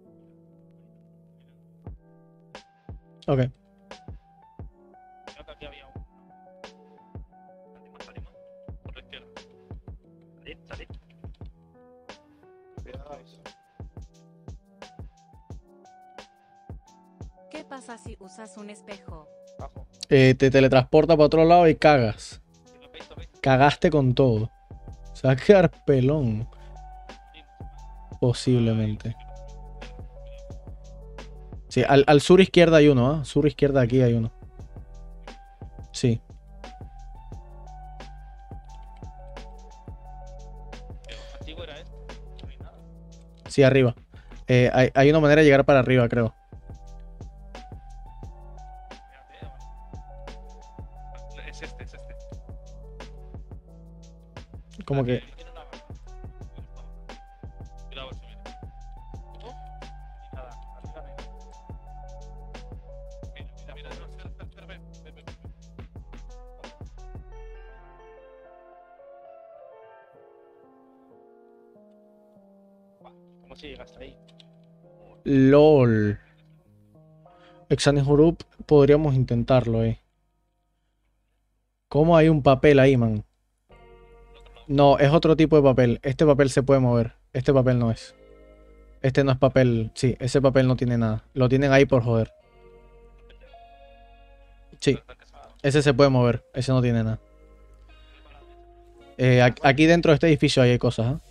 no. Ok. Creo que aquí había uno. Salimos, salimos. Por la izquierda. Salir, salir. Cuidado, eso. ¿Qué pasa si usas un espejo? Abajo. Eh, te teletransporta para otro lado y cagas. Si lo veis, lo veis. Cagaste con todo. Se va a quedar pelón. Posiblemente. Sí, al, al sur izquierda hay uno, ¿ah? Sur izquierda aquí hay uno. Sí. Antiguo era este. No hay nada. Sí, arriba. Eh, hay, hay una manera de llegar para arriba, creo. Espérate, vale. Es este, es este. Como que... Tiene una barra. Cuidado, si viene. ¿Cómo? Y nada, arriba no hay nada. Mira, mira, mira. No, espera, espera, espera, ven, ven, ven, ven. ¿Cómo se llega hasta ahí? LOL. Exanihurup, podríamos intentarlo, eh. ¿Cómo hay un papel ahí, man? No, es otro tipo de papel. Este papel se puede mover. Este papel no es. Este no es papel. Sí, ese papel no tiene nada. Lo tienen ahí por joder. Sí, ese se puede mover. Ese no tiene nada. Eh, ac- aquí dentro de este edificio hay cosas, ¿eh?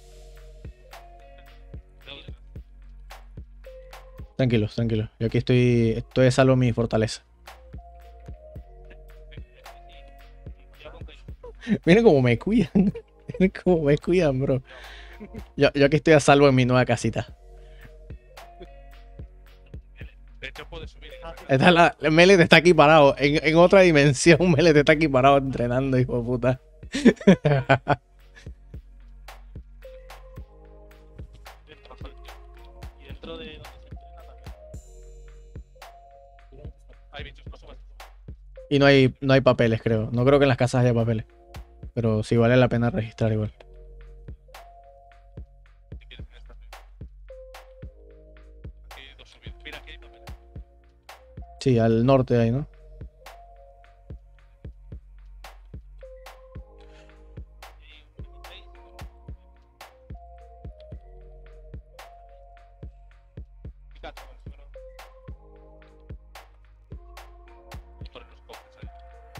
Tranquilos, tranquilos. Yo aquí estoy, estoy a salvo en mi fortaleza. Miren cómo me cuidan. Miren cómo me cuidan, bro. Yo, yo aquí estoy a salvo en mi nueva casita. De hecho, puedes subir. Esta es la, Melet está aquí parado. En, en otra dimensión, Melet está aquí parado entrenando, hijo de puta. Y dentro de donde se entrena también. Hay bichos, no subas. Y no hay, no hay papeles, creo. No creo que en las casas haya papeles. Pero sí vale la pena registrar igual. Si quieres, en esta. Aquí hay dos subidas. Mira, aquí hay papeles. Sí, al norte ahí, ¿no? Pikachu, bueno, pero Por los cofres ahí.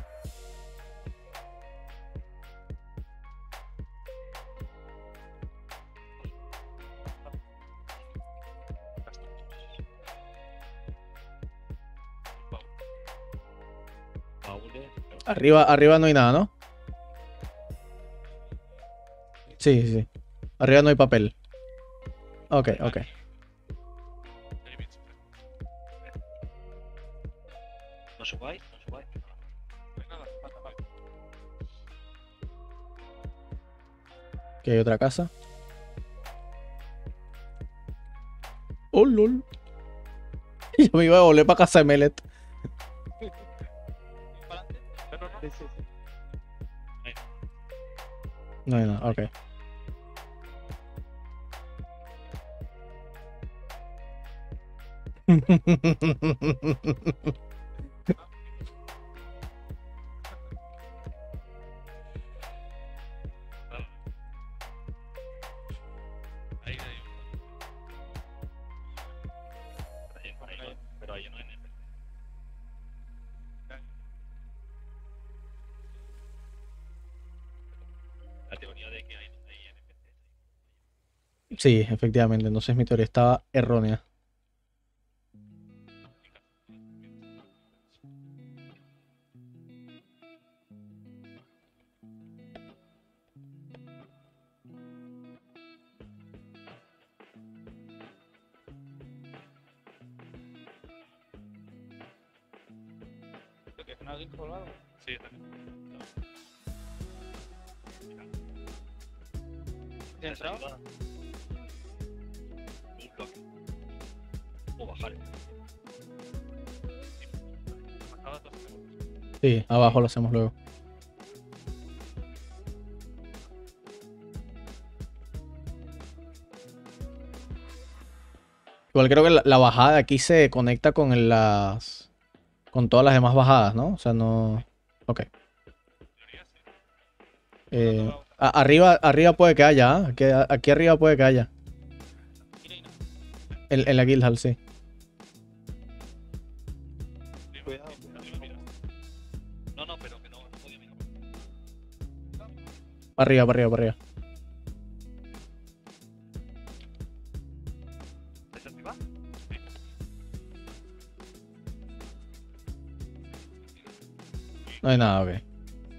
Baúles. Arriba, arriba no hay nada, ¿no? Sí, sí, sí. Arriba no hay papel. Ok, ok. Hay bichos. No subáis, no subáis. No hay nada, falta mal. Aquí hay otra casa. Oh, lol. Yo me iba a volver para casa de Melet. para adelante. Pero no. Sí, sí, sí. No hay nada, ok. Ahí hay un. Ahí, ahí, pero ahí no hay N P C. La teoría de que hay, hay N P C. Sí, efectivamente. Entonces mi teoría estaba errónea. ¿Qué es? ¿Alguien colgado? Sí, está bien. ¿Has entrado? Un bloque. O bajar. Acabas dos segundos. Sí, abajo lo hacemos luego. Igual creo que la, la bajada de aquí se conecta con las... con todas las demás bajadas, ¿no? O sea, no... Ok. Teoría, sí. Eh, a- arriba, arriba puede que haya, ¿ah? Aquí, aquí arriba puede que haya. Mira y no. En, en la Guildhall, sí. Cuidado, Mira, mira, mira. No, no, pero que no, no podía mirar. Para arriba, para arriba, para arriba. ¿Desde arriba? No hay nada, ok.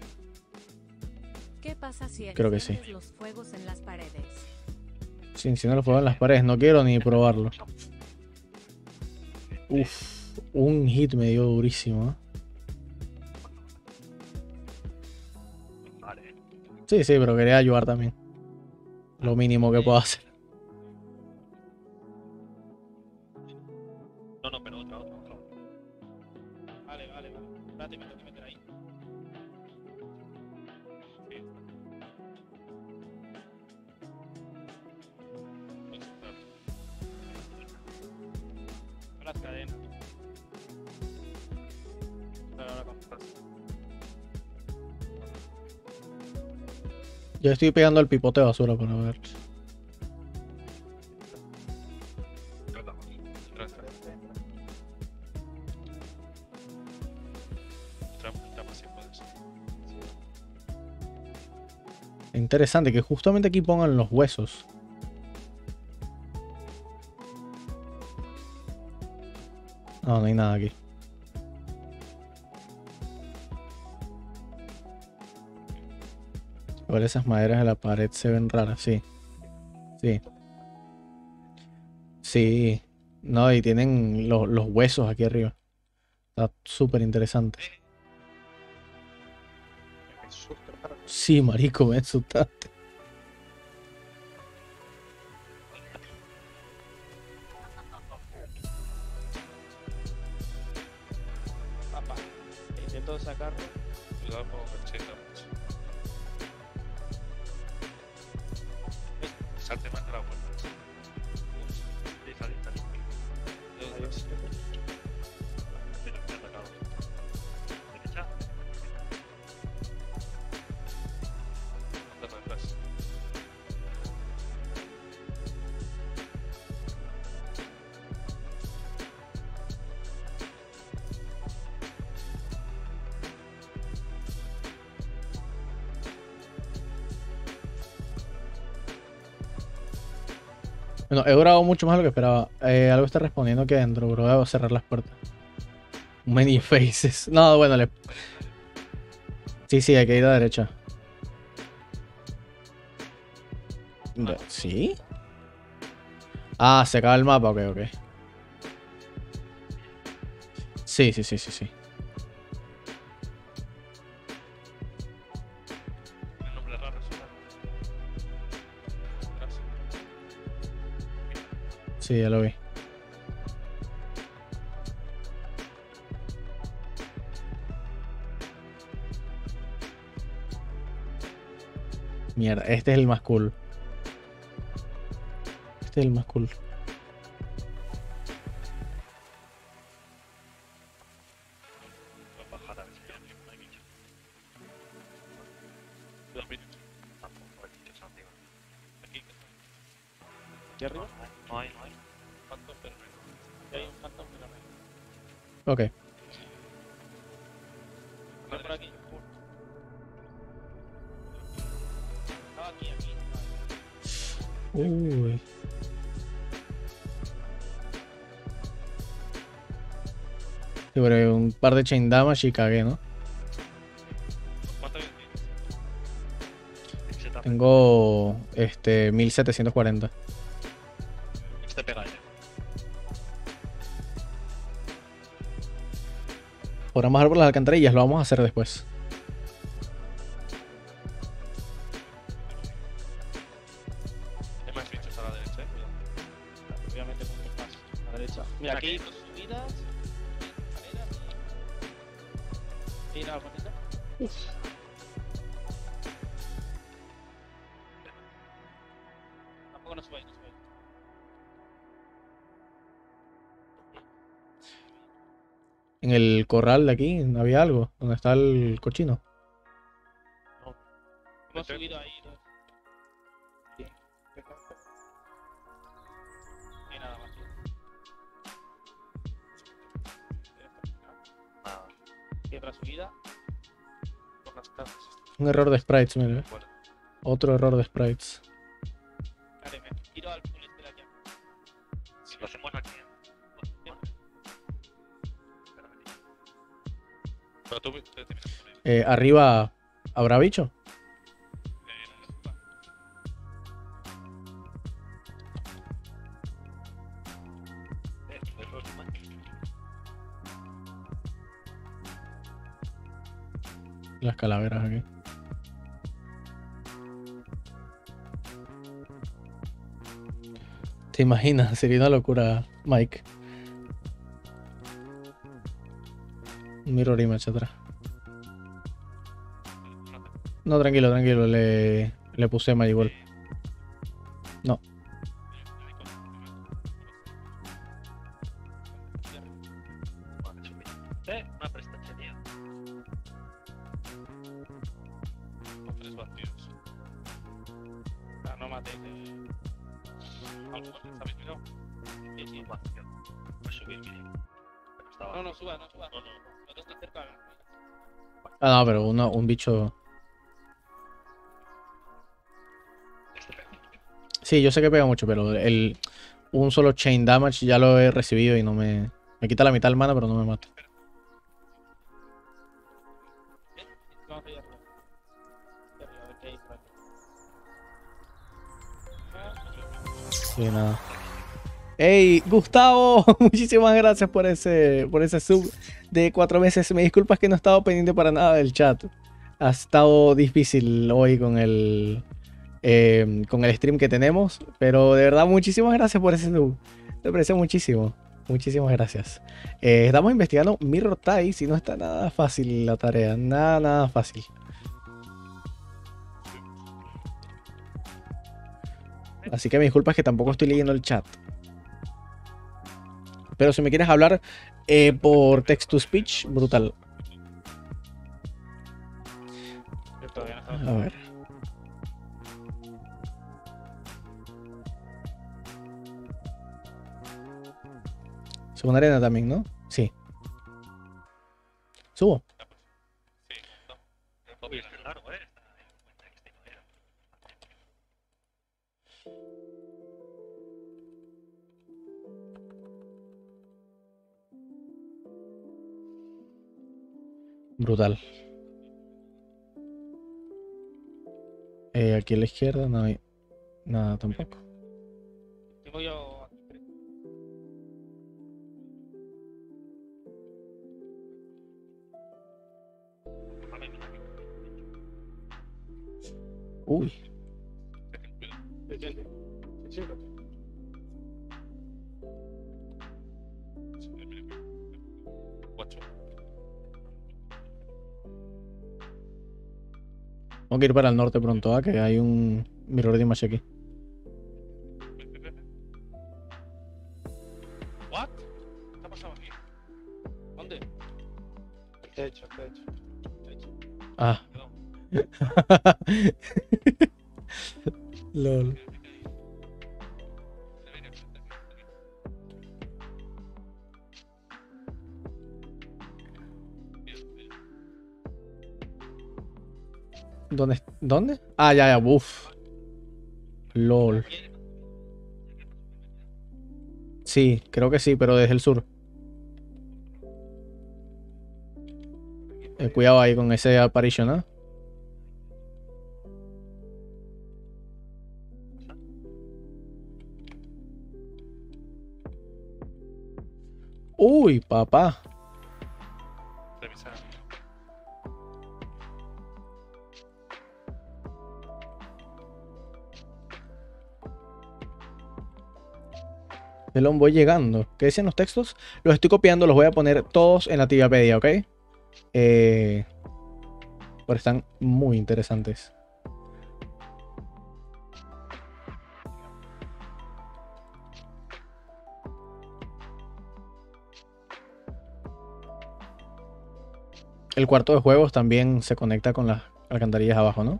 ¿Qué pasa si Creo que sí. enciendes los fuegos en las paredes? Si enciendo los fuegos en las paredes, no quiero ni probarlo. Uf, un hit me dio durísimo, ¿eh? Vale. Sí, sí, pero quería ayudar también. Lo mínimo que puedo hacer. No, no, pero otra, otra, otra. Vale, vale, vale. Espérate, me tengo que meter ahí. Sí, está. Pues, claro. Con las cadenas. Pero ahora con Yo estoy pegando el pipote de basura para ver. Tratamos. Entra, entra. Entra, entra más si puedes. Interesante que justamente aquí pongan los huesos. No, no hay nada aquí. Igual esas maderas de la pared se ven raras, sí. Sí. Sí. No, y tienen lo- los huesos aquí arriba. Está súper interesante. Me asusta, para. Sí, marico, me asustaste. Papá. Intento sacarlo. Cuidado con el cheto. Salte más de la vuelta. Sí, salí, salí. Adiós. Pero me ha atacado. Derecha. Anda para atrás. Bueno, he durado mucho más de lo que esperaba. Eh, algo está respondiendo aquí adentro, bro. Debo cerrar las puertas. Many faces. No, bueno, le... Sí, sí, hay que ir a la derecha. De- ¿Sí? Ah, se acaba el mapa, ok, ok. Sí, sí, sí, sí, sí. El nombre raro es raro. Gracias. Sí, ya lo vi. Mierda, este es el más cool. Este es el más cool. Voy a bajar a ver si hay alguien, no hay bichos. Cuidado, bichos. Tampoco hay bichos arriba. Aquí, que está. ¿Aquí arriba? No hay, no hay. Phantom Pyramid. Aquí hay un Phantom Pyramid. Ok. Ven por aquí. Estaba aquí, aquí. Uy. Sí, pero un par de chain damage y cagué, ¿no? ¿Cuánto hay? Se tapa. Tengo este mil setecientos cuarenta. Este pega ya. Podrán bajar por las alcantarillas, lo vamos a hacer después. Hay más bichos a la derecha, eh. Cuidado. Obviamente con que más. A la derecha. Mira, aquí hay dos subidas. Escaleras. Y nada, bonita. Tampoco no subáis, no subáis. En el corral de aquí había algo, donde está el cochino. Hemos subido ahí dos. Y nada más. Nada. Y otra subida. Por las casas. Un error de sprites, mira. Bueno. Otro error de sprites. Vale, me tiro al full este de aquí. Si lo hacemos aquí. Bueno. Pero tú te terminas por ahí. Eh, arriba, ¿habrá bicho? Eh, de todos modos. Las calaveras aquí. ¿Te imaginas? Sería una locura, Mike. Un mirror image atrás. No, tranquilo, tranquilo. Le, le puse Magic Ball. No. Eh, una prestachería. Los tres vacíos. Ah, no matéis. Eh. ¿Algo? ¿Sabéis mirado? Sí, sí. Vacío. Voy a subir, mire. Pero estaba. No, no suba, no suba. No, no. No te estás cerca. Ah, no, pero uno, un bicho. Sí, yo sé que pega mucho, pero el un solo chain damage ya lo he recibido y no me... Me quita la mitad del mana, pero no me mata. ¿Eh? Vamos allá arriba. Allá arriba, a ver qué hay por aquí. Ah, Sí, nada. ¡Ey, Gustavo! Muchísimas gracias por ese, por ese sub de cuatro meses. Me disculpas que no he estado pendiente para nada del chat. Ha estado difícil hoy con el, eh, con el stream que tenemos. Pero de verdad, muchísimas gracias por ese sub. Te aprecio muchísimo. Muchísimas gracias. Eh, estamos investigando Mirror Ties y no está nada fácil la tarea. Nada, nada fácil. Así que me disculpas que tampoco estoy leyendo el chat. Pero si me quieres hablar eh, por text to speech, brutal. yo todavía no estamos. A ver. Segunda arena también, ¿no? Sí. Subo. Sí, no. Obvio, es largo, ¿eh? Está en cuenta que este no era. Brutal. Eh, aquí a la izquierda no hay nada tampoco. Tengo yo aquí tres. Vale, mira, aquí. Uy. sesenta. sesenta. Ocho. Tengo que ir para el norte pronto, ¿ah? Que hay un Mirror Image aquí. ¿What? ¿Qué ha pasado aquí? ¿Dónde? Techo, techo. Ah. Perdón. Lol. Debería ser aquí. Bien, bien. ¿Dónde? ¿Dónde? Ah, ya, ya, uff. Lol. Sí, creo que sí, pero desde el sur. Eh, cuidado ahí con ese apparition, ¿no? Uy, papá. Revisar. Pelón, voy llegando. ¿Qué dicen los textos? Los estoy copiando, los voy a poner todos en la Tibiapedia, ¿ok? Eh, pero están muy interesantes. El cuarto de juegos también se conecta con las alcantarillas abajo, ¿no?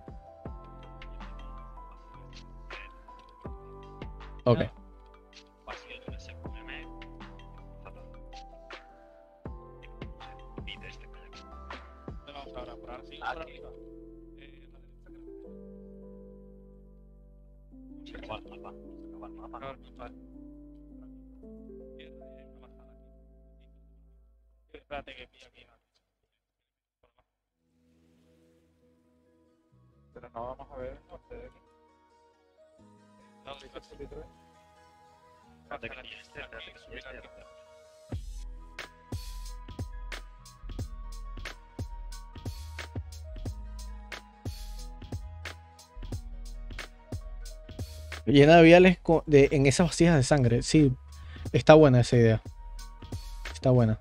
Ok. Vacío de ese meme. Pide este coño. ¿Dónde vamos ahora? ¿Por ahora sí? ¿Por arriba? Eh, la derecha creo que Se acaba el mapa. Se acaba el mapa. no. No, vale. Izquierda y hay una bajada aquí. Espérate que pilla aquí. Pero no vamos a ver el norte de aquí. No, ¿Sí que se literal? Espérate que pille este, espérate que subir este. Llena de viales co- de, en esas vasijas de sangre. Sí, está buena esa idea. Está buena.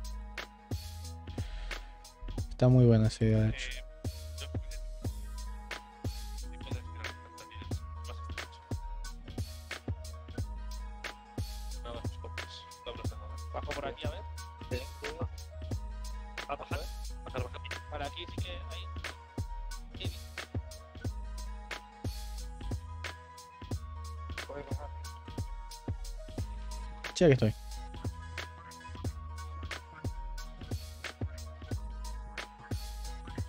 Está muy buena esa idea, de hecho. Eh, yo creo que- y puedes tirar alcantarillas. Vas a estar hecho. Nada, los copios. Doblas de nada. Bajo por aquí, a ver. Tengo. Ah, bajar. Bajar, bajar. Para aquí sí que hay. Sí, Puedes bajar. Sí, aquí estoy.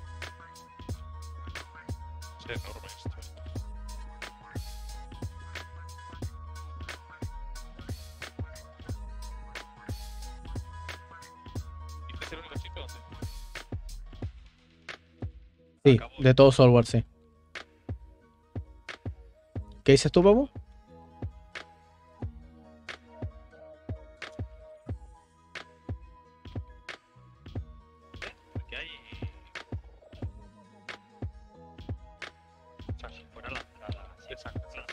Sí, enorme esto. Sí, Acabó. de todo software, sí. ¿Qué dices tú, papu? Aquí hay. O sea, si fuera la entrada, si esa entrada.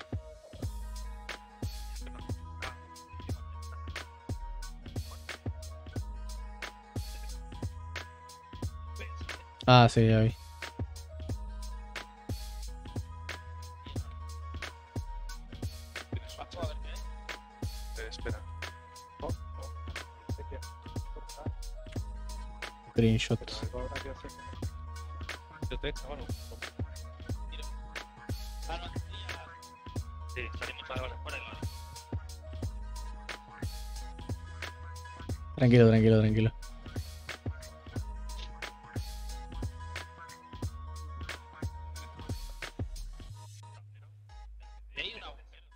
Ah, sí, ya vi. Bajo a ver qué hay. Eh, espera. Oh, oh. Sé que- Screenshot. pero algo habrá que hacer. Yo te bueno, Ah, no, aquí ya. sí, salimos ahora fuera y vale. Tranquilo, tranquilo, tranquilo. Y hay un agujero.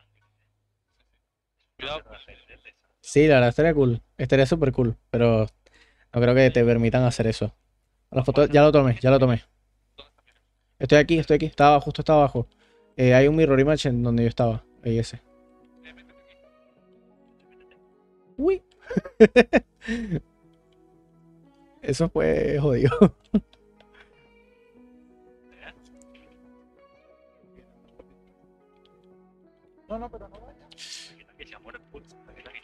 Cuidado con el de esa. Sí, la verdad estaría cool. Estaría súper cool, pero no creo que te permitan hacer eso. La foto ya lo tomé, ya lo tomé. Estoy aquí, estoy aquí. Estaba, justo estaba abajo. Eh, hay un mirror image en donde yo estaba. Ahí ese. Uy. Eso fue jodido. No, no, pero no vaya. Aquí se muere, putz, aquí, aquí.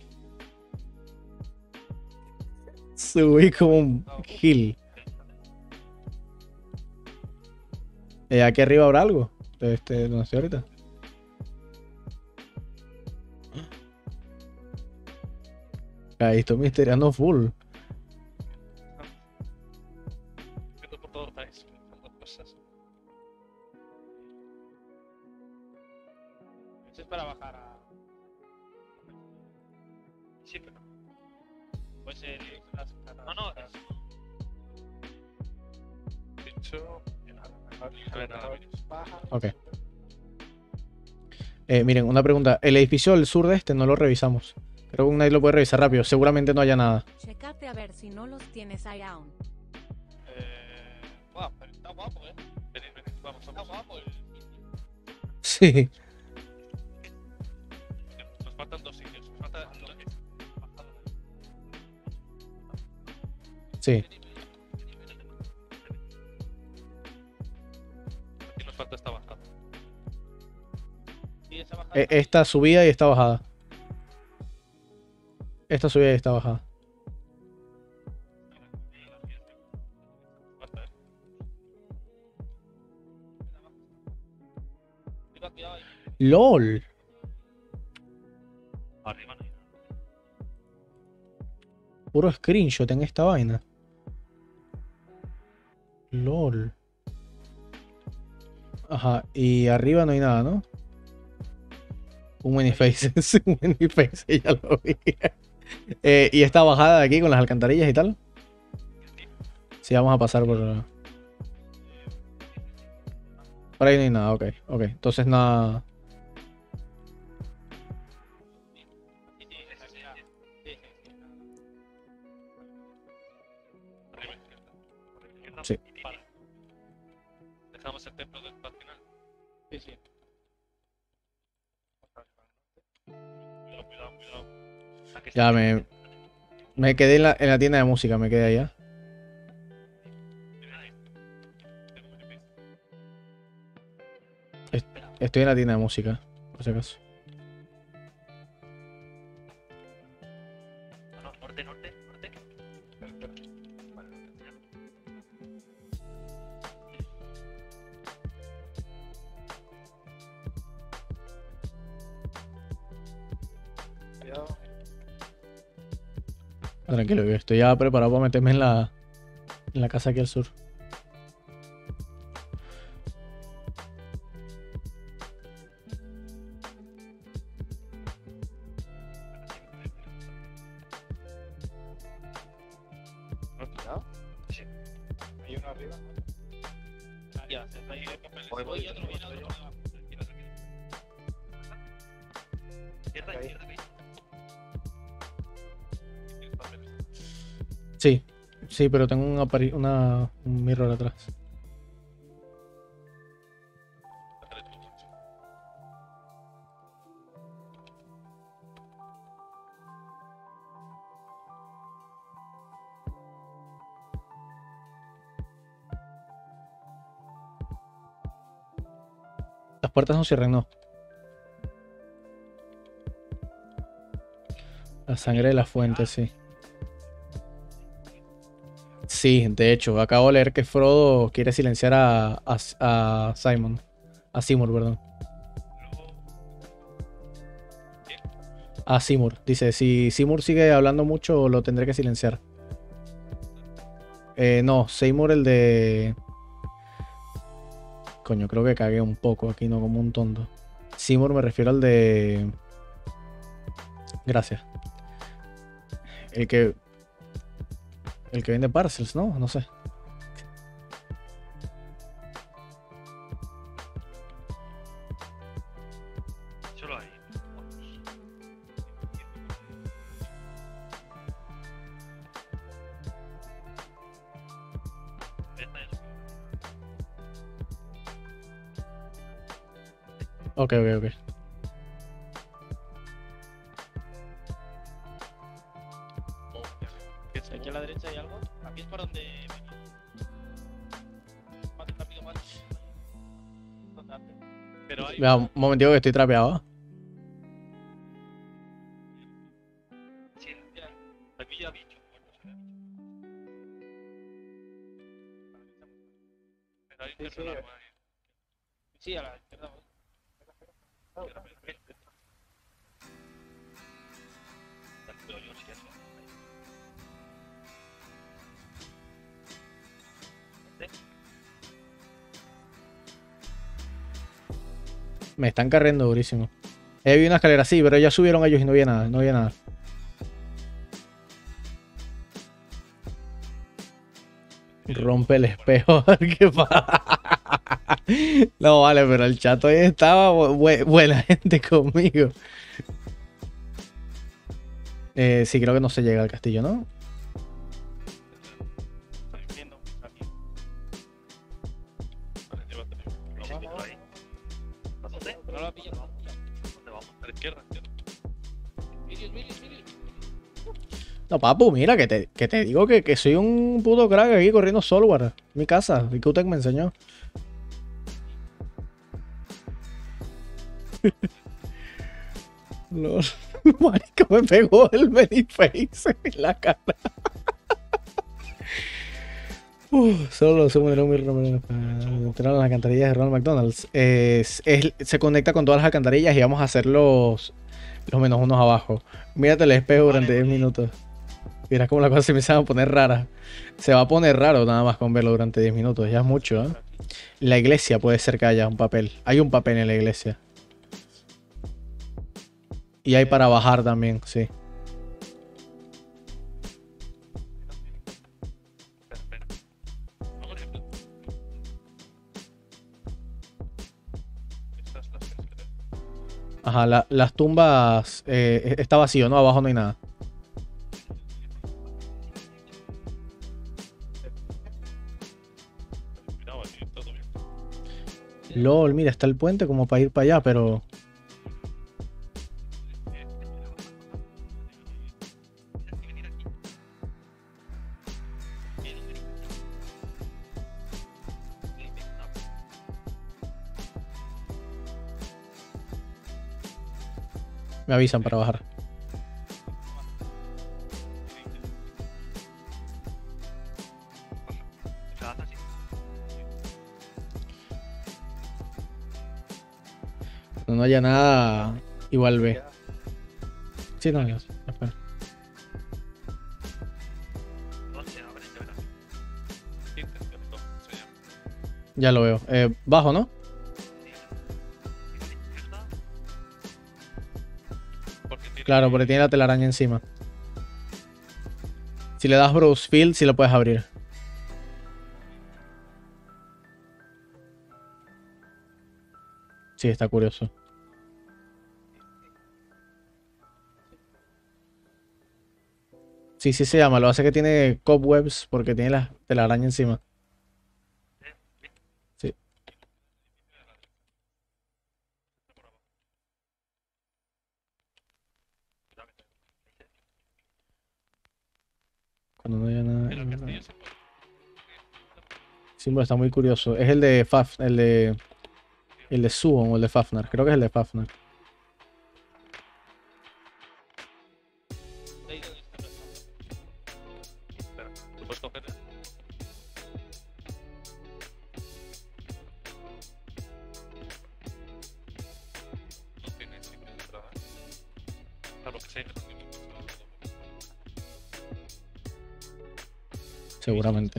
Subí como un hill. Eh, aquí arriba habrá algo. Este, donde estoy ahorita. Ahí estoy misteriando full. Viendo por todos lados, buscando cosas. Eso es para bajar a. Sí, pero. Pues el. las- No, no, es. Dicho. A ver, nada. Baja. Ok. Eh, miren, una pregunta. El edificio del sur de este no lo revisamos. Creo que nadie lo puede revisar rápido. Seguramente no haya nada. Checate a ver si no los tienes ahí aún. Eh. Guau, pero está guapo, eh. Venid, venid, vamos, Está vamos. guapo el. Sí. Nos faltan dos sitios. Nos falta. Sí. Aquí nos falta esta bajada. Y esa bajada. Eh, esta subida y esta bajada. Esta subida y esta bajada. Falta, eh. Cuidado, cuidado ahí. LOL. Arriba no hay nada. Puro screenshot en esta vaina. LOL. Ajá. Y arriba no hay nada, ¿no? Un miniface. Es un miniface, ya lo vi. Eh, y esta bajada de aquí con las alcantarillas y tal. Sí, vamos a pasar por. Por ahí no hay nada, ok. Ok. Entonces nada. Sí, sí, esa sí, ya. Sí, sí, sí. Arriba izquierda. Por la izquierda. Sí. Vale. Dejamos el templo del al final. Sí, sí. Cuidado, cuidado, cuidado. Aquí Ya está. me. Me quedé en la, en la tienda de música, me quedé allá. Estoy en la tienda de música, por si acaso. No, no, norte, norte, norte. Vale, norte, ya. Cuidado. Ah, tranquilo, que estoy ya preparado para meterme en la, en la casa aquí al sur. ¿No? Cuidado. Sí. Hay uno arriba. Ya, se está ahí el papel. Voy, voy, Voy, otro, voy, viene voy, otro. voy. Tranquilo, tranquilo. Izquierda, Ahí. izquierda, ahí. Tienes papeles. Sí, sí, pero tengo un, apari- una, un mirror atrás. Las puertas no cierran, no. La sangre de la fuente, sí. Sí, de hecho, acabo de leer que Frodo quiere silenciar a, a, a Simon. A Seymour, perdón. A Seymour. Dice, si Seymour sigue hablando mucho, lo tendré que silenciar. Eh, no, Seymour el de... Coño, creo que cagué un poco aquí, no como un tonto. Seymour me refiero al de... Gracias. El que... El que vende parcels, ¿no? No sé. Solo hay. Ok, ok, ok. Aquí a la derecha hay algo. Aquí es para donde venía. Más rápido, más. ¿Dónde antes? Pero hay. Vea, un momentito que estoy trapeado. ¿eh? Sí, mira, aquí ya bicho muertos. Pero hay un Sí, sí. tercer arma ahí. Sí, a la izquierda. voy. Espera, espera, espera, espera. Dale, pero yo sí que eso. Me están carriendo durísimo. He visto una escalera, sí, pero ya subieron ellos y no había nada, no había nada. Rompe el espejo, a ver qué pasa. No, vale, pero el chato ahí estaba bu- bu- buena gente conmigo. Eh, sí, creo que no se llega al castillo, ¿no? Estoy viendo. Aquí. Vale, llévatelo. Lo vamos por ahí. ¿A dónde? No lo ha pillado. no lo ha pillado. ¿Dónde vamos? A la izquierda, izquierda. Virius, Virius, Virius. No, papu, mira, que te, que te digo que, que soy un puto crack aquí corriendo software. Mi casa, y que usted me enseñó. Lol. Marico, me pegó el Mediface en la cara. Uf, solo se muere un entrar a las alcantarillas de Ronald McDonald's. Es- es- se conecta con todas las alcantarillas y vamos a hacer los, los menos unos abajo. Mírate el espejo durante diez minutos. Mira cómo la cosa se empieza a poner rara. Se va a poner raro nada más con verlo durante diez minutos. Ya es mucho, ¿eh? La iglesia puede ser que haya un papel. Hay un papel en la iglesia. Y hay para bajar también, sí. Espera, espera. No, por ejemplo. Estas las que te... Ajá, la- las tumbas eh, está vacío, ¿no? Abajo no hay nada. Cuidado, aquí todo bien. LOL, mira, está el puente como para ir para allá, pero... Me avisan para bajar. O sea, haz así. Cuando no haya nada, igual ve. Sí, no, ya, espera. ¿Dónde se abre? Ya verás. Sí, te te meto. Se llama. Ya lo veo. Eh, bajo, ¿no? Izquierda. Porque tiene... Claro, porque tiene la telaraña encima. Si le das Browse Field, sí lo puedes abrir. Sí, está curioso. Sí, sí se llama. Lo hace que tiene cobwebs porque tiene la telaraña encima. Sí. Cuando no haya nada. Pero el castillo se puede... Símbolo está muy curioso. Es el de Faf, el de. El de Suon o el de Fafnar. Creo que es el de Fafnar. Ahí donde está el fondo. Espera, ¿tú puedes cogerla? No tiene ninguna entrada. Salvo que sea que no tiene ninguna entrada. Seguramente.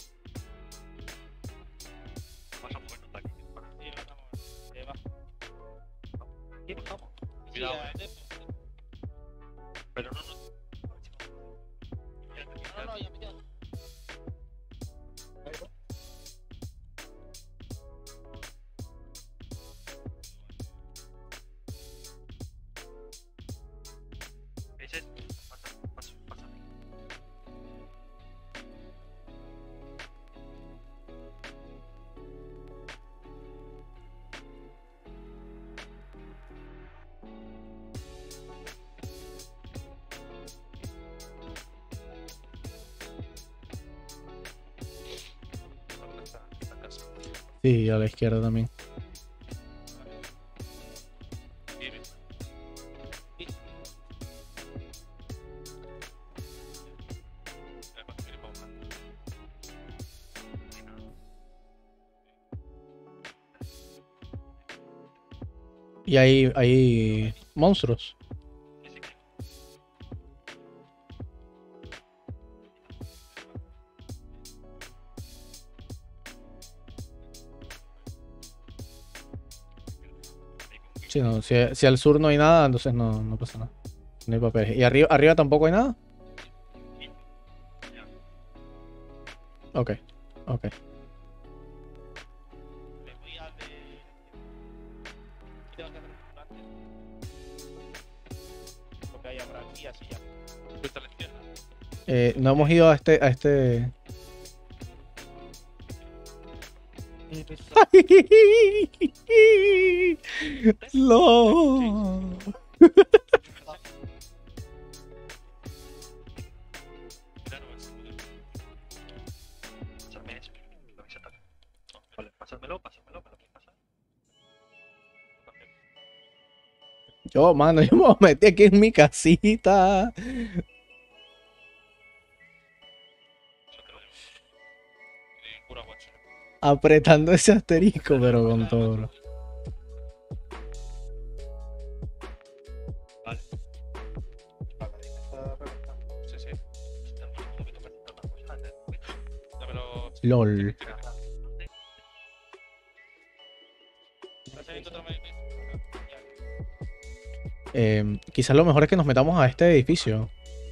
Vas a mover un ataque. Sí, vamos. Eh, bajo. Aquí bajamos. Sí, Cuidado, a- eh. de- Pero no, no. No, no, ya me quedo. Ese es. Pasa, pasa, pasa. Ahora está, está casa. Sí, a la izquierda también. Vive. Sí. Eh, va, viene para un lado. Y hay, hay monstruos. Sí, sí, que- Sí, no, si, si al sur no hay nada, entonces no, no pasa nada. No hay papeles. ¿Y arriba, arriba tampoco hay nada? Ok, ok. Me voy al de. Aquí tengo que hacer un plan. Lo que hay habrá aquí, así ya. Fuiste a la izquierda. Eh, no hemos ido a este, a este. No. Claro, es. Pásame eso. Lo vais a atacar. No, vale, pásamelo, pásamelo, me lo puedes pasar. También. Yo, mano, yo me metí aquí en mi casita. Eso te lo digo. Y pura guacha. Apretando ese asterisco, pero con todo. Bro. Vale. Paladín está reventando. Sí, sí. Está muy bien, me toca hacer una cosa antes. Dámelo. LOL. Está saliendo otro medio. Ya. Eh, quizás lo mejor es que nos metamos a este edificio.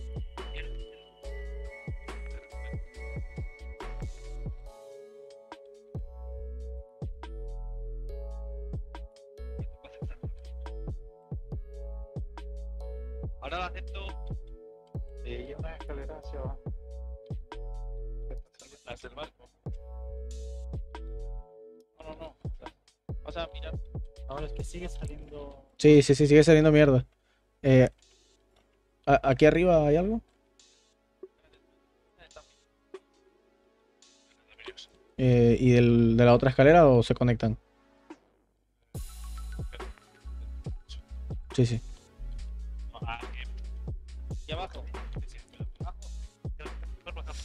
Ahora lo acepto. Y hay una escalera hacia abajo. Las del barco. No, no, no. Vas a mirar. Ahora es que sigue saliendo. Sí, sí, sí, sigue saliendo mierda. Eh, ¿a- ¿Aquí arriba hay algo? Eh, ¿y del- de la otra escalera o se conectan? Sí, sí. Ah, aquí. Y abajo. Sí, sí, Abajo. mejor bajar.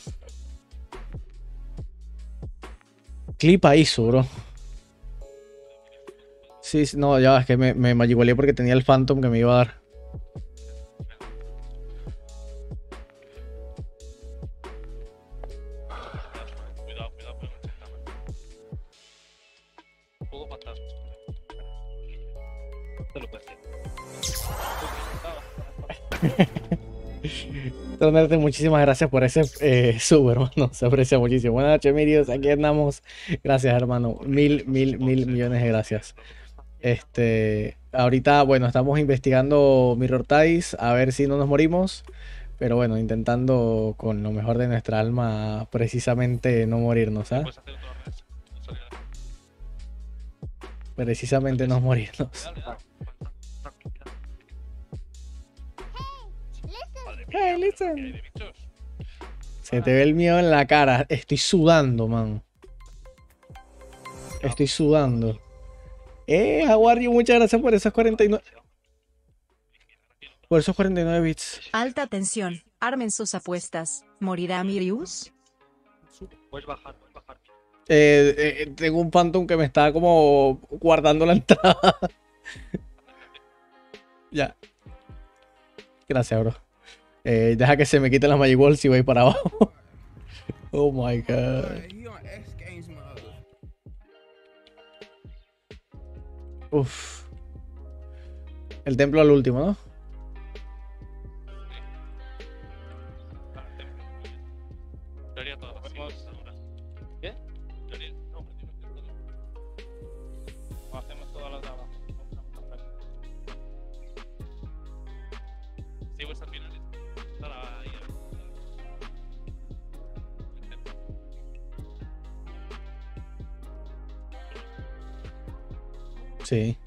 Clipa hizo, bro. Sí, sí, no, ya, es que me, me mayigualeé porque tenía el Phantom que me iba a dar. Cuidado, cuidado, pero no te está mal. Un poco fantasmas. Te lo puedes decir. Tronerte, muchísimas gracias por ese eh, sub, hermano. Se aprecia muchísimo. Buenas noches, Mirios. Aquí andamos. Gracias, hermano. Mil, mil, mil millones de gracias. Este, ahorita, bueno, estamos investigando Mirror Ties a ver si no nos morimos. Pero bueno, intentando con lo mejor de nuestra alma, precisamente no morirnos, ¿ah? Puedes hacer otro revés. No sale nada. Precisamente no morirnos. Dale, dale. Tranquilidad. Madre mía, Hey, pero listen. ¿qué hay de bichos? Se te ve el miedo en la cara. Estoy sudando, man. Estoy sudando. Eh, Aguario, muchas gracias por esos cuarenta y nueve. Por esos cuarenta y nueve bits. Alta tensión. Armen sus apuestas. ¿Morirá Mirius? Puedes bajar, puedes bajar. Eh, eh, tengo un Phantom que me está como guardando la entrada. Ya. Gracias, bro. Eh, deja que se me quiten las Magic Balls y voy para abajo. Oh my god. Uf. El templo al último, ¿no? Teoría todo. ¿Qué? Teoría. No, pero tienes que todo. O hacemos todas las de abajo. Sí, vuestras finales. Para ahí. Sí.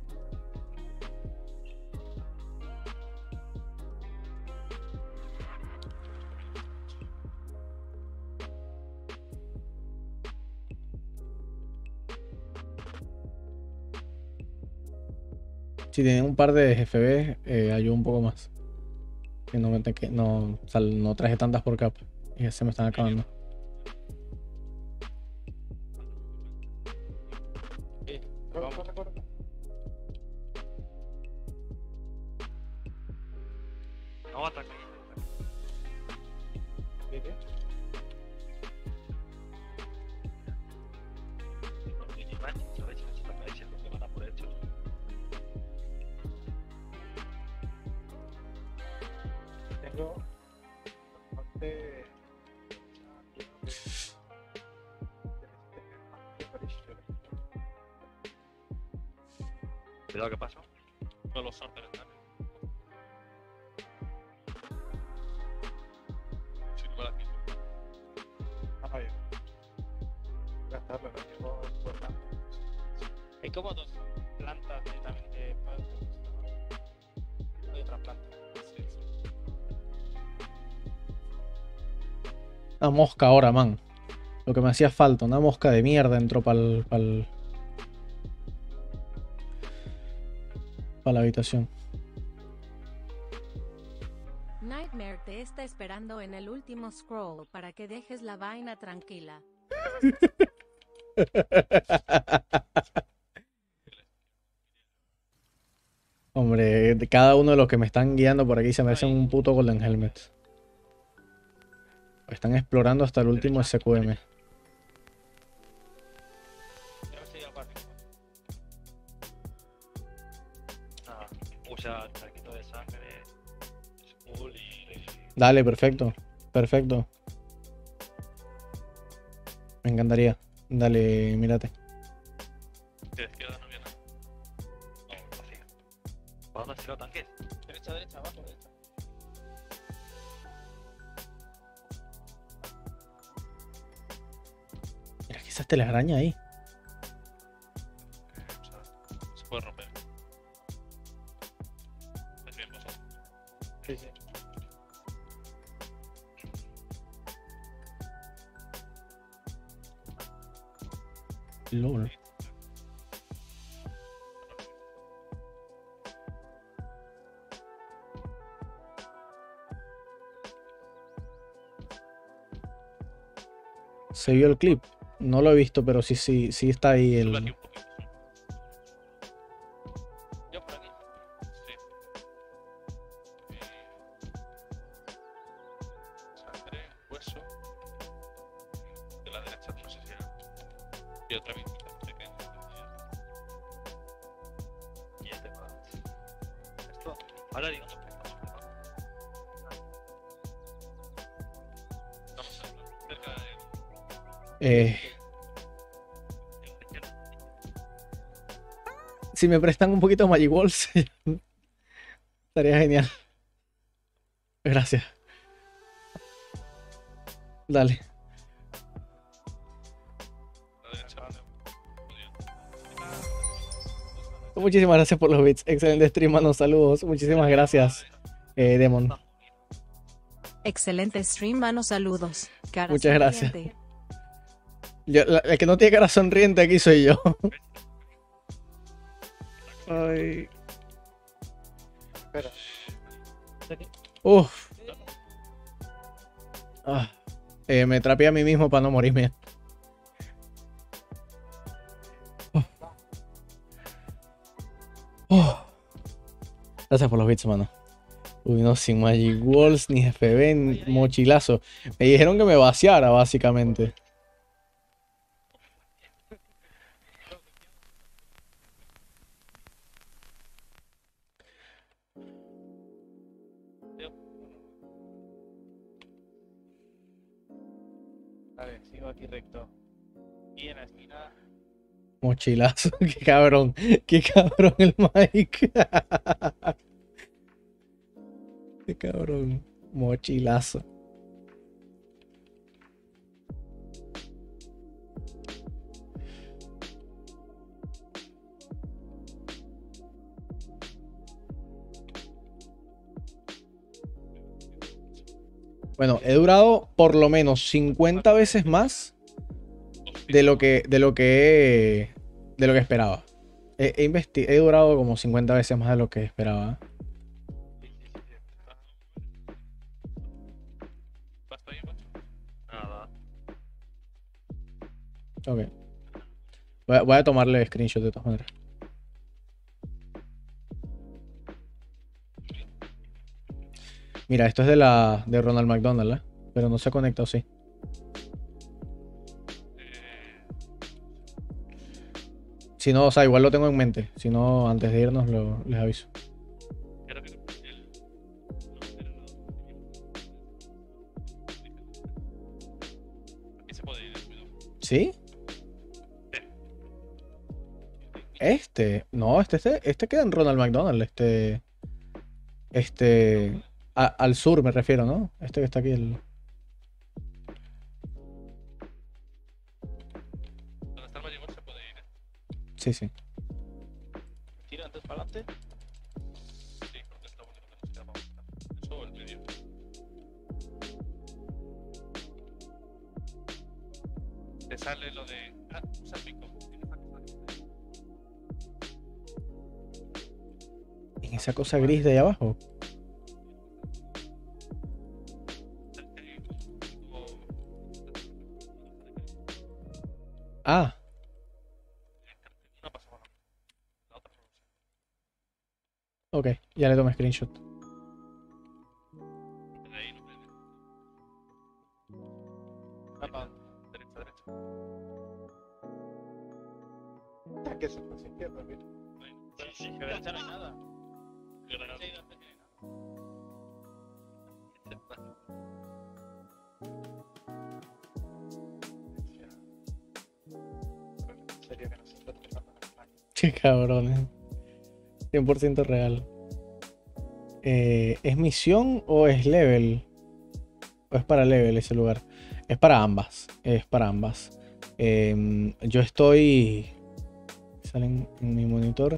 Si tienen un par de F B, eh, ayuda un poco más. Que no, me te- que no, o sea, no traje tantas por cap. Y ya se me están acabando. Sí, vamos. No ataca. ¿Qué, qué? ¿Sabéis? ¿Sabéis lo que van a por hecho? Tengo bastante. Cuidado, ¿qué pasó? No los sorteos están. Si no me la quito. Ah, bien. Gastarlo, no tengo importante. Hay como dos plantas de también de hay otra planta. Sí, sí. Una mosca ahora, man. Lo que me hacía falta, una mosca de mierda entró pa'l, pa'l, pa la habitación. Nightmare te está esperando en el último scroll para que dejes la vaina tranquila. Hombre, de cada uno de los que me están guiando por aquí se me hacen un puto Golden Helmet. Están explorando hasta el último S Q M. Ya se llama Nada. Usa charquito de sangre. Skull y. Dale, perfecto. Perfecto. Me encantaría. Dale, mírate. De izquierda no viene nada. No, vacío. ¿Para dónde se lo tanques? derecha, derecha, abajo, derecha. Mira que esa telaraña ahí. O sea, se puede romper. ¿Estáis bien vosotros? Sí, sí. Lol. ¿Se vio el clip? No lo he visto, pero sí, sí, sí está ahí Sube aquí el... un poquito. Yo por aquí. Sí. Y... Sangre, hueso. De la derecha, no sé si era. Y otra visita, no sé qué. Y este más. Esto. Ahora digo, no, vamos a ver. Cerca de. Eh, si me prestan un poquito de Magic Balls, estaría genial. Gracias. Dale. La derecha, vale. Muchísimas gracias por los bits. Excelente stream, mano. Saludos. Muchísimas gracias, eh, Demon. Excelente stream, mano, saludos. Cara Muchas gracias. sonriente. Yo, la, el que no tiene cara sonriente aquí soy yo. Ay. Espera. Uf. Ah. Eh, me trapeé a mí mismo para no morirme. Oh. Oh. Gracias por los bits, mano. Uy, no, sin Magic Walls, ni F B, ni mochilazo. Me dijeron que me vaciara, básicamente. Vale, sigo aquí recto. Y en la esquina. Mochilazo, qué cabrón. Qué cabrón el Mike. Qué cabrón. Mochilazo. Bueno, he durado por lo menos cincuenta veces más de lo que, de lo que, de lo que esperaba. He, he, investi- he durado como cincuenta veces más de lo que esperaba. ¿Basta bien, macho? Nada. Ok. Voy a, voy a tomarle screenshot de todas maneras. Mira, esto es de la de Ronald McDonald, ¿eh? Pero no se conecta, ¿o sí? Si no, o sea, igual lo tengo en mente. Si no, antes de irnos lo, les aviso. Creo que el... Aquí se puede ir, cuidado. ¿Sí? Este. No, este, este, este queda en Ronald McDonald. Este. Este. a- al sur me refiero, ¿no? Este que está aquí. El... Donde está el Magic Ball se puede ir, ¿eh? Sí, sí. Tira antes para adelante. Sí, porque es lo único que nos queda para buscar. Eso o el medio. Te sale lo de... Ah, usa el pico. En esa cosa gris de ahí abajo. Ah, Una pasa por la otra no lo sé. ok. Ya le tomé screenshot. De ahí no viene. Ah, pa- Derecha, derecha. Ah, que se fue hacia izquierda, mira. Sí, sí, Que derecha no hay nada. Yo no- Derecha y delante no hay nada. En serio que no se está tocando en el baño. Qué cabrones. cien por ciento real. Eh, ¿Es misión o es level? ¿O es para level ese lugar? Es para ambas. Es para ambas. Em, yo estoy... Salen en mi monitor.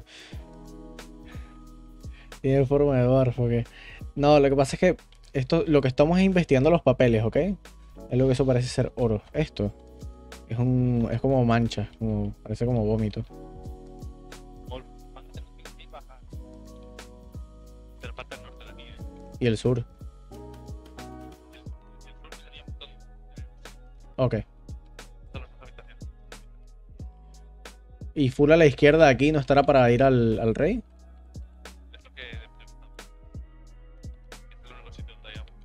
Tiene forma de barfo, ok. No, lo que pasa es que esto, lo que estamos es investigando los papeles, ¿ok? Es lo que eso parece ser oro. Esto es un, es como mancha, como, parece como vómito. Mol, bájate, no tienes que bajar. Pero parte del norte de aquí, ¿eh? Y el sur. El sur sería un montón. Ok. Son las dos habitaciones. Y full a la izquierda aquí no estará para ir al, al rey. Es lo que he preguntado. Es el único sitio donde hay agua.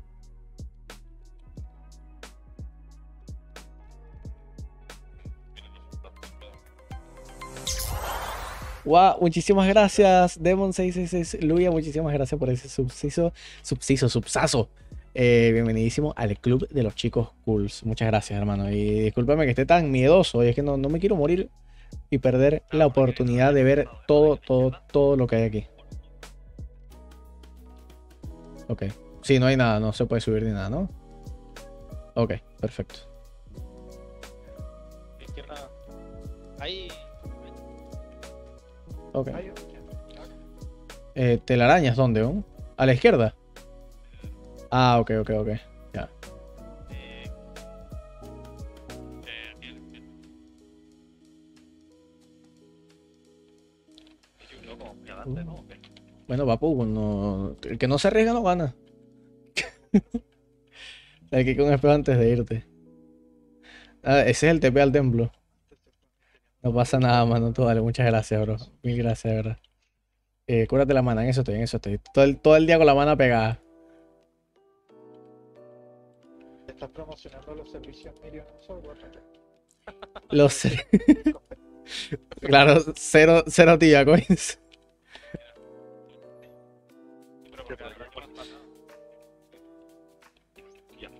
Miren los resultados. Wow, muchísimas gracias, Demon seis seis seis. Luya, muchísimas gracias por ese subsiso, subsiso, subsazo. Eh, bienvenidísimo al club de los chicos cools. Muchas gracias, hermano. Y discúlpame que esté tan miedoso. Y es que no, no me quiero morir y perder la oportunidad de ver todo, todo, todo lo que hay aquí. Ok. Sí, no hay nada, no se puede subir ni nada, ¿no? Ok, perfecto. Izquierda. Ahí. Ok. Hay otro. Eh, ¿telarañas dónde? ¿Oh? ¿A la izquierda? Ah, ok, ok, ok. Ya. Eh, eh, aquí a la izquierda. Bueno, papu, no, el que no se arriesga no gana. Hay que ir con un espejo antes de irte. Ah, ese es el T P al templo. No pasa nada, mano. Tú dale, muchas gracias, bro. Mil gracias, de verdad. Eh, cúrate la mana, en eso estoy, en eso estoy. Todo el, todo el día con la mana pegada. Estás promocionando los servicios Miriam en software, ¿no? Lo sé. Claro, cero, cero tía coins. Pero porque la gran cosa pasa. Ya.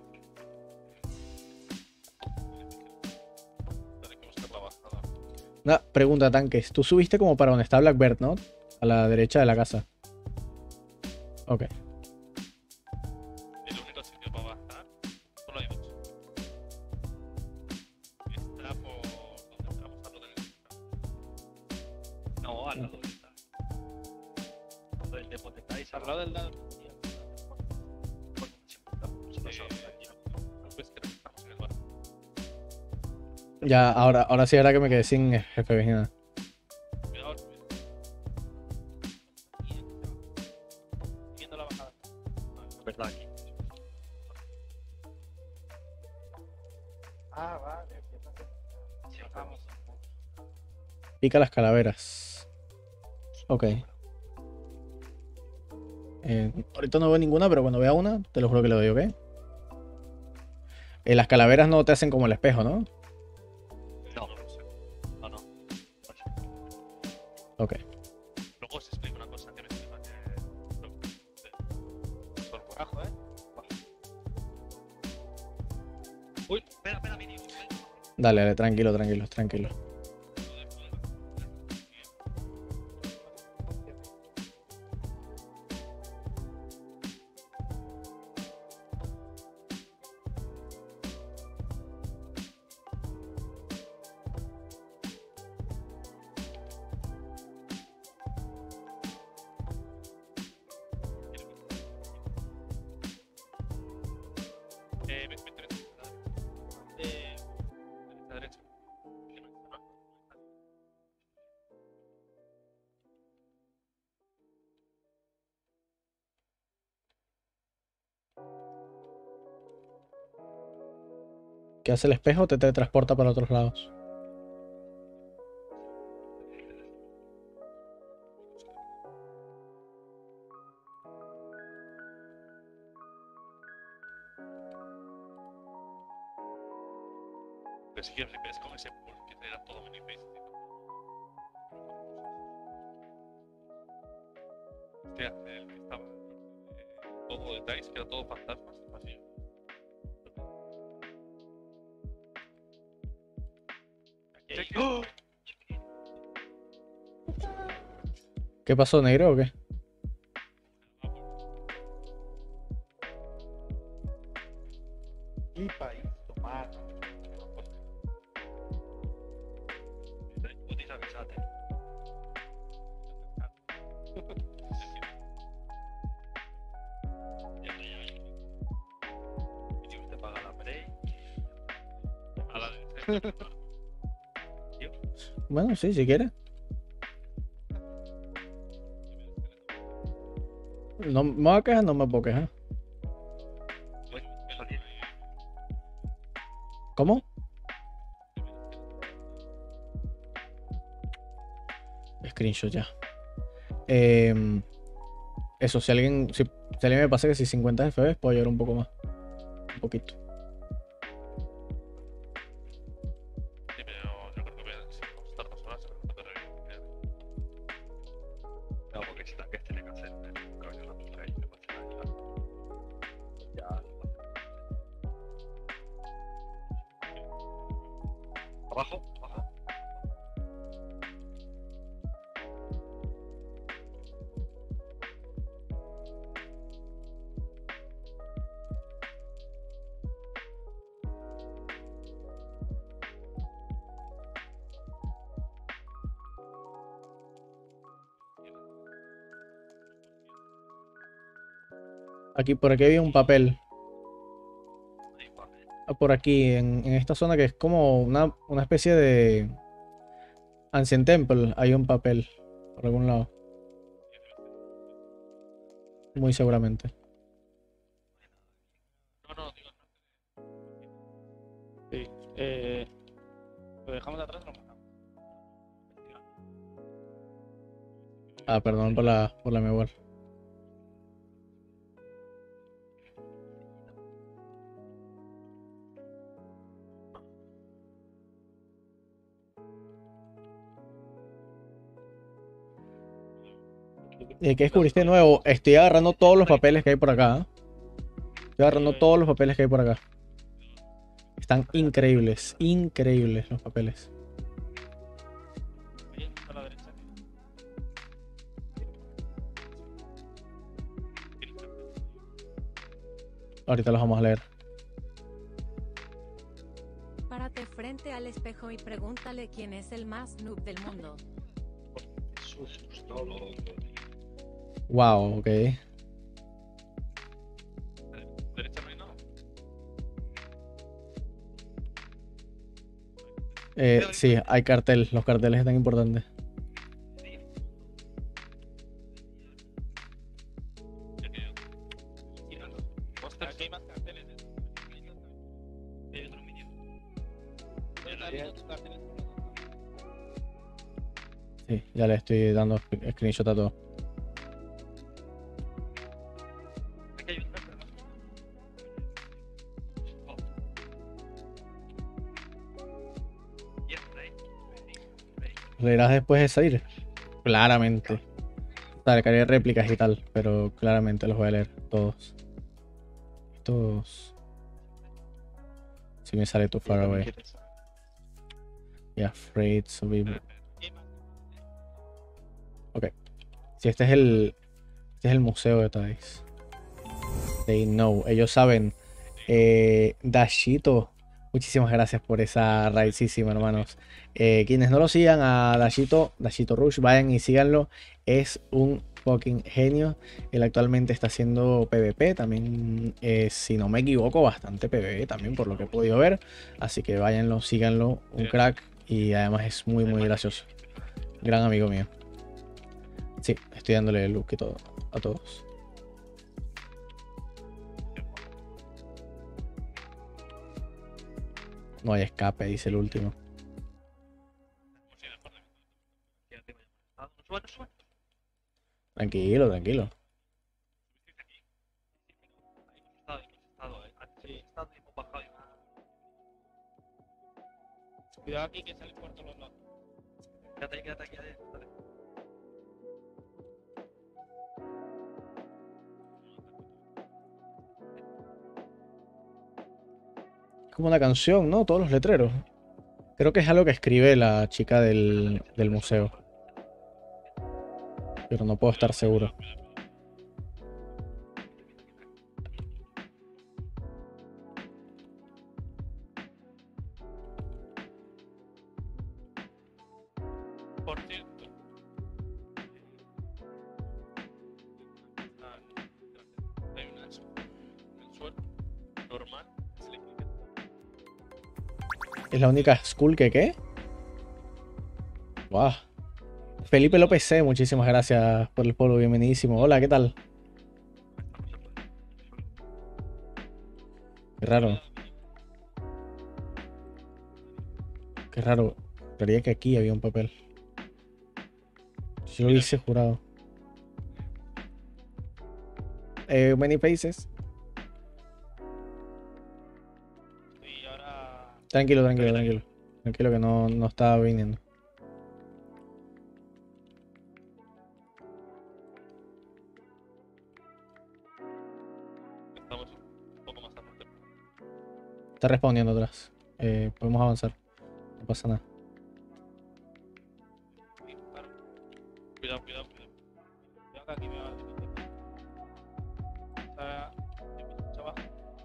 Dale que buscar la bajada. Una pregunta, tanques. Tú subiste como para donde está Blackbird, ¿no? A la derecha de la casa. Ok. El único sitio para bajar, solo hay dos. Está por donde entramos a lo del... No, al lado del está. Lo del depot de Kaiser. Al lado del lado. Ya, ahora, ahora sí era que me quedé sin jefe vigilante. Viendo la bajada. ¿Verdad? Aquí. Ah, vale. entiendo que- Sí, Vamos. Pica las calaveras. Ok. Eh, ahorita no veo ninguna, pero cuando vea una, te lo juro que le doy, ¿ok? Eh, las calaveras no te hacen como el espejo, ¿no? No, no lo sé. No, no. Ok. Luego os explico una cosa que me flipa que... Solo por abajo, ¿eh? Uy, espera, espera, mini. Dale, dale, tranquilo, tranquilo, tranquilo. Eh, me me interesa. Eh, a la derecha. Que no está mal. ¿Qué hace el espejo? Te teletransporta para otros lados. Pero si quieres flipes con ese pool que era todo mini face. Hostia, el que estaba eh, todo de Dice, que era todo fantasmas, vacío. Aquí hay... ¡Oh! ¿Qué pasó, negro o qué? Y país, tomar. Utiliza el chat. Ya, ya, ya. Y usted paga la Prey. A la de... Tío. Bueno, sí, si quieres. No me voy a quejar, no me puedo quejar. Uy, eso tiene. ¿Cómo? Screenshot ya. Eh, eso, si alguien, si, si alguien me pasa que si cincuenta F P S puedo llevar un poco más. Un poquito. Sí, pero yo creo que voy a si vamos a estar dos horas, pero no te revivo. No, porque si la que tiene que hacer, eh, coño, la pila ahí, me parece la ayuda. Ya, abajo, abajo. Aquí, por aquí había un papel. Ahí, papel. Ah, por aquí, en, en esta zona que es como una, una especie de Ancient Temple, hay un papel por algún lado. Muy seguramente. No, no, digo, no. Sí, eh. Lo dejamos atrás, lo matamos. Ah, perdón por la, por la memoria. ¿Y qué descubriste de nuevo? Estoy agarrando todos los papeles que hay por acá. ¿eh? Estoy agarrando todos los papeles que hay por acá. Están increíbles, increíbles los papeles. Ahí, a la derecha. Ahorita los vamos a leer. Párate frente al espejo y pregúntale quién es el más noob del mundo. Jesús, no lo Wow, ok. Derecha no hay nada. Eh, sí, hay cartel. Los carteles están importantes. Ostras, aquí hay más carteles. ¿eh? Hay otro minion. Oye, ¿no has visto tus carteles? Sí, ya le estoy dando sc- screenshot a todo. Aquí hay un cartel. Oh. Yes, right. Ready, ready. ¿Leerás después de salir? Claramente. Sacaré réplicas y tal, pero claramente los voy a leer todos. Todos. Si me sale too far away. Y afraid to be. Ok. Si este es el. Este es el museo de Thais. They know. Ellos saben. Eh, Dashito. Muchísimas gracias por esa raidísima, hermanos. Eh, quienes no lo sigan a Dashito, Dashito Rush, vayan y síganlo. Es un fucking genio. Él actualmente está haciendo PvP. También, eh, si no me equivoco, bastante PvP también, por lo que he podido ver. Así que váyanlo, síganlo. Un crack. Y además es muy, muy gracioso. Gran amigo mío. Sí, estoy dándole el look y todo a todos. No hay escape, dice el último. Sube, sube. Tranquilo, tranquilo. Estado, estado, eh. Sí, estado y hemos bajado y- Cuidado aquí que salen por todos lados. Quédate ahí, quédate aquí adentro. Dale. Como una canción, ¿no? Todos los letreros. Creo que es algo que escribe la chica del, del museo. Pero no puedo estar seguro. Por cierto. Ah, hay una en el suelo. Normal. Se le clica. Es la única school que qué. Wow. Felipe López C, muchísimas gracias por el follow, bienvenidísimo. Hola, ¿qué tal? Qué raro. Qué raro. Creía que aquí había un papel. Yo lo hubiese jurado. Eh, many faces. Y ahora. Tranquilo, tranquilo, tranquilo. Tranquilo que no, no estaba viniendo. Estamos un poco más adelante. Está respondiendo atrás. Eh, podemos avanzar. No pasa nada. Sí, claro. Cuidado, cuidado, cuidado. Cuidado que aquí me va a detener. Está. Está abajo.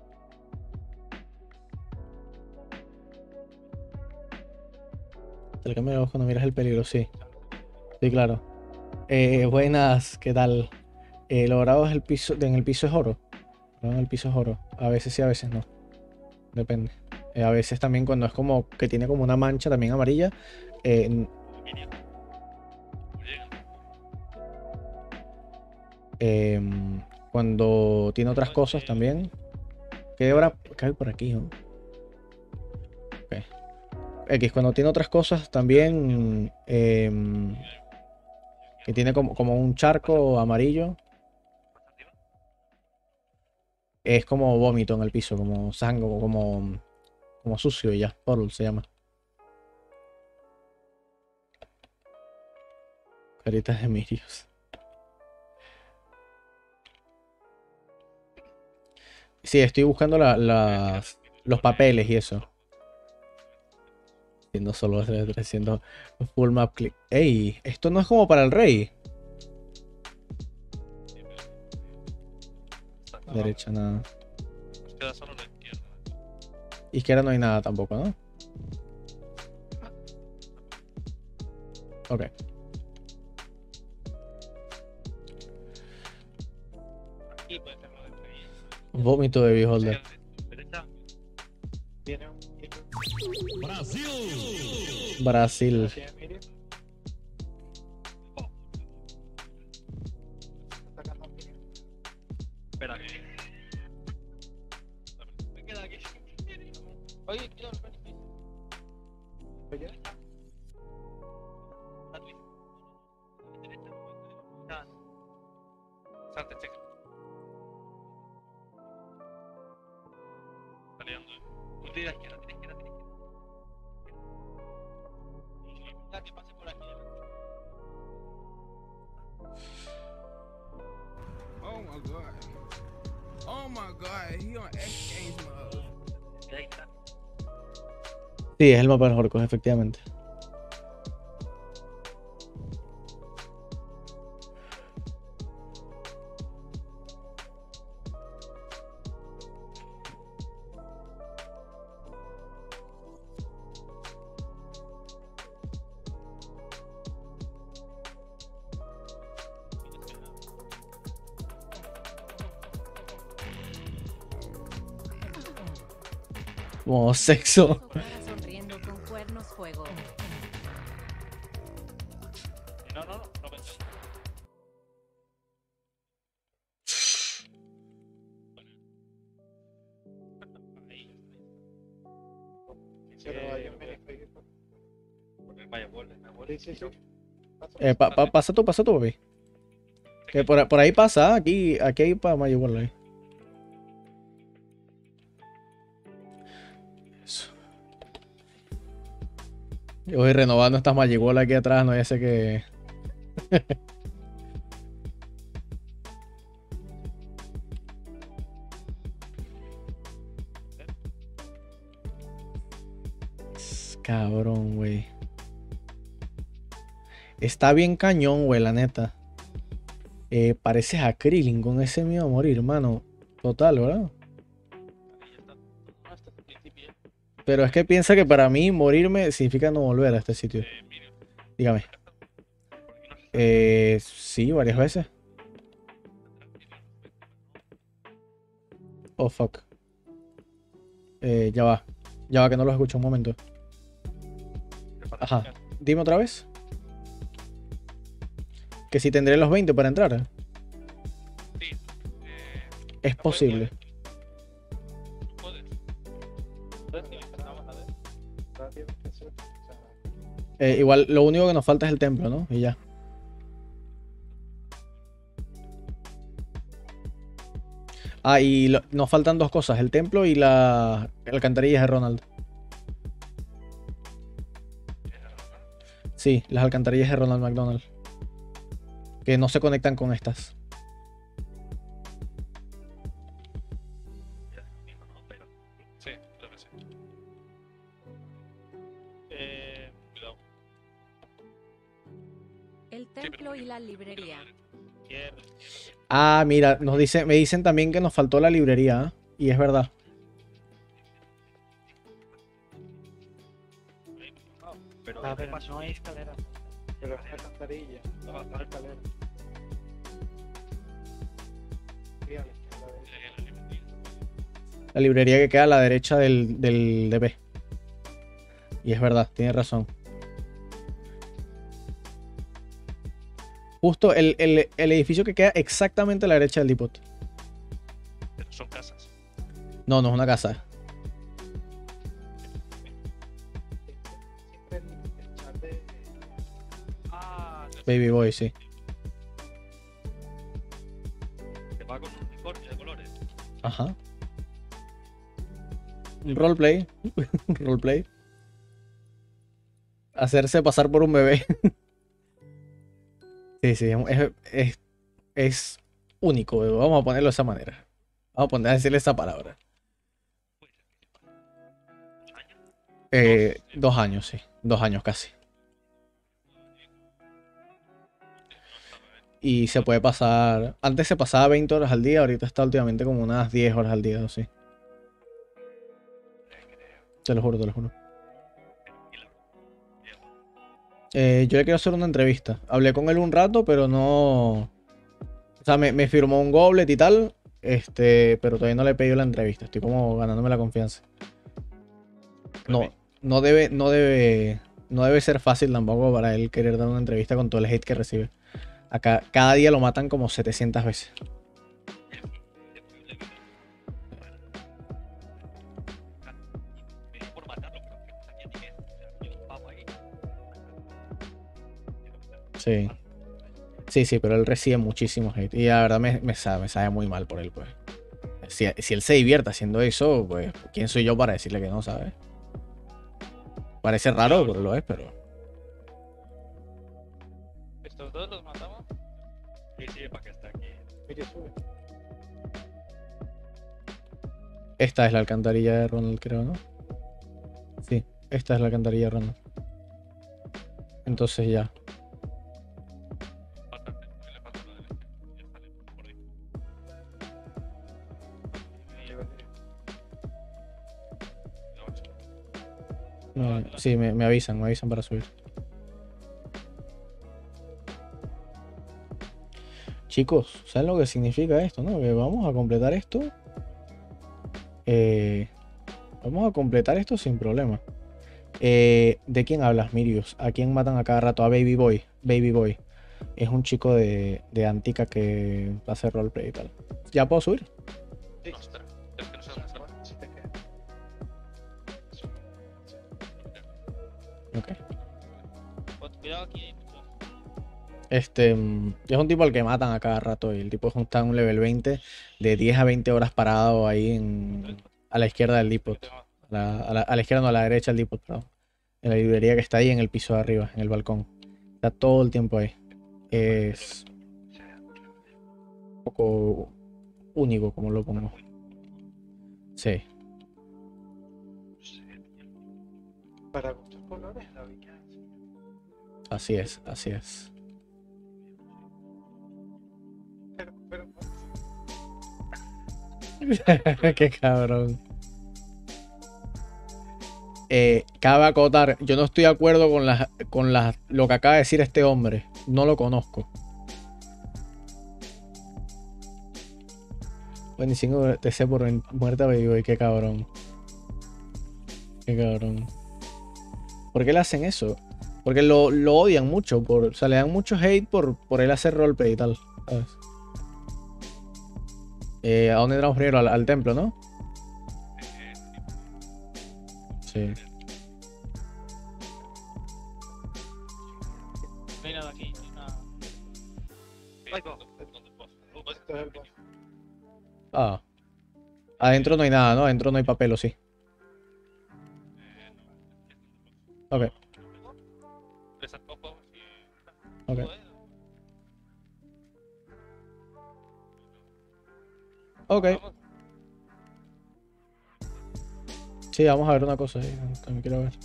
Te lo cambio la voz cuando miras el peligro, sí. Sí, claro. Eh, buenas, ¿qué tal? Eh, logrado es el piso, en el piso es oro. Logrado en el piso es oro. A veces sí, a veces no. Depende. Eh, a veces también cuando es como que tiene como una mancha también amarilla. eh, n- Minion. Llega. Em, cuando tiene otras cosas también. ¿Qué hora cae por aquí, no? Ok. X, cuando tiene otras cosas también. em, que tiene como, como un charco amarillo. Es como vómito en el piso, como sangre, como, como sucio y ya. Puddle se llama. Caritas de Mirios. Sí, estoy buscando la- las- los papeles y eso. Siendo solo trescientos full map click. Ey, esto no es como para el rey. Derecha nada. Nos queda solo la izquierda. Izquierda no hay nada tampoco, ¿no? Ok. Aquí puede ser lo de Play. Vómito de Beholder. Derecha. Viene un viene Brasil. tiene Miriam. Está atacando a Miriam. Espera que. Me queda aquí. Oye, tío, el beneficio. Oye, Derecha. Ya. Salte, checa. Está liando. Tú tira izquierda, tira izquierda, tira izquierda. La que pase por aquí. Oh my god. Oh my god, he on X Games mode. Y ahí está. Sí, es el mapa de los orcos, efectivamente. Como sexo. Su cara sonriendo con cuernos fuego. No, no, no, no pensé. pero hay un minijuego. Vaya, vuelve, me vuelve. Sí, sí, sí. Pasa, Eh, pa- pa- pasa tú, pasa tú, papi. Que por, por ahí pasa, aquí, aquí hay para Mayo World ahí. Eso. Yo voy renovando estas Magic Ball aquí atrás, no ya sé que. Cabrón, güey. Está bien cañón, güey, la neta. Eh, pareces a Krillin con ese miedo a morir, hermano. Total, ¿verdad? Ahí está. No, hasta el principio. Pero es que piensa que para mí morirme significa no volver a este sitio. Eh, mira, Dígame. ¿por qué no se Eh, sí, varias veces. Oh, fuck. Eh, ya va. Ya va, que no lo escucho un momento. Ajá. Dime otra vez. Que si tendré los veinte para entrar. ¿eh? Sí. Eh, Es posible. tú puedes. Entonces, si empezamos a ver. rápido, eso, o sea, Eh, igual, lo único que nos falta es el templo, ¿no? Y ya. Ah, y lo- nos faltan dos cosas. El templo y la alcantarillas de Ronald. Sí, las alcantarillas de Ronald McDonald. Que no se conectan con estas. No, pero. Sí, creo que sí. Eh, Cuidado. El templo y la librería. izquierda. Ah, mira, nos dice, me dicen también que nos faltó la librería. ¿eh? Y es verdad. Pero, Ah, ¿qué pero pasó? no hay escalera. Pero es una alcantarilla. No, no hay escalera. Sí, a la izquierda de- La librería que queda a la derecha del, del D P. Y es verdad, tiene razón. Justo el, el, el edificio que queda exactamente a la derecha del depot. Pero son casas. No, no es una casa. Siempre el, el chat de. Ah, no sé. Baby Boy, sí. Que va con un uniforme de colores. Ajá. Roleplay. Roleplay. Hacerse pasar por un bebé. Sí, sí, es, es, es único, bebé. Vamos a ponerlo de esa manera. Vamos a poner a decirle esa palabra. Eh, dos años, sí. Dos años casi. Y se puede pasar. Antes se pasaba veinte horas al día, ahorita está últimamente como unas diez horas al día o así. Te lo juro, te lo juro. Eh, yo le quiero hacer una entrevista. Hablé con él un rato, pero no. O sea, me, me firmó un goblet y tal. Este, pero todavía no le he pedido la entrevista. Estoy como ganándome la confianza. No, no debe, no debe. No debe ser fácil tampoco para él querer dar una entrevista con todo el hate que recibe. Acá, cada día lo matan como setecientas veces. Sí. Sí, sí, pero él recibe muchísimo hate. Y la verdad me, me, sabe, me sabe muy mal por él, pues. Si, si él se divierte haciendo eso, pues, ¿quién soy yo para decirle que no, sabes? Parece raro, pero lo es, pero. ¿Estos dos los matamos? Sí, sí, para que esté aquí. Mire, sube. Esta es la alcantarilla de Ronald, creo, ¿no? Sí, esta es la alcantarilla de Ronald. Entonces ya. Le falta lo del ya sale por ahí. Me- sí, me, me avisan, me avisan para subir. Chicos, ¿saben lo que significa esto, no? Que vamos a completar esto. Eh, vamos a completar esto sin problema. Eh, ¿de quién hablas, Mirius? ¿A quién matan a cada rato? A Baby Boy. Baby Boy. Es un chico de, de Antica que va a hacer roleplay y tal. ¿Ya puedo subir? Sí, No, espera. Es que no sé dónde está. bueno, si te queda. Ok. Pues, cuidado aquí, hay muchos. Este mm, es un tipo al que matan a cada rato y el tipo está en un level veinte de diez a veinte horas parado ahí en, a la izquierda del depot. Yo tengo- A la, a la- a la izquierda, no, a la derecha del depot, perdón. En la librería que está ahí en el piso de arriba, en el balcón. Está todo el tiempo ahí. Es un poco único como lo pongo. Sí. Para gustos colores, la viña. Así es, así es. Pero, pero, Qué cabrón. Eh, cabe acotar, yo no estoy de acuerdo con, las, con las, lo que acaba de decir este hombre. No lo conozco. veinticinco T C por muerte a Baby Boy, qué cabrón. Qué cabrón. ¿Por qué le hacen eso? Porque lo, lo odian mucho, por, o sea, le dan mucho hate por, por él hacer roleplay y tal, ¿sabes? Eh, ¿a dónde entramos primero? Al, al templo, ¿no? Sí. No hay nada aquí, no hay nada. Ahí va. ¿Dónde puedo? Oh, pues, esto es el boss. Ah. Adentro no hay nada, ¿no? Adentro no hay papel, ¿o sí? Ok, tres sarcófagos y ok. Ok. Vamos. Sí, vamos a ver una cosa ahí. También quiero ver.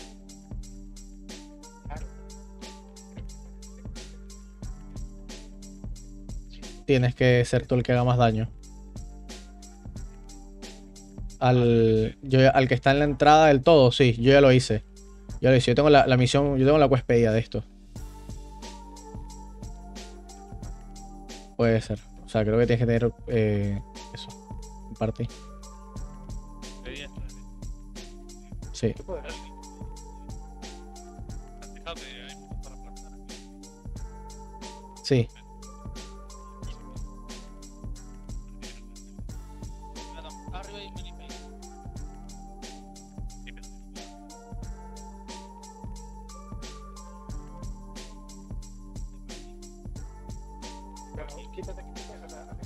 Tienes que ser tú el que haga más daño. Al, yo, al que está en la entrada del todo, sí, yo ya lo hice. Ya lo hice. Yo tengo la, la misión, yo tengo la quest pedida de esto. Puede ser. O sea, creo que tienes que tener eh, eso. En parte. pedí esto. Sí. ¿Qué poder? Fíjate, hay mucho para plantar aquí. Sí. Arriba hay minipay. Pero quítate que te vas a-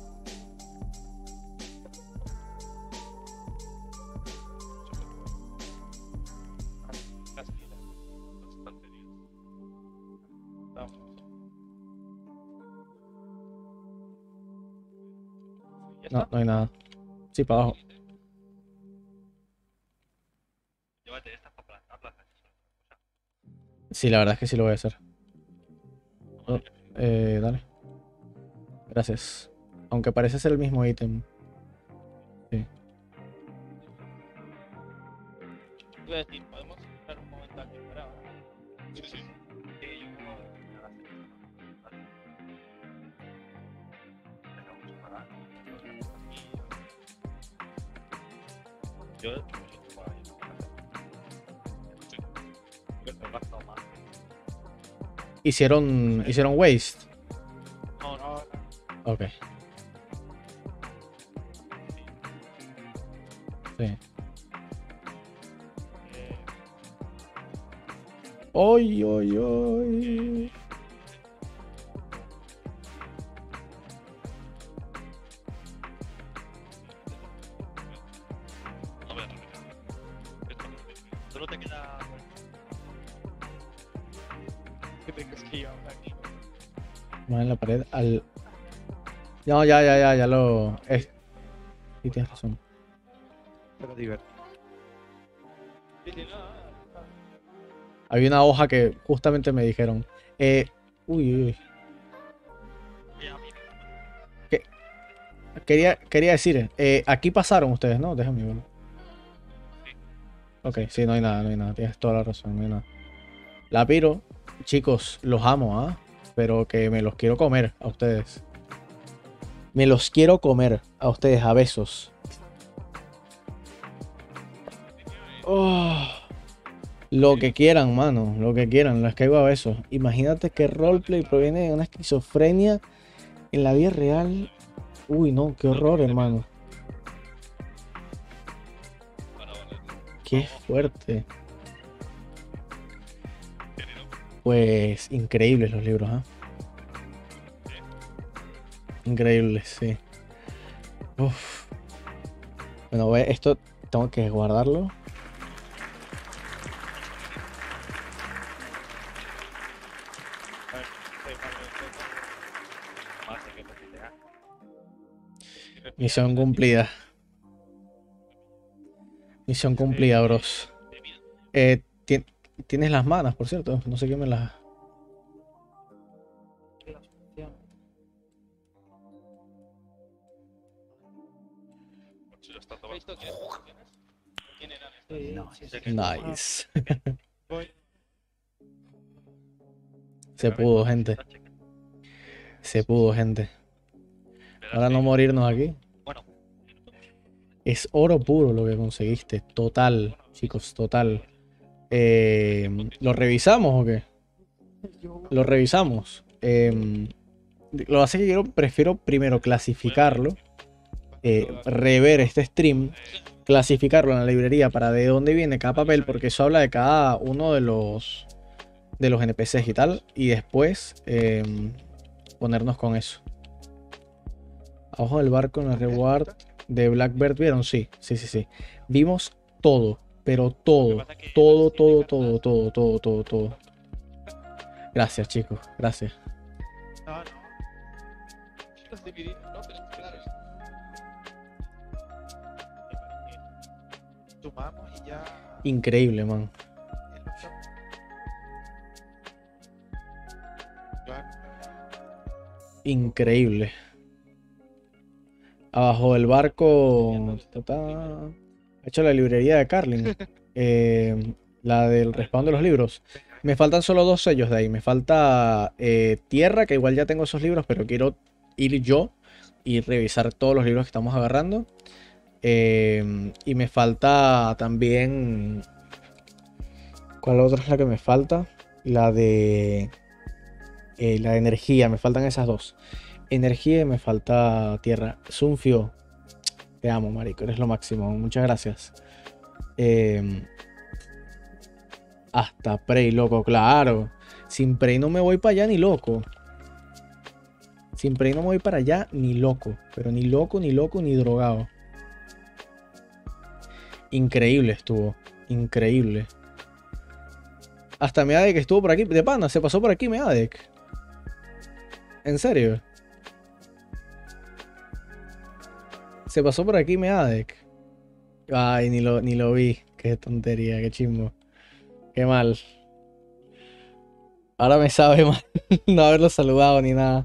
Casi mira, las estanterías. Vamos. ¿Ya No, está? no hay nada. Sí, para abajo. Llévate estas para plantarlas. Sí, la verdad es que sí lo voy a hacer. Oh, eh, dale. Gracias. Aunque parece ser el mismo ítem. Sí. Iba a decir, podemos esperar un momento aquí fuera ahora. Sí, sí. Sí, yo como nada, vale. Venga, vamos a parar. Y yo, yo por ahí, sí. Creo que he gastado más. Hicieron, hicieron waste. No, no, Ok. Sí. ¡Oy, oy, oy! no voy a terminar. Esto no es mío. Solo te queda. ¿Qué te crees que iba a aquí? Más en la pared al... No, ya, ya, ya, ya lo... Es... Sí, tienes razón. Pero divertido. Sí, sí, no, no, no. Había una hoja que justamente me dijeron. Eh... Uy, uy, uy. Y a mí Quería, quería decir, eh, aquí pasaron ustedes, ¿no? Déjame verlo. Ok, sí, no hay nada, no hay nada. Tienes toda la razón, no hay nada. La piro, chicos, los amo, ¿ah? Pero que me los quiero comer a ustedes. Me los quiero comer a ustedes a besos. Oh, lo que quieran, mano, lo que quieran, les caigo a besos. Imagínate que roleplay proviene de una esquizofrenia en la vida real. Uy, no, qué horror, hermano. Bueno, vale. Qué fuerte. Pues increíbles los libros, ¿ah? Increíbles, sí. Uf. Bueno, voy- esto tengo que guardarlo. A ver, sí, vale, sí. Más de que te quitea. Misión cumplida. Misión cumplida, bros. Eh, ti- tienes las manas, por cierto. No sé quién me las... Si lo está ¿Has tomando. visto quiénes tienes? ¿Quién eran estos? Sí, Sé que- Nice. voy. Se pudo, gente. Se pudo, gente. Ahora no morirnos aquí. Bueno, Es oro puro lo que conseguiste. Total, chicos, total. Eh, ¿lo revisamos o qué? Lo revisamos. Eh, lo que pasa es que yo prefiero primero clasificarlo. eh, rever este stream. Clasificarlo en la librería para de dónde viene cada papel. Porque eso habla de cada uno de los de los N P Cs y tal. Y después eh, ponernos con eso. Abajo del barco en el reward de Blackbird, ¿vieron? Sí, sí, sí, sí. Vimos todo, pero todo, todo, todo, todo, todo, todo, todo, todo. Gracias, chicos, gracias. No, no. Los dividimos, ¿no? Pero claro. Sumamos y ya. Increíble, man. Claro. Increíble. Abajo del barco ta, ta, he hecho la librería de Carlin. Eh, la del respawn de los libros. Me faltan solo dos sellos de ahí. Me falta eh, Tierra, que igual ya tengo esos libros, pero quiero ir yo y revisar todos los libros que estamos agarrando. Eh, y me falta también... ¿Cuál otra es la que me falta? La de... eh, la energía, me faltan esas dos. Energía y me falta tierra. Sunfio, te amo, marico, eres lo máximo. Muchas gracias. Eh, hasta Prey, loco, claro. Sin Prey no me voy para allá ni loco. Sin Prey no me voy para allá ni loco. Pero ni loco, ni loco, ni drogado. Increíble estuvo. Increíble. Hasta Meadek estuvo por aquí. De pana, se pasó por aquí Meadek. ¿En serio? Se pasó por aquí Meadek. Ay, ni lo, ni lo vi. Qué tontería, qué chimbo. Qué mal. Ahora me sabe mal no haberlo saludado ni nada.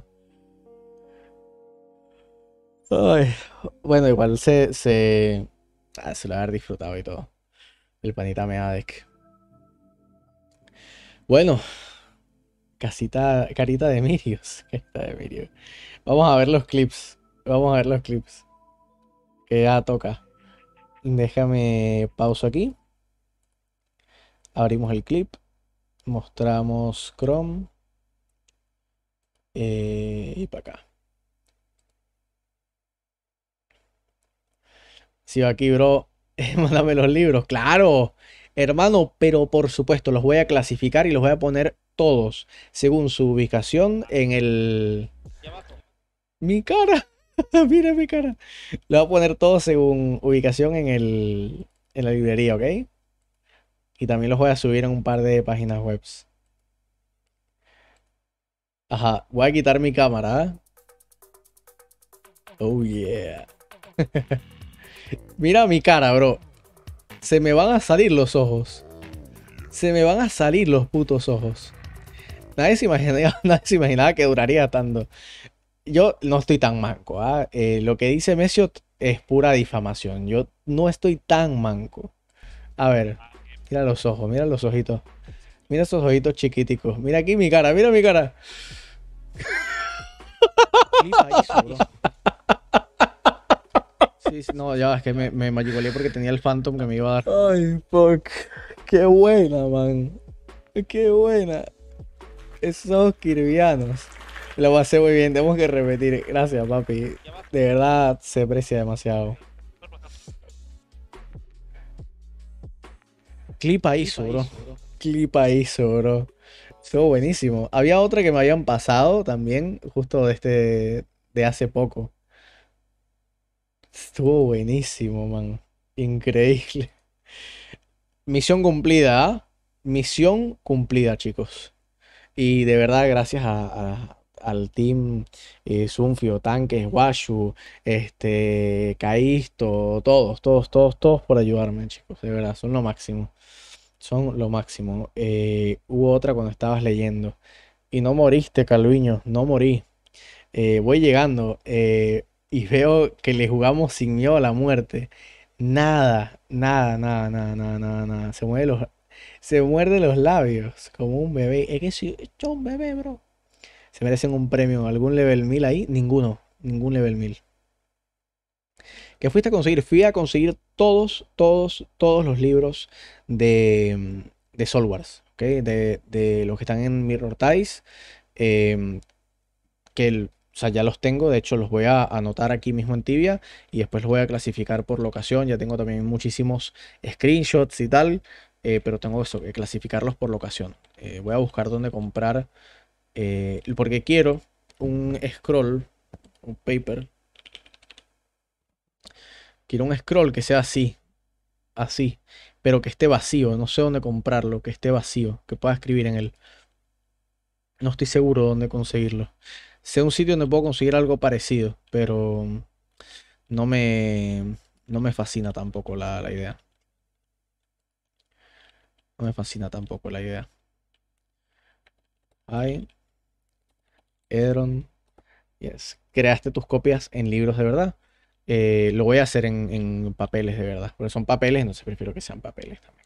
Ay. Bueno, igual se, se, ah, se lo va a haber disfrutado y todo. El panita Meadek. Bueno. Casita, carita de Mirios. Carita de Mirios. Vamos a ver los clips. Vamos a ver los clips. Que ya toca. Déjame pauso aquí. Abrimos el clip. Mostramos Chrome. Eh, y para acá. Si va aquí, bro. Mándame los libros. ¡Claro! Hermano, pero por supuesto, los voy a clasificar y los voy a poner todos según su ubicación en el... Mi cara. Mira mi cara. Lo voy a poner todos según ubicación en el... en la librería, ¿ok? Y también los voy a subir en un par de páginas web. Ajá. Voy a quitar mi cámara. ¿eh? Oh, yeah. Mira mi cara, bro. Se me van a salir los ojos. Se me van a salir los putos ojos. Nadie se imaginaba, nadie se imaginaba que duraría tanto. Yo no estoy tan manco. ¿eh? Eh, lo que dice Mesiot es pura difamación. Yo no estoy tan manco. A ver. Mira los ojos. Mira los ojitos. Mira esos ojitos chiquiticos. Mira aquí mi cara. Mira mi cara. Sí, sí, no, ya, es que me, me magicolé porque tenía el Phantom que me iba a dar. Ay, fuck. Qué buena, man. Qué buena. Esos kirvianos. Lo pasé muy bien, tenemos que repetir. Gracias, papi. De verdad, se aprecia demasiado. Clipa hizo, bro. Clipa hizo, bro. Estuvo buenísimo. Había otra que me habían pasado también, justo de este. De hace poco. Estuvo buenísimo, man. Increíble. Misión cumplida, ¿ah? Misión cumplida, chicos. Y de verdad, gracias a, a- al team eh, Sunfio, Tanques, Washu, este, Kaisto, todos, todos, todos, todos por ayudarme, chicos. De verdad, son lo máximo. Son lo máximo. Eh, hubo otra cuando estabas leyendo. Y no moriste, Calviño, no morí. Eh, voy llegando eh, y veo que le jugamos sin miedo a la muerte. Nada, nada, nada, nada, nada, nada, nada. Se mueve los, se muerde los labios como un bebé. Es que soy es un bebé, bro. Se merecen un premio. ¿Algún level mil ahí? Ninguno. Ningún level mil. ¿Qué fuiste a conseguir? Fui a conseguir todos, todos, todos los libros de, de Soul Wars, ¿ok? De, de los que están en Mirror Ties. em, que el- o sea, ya los tengo, de hecho los voy a anotar aquí mismo en Tibia y después los voy a clasificar por locación. Ya tengo también muchísimos screenshots y tal, eh, pero tengo eso, que clasificarlos por locación. Eh, voy a buscar dónde comprar, eh, porque quiero un scroll, un paper. Quiero un scroll que sea así, así, pero que esté vacío. No sé dónde comprarlo, que esté vacío, que pueda escribir en él. No estoy seguro dónde conseguirlo. Sé un sitio donde puedo conseguir algo parecido, pero no me, no me fascina tampoco la, la idea. No me fascina tampoco la idea. Ay, Edron, yes. Creaste tus copias en libros de verdad. Eh, lo voy a hacer en, en papeles de verdad, porque son papeles, entonces prefiero que sean papeles también.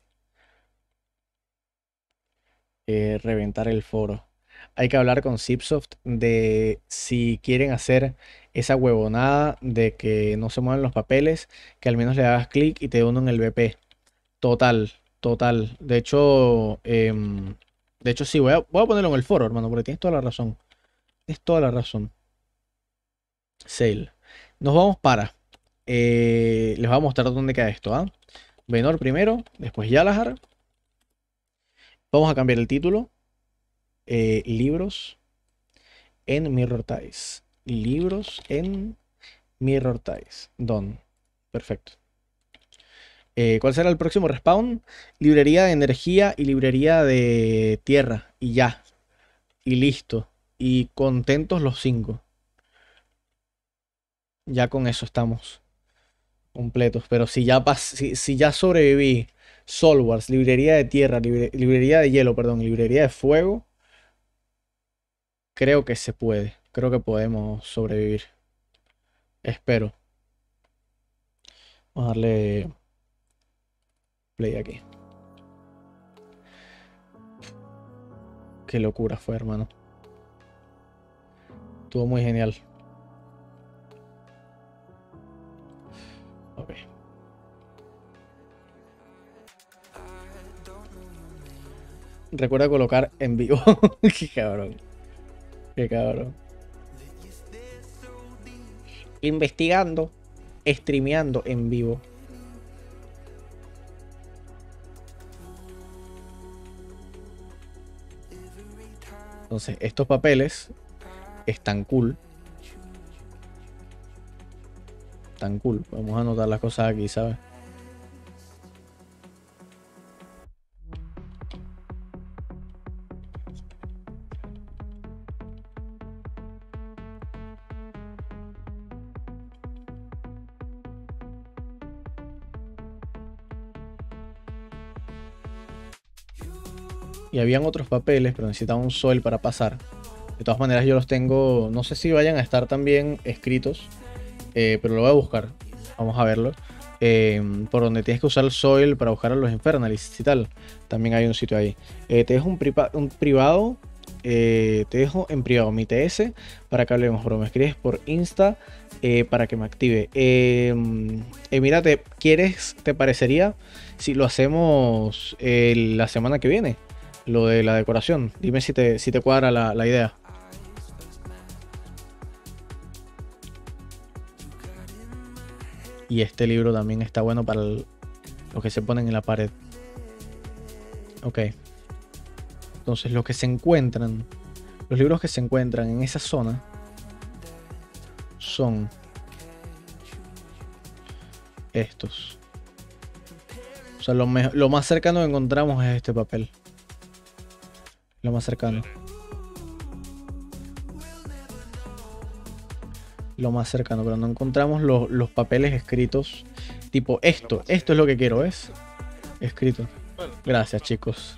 Eh, reventar el foro. Hay que hablar con Zipsoft de si quieren hacer esa huevonada de que no se muevan los papeles, que al menos le hagas clic y te uno en el B P. Total, total. De hecho, em, De hecho, sí, voy a, voy a ponerlo en el foro, hermano, porque tienes toda la razón. Tienes toda la razón. Sale. Nos vamos para... eh, les voy a mostrar dónde queda esto, ¿ah? Venor primero, después Yalahar. Vamos a cambiar el título. Eh, libros en Mirror Ties. Libros en Mirror Ties. Done. Perfecto. Eh, ¿cuál será el próximo respawn? Librería de energía y librería de tierra. Y ya. Y listo. Y contentos los cinco. Ya con eso estamos completos. Pero si ya, pas si, si ya sobreviví Soul Wars, librería de tierra, libre librería de hielo, perdón, librería de fuego, creo que se puede. Creo que podemos sobrevivir. Espero. Vamos a darle play aquí. Qué locura fue, hermano. Estuvo muy genial. Ok. Recuerda colocar en vivo. Qué cabrón. Qué cabrón. Investigando. Streameando en vivo. Entonces, estos papeles están cool. Tan cool. Vamos a anotar las cosas aquí, ¿sabes? Y habían otros papeles, pero necesitaba un sol para pasar. De todas maneras, yo los tengo. No sé si vayan a estar también escritos. Eh, pero lo voy a buscar. Vamos a verlo. Eh, por donde tienes que usar el soil para buscar a los infernalists y tal. También hay un sitio ahí. Eh, te dejo un, priva un privado. Eh, te dejo en privado mi T S para que hablemos, bro. Me escribes por Insta eh, para que me active. Eh, eh, mírate, ¿quieres? ¿Te parecería si lo hacemos eh, la semana que viene? Lo de la decoración. Dime si te, si te cuadra la, la idea. Y este libro también está bueno para el, los que se ponen en la pared. Ok. Entonces los que se encuentran, los libros que se encuentran en esa zona son estos. O sea, lo, lo más cercano que encontramos es este papel. Lo más cercano. Lo más cercano, pero no encontramos los, los papeles escritos. Tipo esto, esto es lo que quiero, ¿ves? Escrito. Gracias, chicos.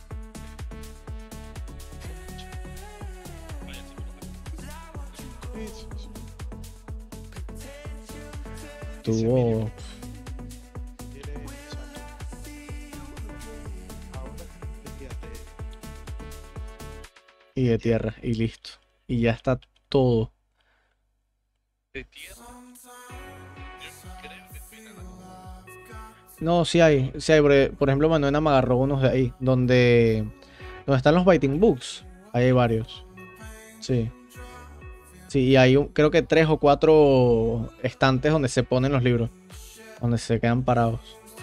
Tuvo... Y de tierra, y listo. Y ya está todo. De tierra. Yo creo que tiene la... No, sí hay. Sí hay. Por, por ejemplo, Manuela me agarró unos de ahí. Donde, donde están los Biting Books. Ahí hay varios. Sí. Sí, y hay un, creo que tres o cuatro estantes donde se ponen los libros. Donde se quedan parados.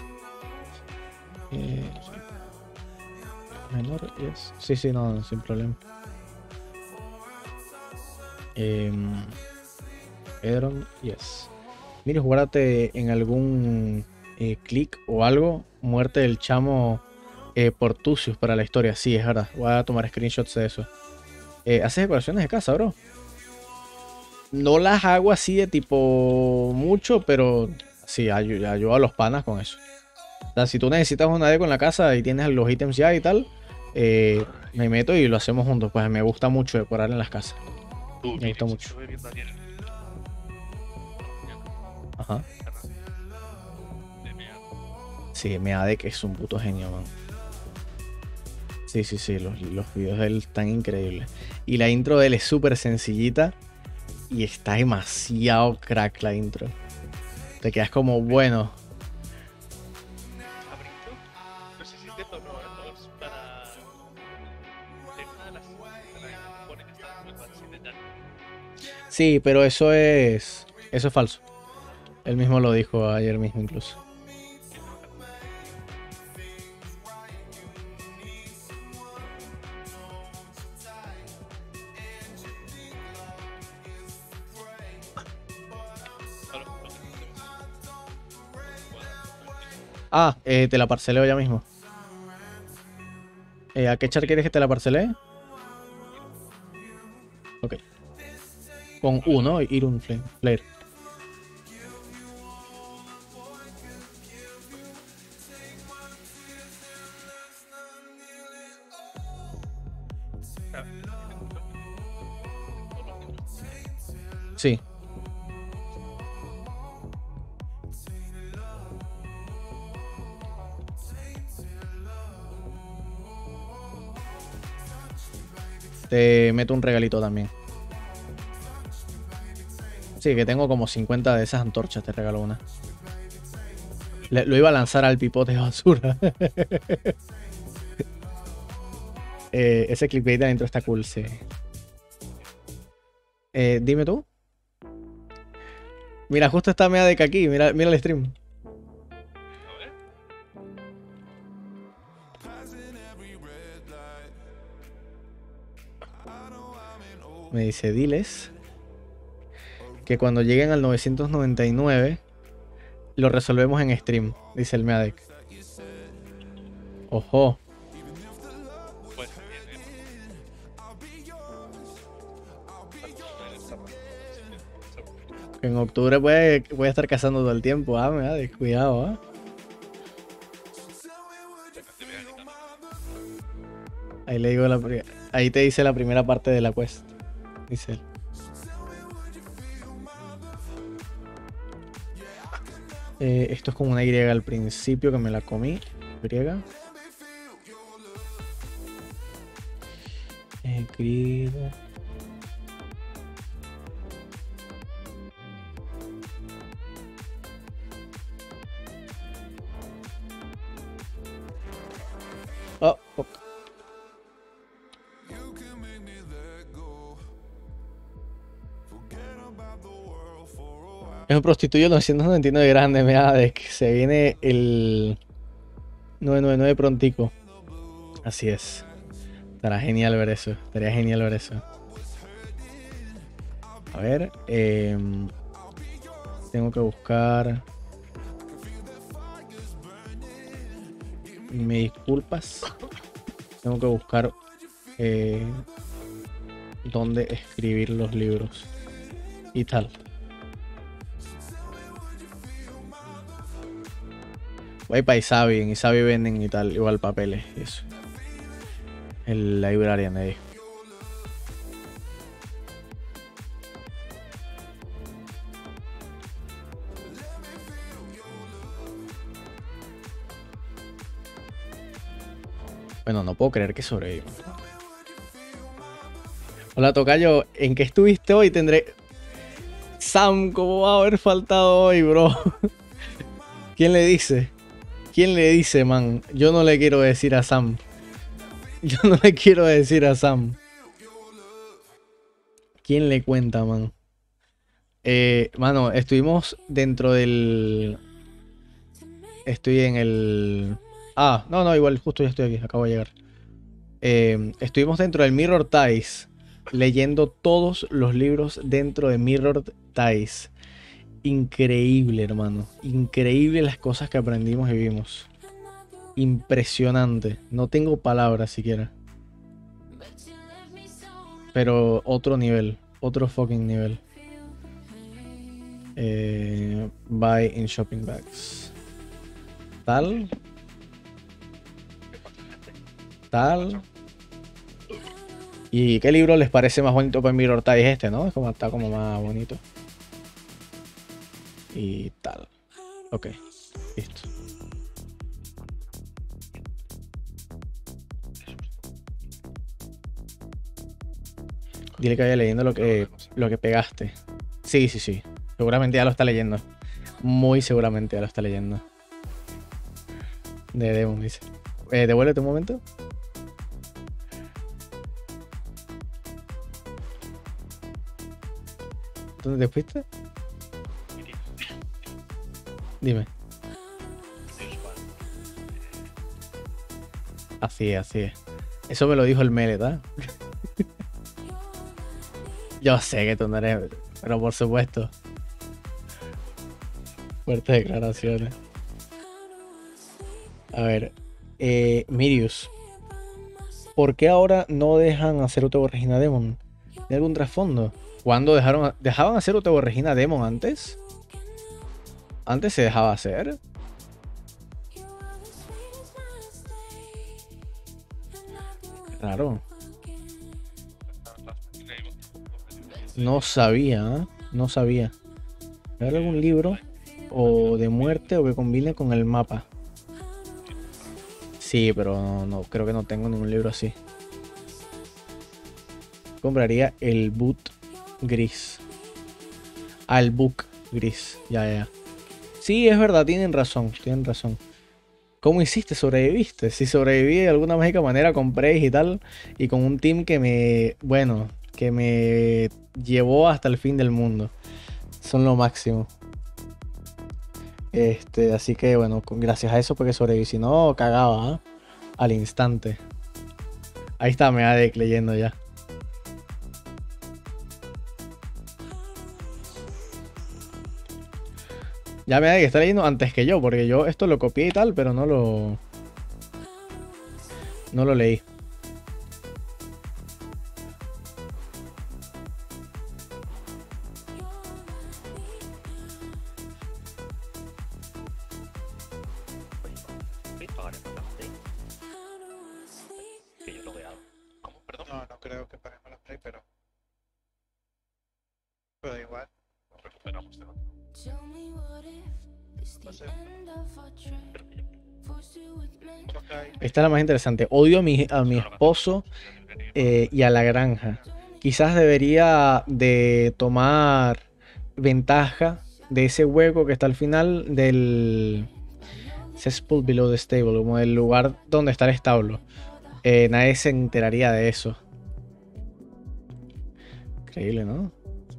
Eh, menor, yes. Sí, sí, no, no, sin problema. Eh, Edron, yes. Mire, jugárate en algún eh, clic o algo. Muerte del chamo eh, Portucius para la historia. Sí, es verdad. Voy a tomar screenshots de eso. Eh, ¿Haces decoraciones de casa, bro? No las hago así de tipo mucho, pero sí, ayudo, ayudo a los panas con eso. O sea, si tú necesitas una deco en la casa y tienes los ítems ya y tal, eh, me meto y lo hacemos juntos. Pues me gusta mucho decorar en las casas. Tú, Me gusta mucho. estuve viendo ayer Ajá. de Mead. Sí, Meadek es un puto genio, man. Sí, sí, sí, los, los videos de él están increíbles. Y la intro de él es súper sencillita y está demasiado crack la intro. Te quedas como, bueno. Abrito, no sé si te tocó para Sí, pero eso es. Eso es falso. Él mismo lo dijo ayer mismo incluso. Ah, eh, te la parceleo ya mismo. Eh, ¿A qué char quieres que te la parcelee? Ok. Con uno, ir un flame, flare. Sí. Te meto un regalito también. Sí, que tengo como cincuenta de esas antorchas, te regalo una. Le, lo iba a lanzar al pipote de basura. eh, ese clickbait de adentro está cool, sí. Eh, dime tú. Mira, justo está Meadec aquí, mira, mira el stream. Me dice, diles que cuando lleguen al novecientos noventa y nueve lo resolvemos en stream, dice el Meadec. Ojo. Pues bien, eh. En octubre puede, voy a estar cazando todo el tiempo, ah, Meadec, cuidado, ah. Ahí le digo la pri- ahí te dice la primera parte de la quest, dice él. Eh, esto es como una Y al principio que me la comí. Y. Eh, grid. Oh, fuck. Es un prostituyo novecientos noventa y nueve grande, Meadec. Se viene el novecientos noventa y nueve prontico. Así es. Estará genial ver eso. Estaría genial ver eso. A ver. Eh, tengo que buscar. Me disculpas. Tengo que buscar eh, dónde escribir los libros. Y tal. Voy para Isabi, en Isabi venden y tal, igual papeles y eso. El librarian ahí. Bueno, no puedo creer que sobreviva. Hola tocayo, ¿en qué estuviste hoy? Tendré... Sam, ¿cómo va a haber faltado hoy, bro? ¿Quién le dice? ¿Quién le dice, man? Yo no le quiero decir a Sam. Yo no le quiero decir a Sam. ¿Quién le cuenta, man? Eh, mano, estuvimos dentro del... Estoy en el... Ah, no, no, igual, justo ya estoy aquí, acabo de llegar. Eh, estuvimos dentro del Mirror Ties, leyendo todos los libros dentro de Mirror Ties. Increíble, hermano. Increíble las cosas que aprendimos y vimos. Impresionante. No tengo palabras siquiera. Pero otro nivel. Otro fucking nivel. Eh, buy in shopping bags. Tal. Tal. ¿Y qué libro les parece más bonito para Mirror Ties? Este, ¿no? Es como, está como más bonito. Y tal. Ok, listo. Dile que vaya leyendo lo que, lo que pegaste. Sí, sí, sí. Seguramente ya lo está leyendo. Muy seguramente ya lo está leyendo. De Demon dice. Eh, devuélvete un momento. ¿Dónde te fuiste? Dime. Así es, así es. Eso me lo dijo el Mele, ¿verdad? Yo sé que tú no eres, pero por supuesto. Fuertes declaraciones. A ver, eh, Mirius, ¿por qué ahora no dejan hacer Utebo Regina Demon? ¿Tiene algún trasfondo? ¿Cuándo dejaron, dejaban hacer Utebo Regina Demon antes? ¿Antes se dejaba hacer? Claro. No sabía, ¿eh? No sabía. ¿Hay algún libro o de muerte o que combine con el mapa? Sí, pero no, no, creo que no tengo ningún libro así. Compraría el boot gris. Ah, el book gris. Ya, ya. Sí, es verdad, tienen razón, tienen razón. ¿Cómo hiciste? ¿Sobreviviste? Si sobreviví de alguna mágica manera con Praise y tal. Y con un team que me... Bueno, que me llevó hasta el fin del mundo. Son lo máximo. Este, así que bueno, gracias a eso porque sobreviví. Si no, cagaba, ¿eh? Al instante. Ahí está Meadec leyendo ya. Ya Meadec está leyendo antes que yo, porque yo esto lo copié y tal, pero no lo... No lo leí. No, no creo que paremos la play, pero... Pero da igual. Recuperamos de otro. Va a ser... Esta es la más interesante. Odio a mi, a mi esposo eh, y a la granja. Quizás debería de tomar ventaja de ese hueco que está al final del cesspool below the stable, como el lugar donde está el establo. Eh, nadie se enteraría de eso. Increíble, ¿no?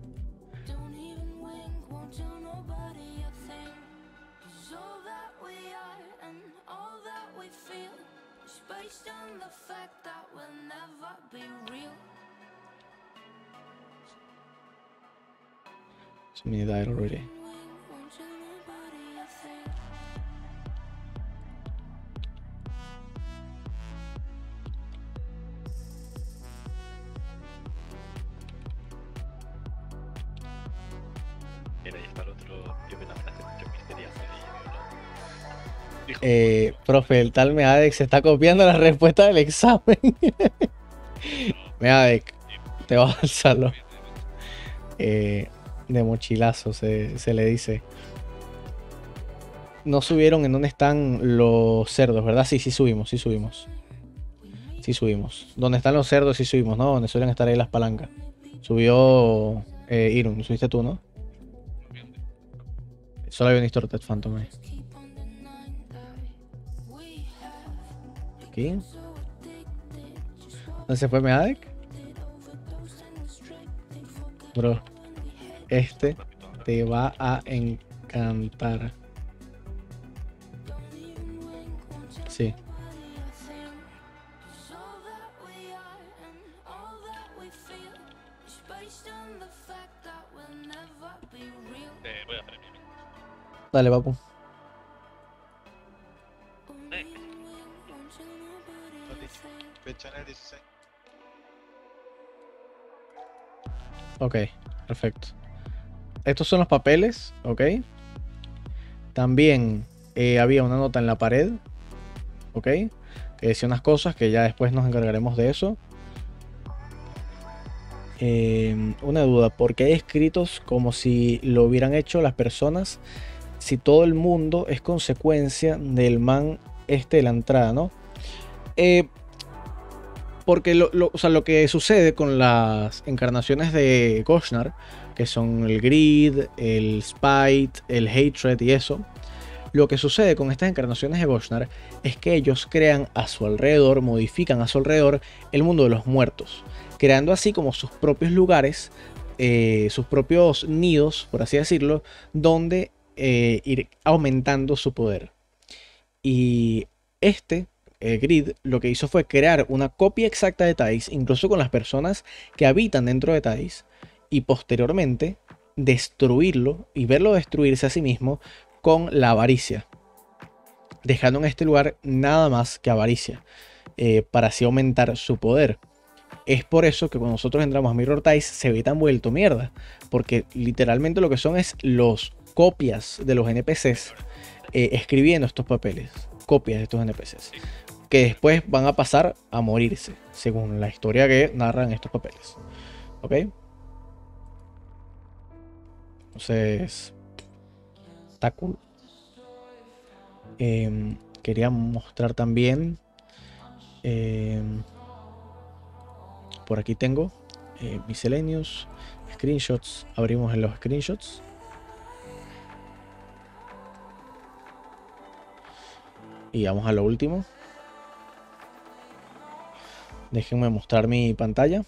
Me died already. Mira, ahí está el otro tío de la frase mucho misteriosa. Eh, profe, el tal Meadec se está copiando la respuesta del examen. Meadec, te vas al salón. Eh, de mochilazo se, se le dice. No subieron en dónde están los cerdos, ¿verdad? Sí, sí subimos, sí subimos. Sí subimos. Donde están los cerdos sí subimos, ¿no? Donde suelen estar ahí las palancas. Subió eh, Irun, subiste tú, ¿no? Solo había un Distorted Phantom ahí. Aquí. ¿Dónde se fue Meadec? Bro, este te va a encantar. Sí. Eh, voy a hacer mi Dale, papu. Fecha en el dieciséis. Ok, perfecto. Estos son los papeles, ok. También eh, había una nota en la pared, ok, que decía unas cosas que ya después nos encargaremos de eso. Eh, una duda, ¿por qué hay escritos como si lo hubieran hecho las personas si todo el mundo es consecuencia del man este de la entrada, ¿no? Eh, porque lo, lo, o sea, lo que sucede con las encarnaciones de Goshnar, que son el Greed, el Spite, el Hatred y eso, lo que sucede con estas encarnaciones de Goshnar es que ellos crean a su alrededor, modifican a su alrededor el mundo de los muertos, creando así como sus propios lugares eh, sus propios nidos, por así decirlo, donde eh, ir aumentando su poder. Y este eh, Grid lo que hizo fue crear una copia exacta de Thais, incluso con las personas que habitan dentro de Thais, y posteriormente destruirlo y verlo destruirse a sí mismo con la avaricia, dejando en este lugar nada más que avaricia, eh, para así aumentar su poder. Es por eso que cuando nosotros entramos a Mirror Thais se ve tan vuelto mierda, porque literalmente lo que son es los copias de los N P Cs eh, escribiendo estos papeles, copias de estos N P Cs, que después van a pasar a morirse, según la historia que narran estos papeles. ¿Ok? Entonces, está cool. Eh, quería mostrar también. Eh, por aquí tengo eh, misceláneos, screenshots. Abrimos en los screenshots. Y vamos a lo último. Déjenme mostrar mi pantalla.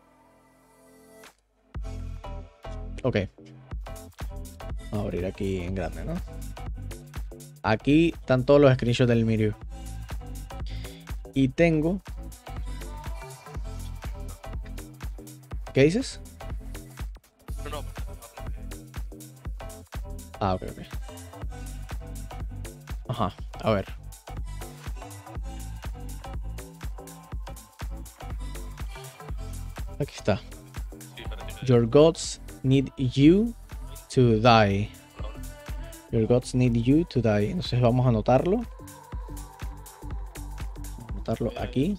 Ok. Vamos a abrir aquí en grande, ¿no? Aquí están todos los screenshots del Mirror. Y tengo... ¿Qué dices? No, no. Ah, ok, ok. Ajá, a ver. Aquí está. Sí, parece. Your gods need you to die. Your gods need you to die. Entonces vamos a anotarlo. Anotarlo aquí.